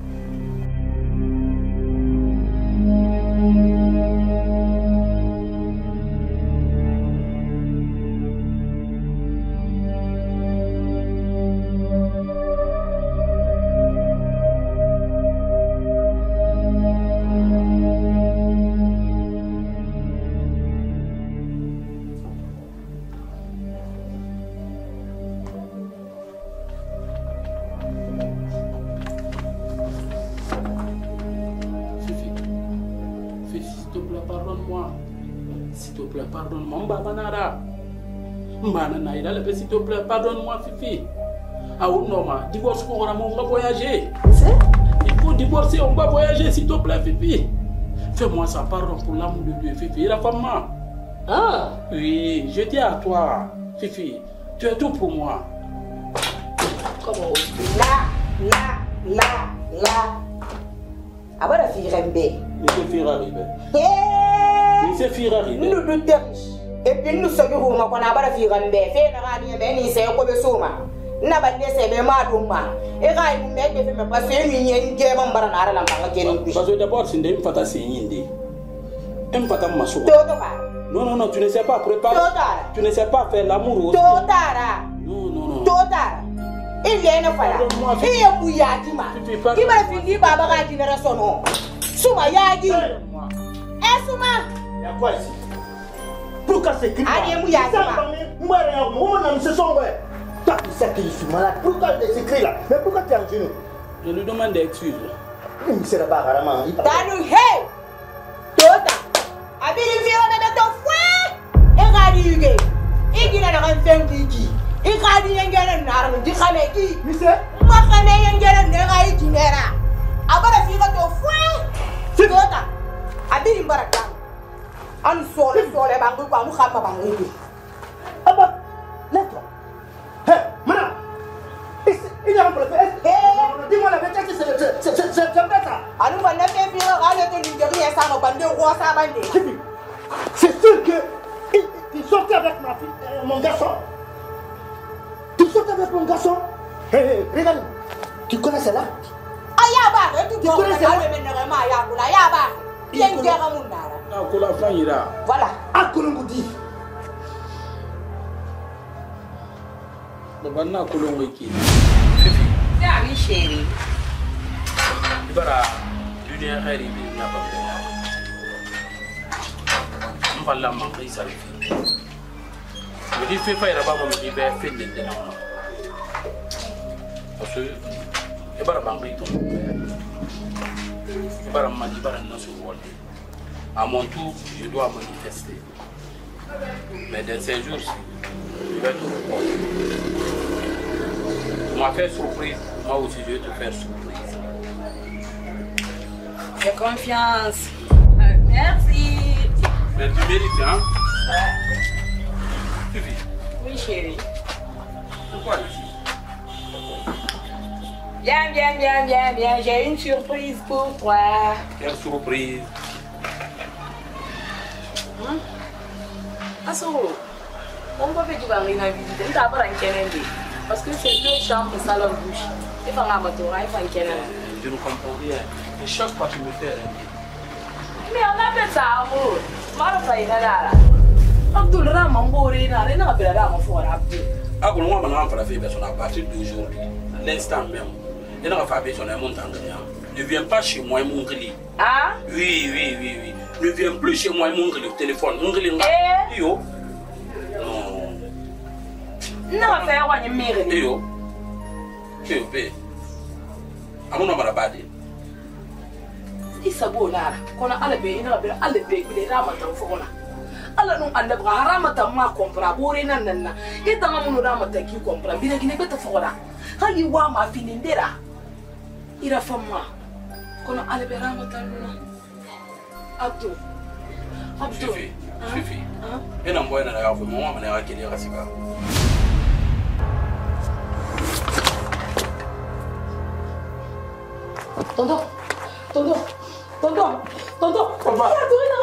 Pardonne-moi, Mbabanara. Mbana Naïda, s'il te plaît, pardonne-moi, Fifi. Ah non, ma divorce pour on va voyager. Il faut divorcer, on va voyager, s'il te plaît, Fifi. Fais-moi ça, pardon pour l'amour de Dieu, Fifi. La femme. Ah oui, je dis à toi, Fifi, tu es tout pour moi. Comment? Là, là, là, là. Avant la fille Rembe. Il se fait arriver. Il se fait arriver. Nous nous dériche. Et puis nous sommes où ma connaît pas la fille Rembe. Fais la radio, ben il sait quoi de soma. Na ba dese be ma duma. E ga yi me ke fe me parce que ni ni nge ma mbara na ara la mbanga keni. Parce que d'abord c'est ndem fata sinyinde. Em fata maso. Toto ba. Non non non, tu ne sais pas préparer. Totara. Tu ne sais pas faire l'amour aussi. Totara. Non non non. Totara. Il y a une fois. Il y a bouya dima. Qui va finir baba ga génération non. Suma yagi. Eh suma. Il y a quoi ici? Pourquoi c'est criminel? Allez bouya dima. Moi rien, moi non c'est son ouais. Toi tu sais que je suis malade. Pourquoi ces cris là? Mais pourquoi tu es en genou? Je lui demande d'excuses. Il me sert pas carrément. Danu hey. Tota. Abili fira de ton fouet. Et gadi yuge. Et gina na kan fengiki. Et gadi yengere nar mu di khameki. Monsieur, ma khame yengere ne ga yi jinera. Abara fira to fouet. Tota. Abili baraka. An sole sole bangu kwa mu khama bangu. Aba, lève-toi. Hé, madame. Il est en place. Dis-moi la vérité, c'est ça. Anu va ne faire fira ga le to lingeri ya sama bande roi sa bande. C'est sûr que il, il sortait avec ma fille, euh, mon garçon. Tu sortais avec mon garçon. Hé, hey, regarde. Tu connais cela? Aya ba, tu connais cela? Ya kula ya ba. Yengera mundara. Ah, kola fanyira. Voilà. Akolongudi. Baba na kolongo iki. C'est ami chéri. Ibara dunia khairi bi na ba. Mballa man kai sarfi. Mudi fe fa ira ba mo mi be fende de na. Parce que ibara ban kai to. À mon tour, je dois manifester. Mais dans ces jours-ci, je vais te reprendre. Tu m'as fait surprise, moi aussi je vais te faire surprise. J'ai confiance. Merci. Mais tu mérites, hein? Ouais. Tu vis? Oui, chérie. Pourquoi ici? Bien, bien, bien, bien, bien. J'ai une surprise pour toi. Quelle surprise? Hum? Asoro, on va faire du baril à visiter. On va faire un parce que c'est deux chambres, salon, douche. Il faut un moteur, il faut un canal. Je ne comprends rien. Et chaque fois tu me fais rien. Mais on a fait ça, amour. Mara faïna là. Abdul Rahman Bori, n'a rien à faire à mon Abdul. Ah, pour moi, maintenant, on va faire personne à partir d'aujourd'hui. L'instant même. Il n'a pas fait son montant. Ne viens pas chez moi, mon gris. Ah? Oui, oui, oui, oui. Ne viens plus chez moi, mon gris, au téléphone. Mon gris, eh? Yo. Non. Non, c'est un roi mérite. Yo. Yo, bé. À mon nom, on va bâtir. Isa bona kona ala be ina be ala be be ramata fona ala no anda bra haramata ma compra bore nan nan na ita ma munu ramata ki compra bi gine beta fona hali wa ma finindera ira fama kona ala be ramata na abdu abdu Fifi Fifi ina mboya na ya fu mama mana ya kile ya sika tonton tonton tonton tonton papa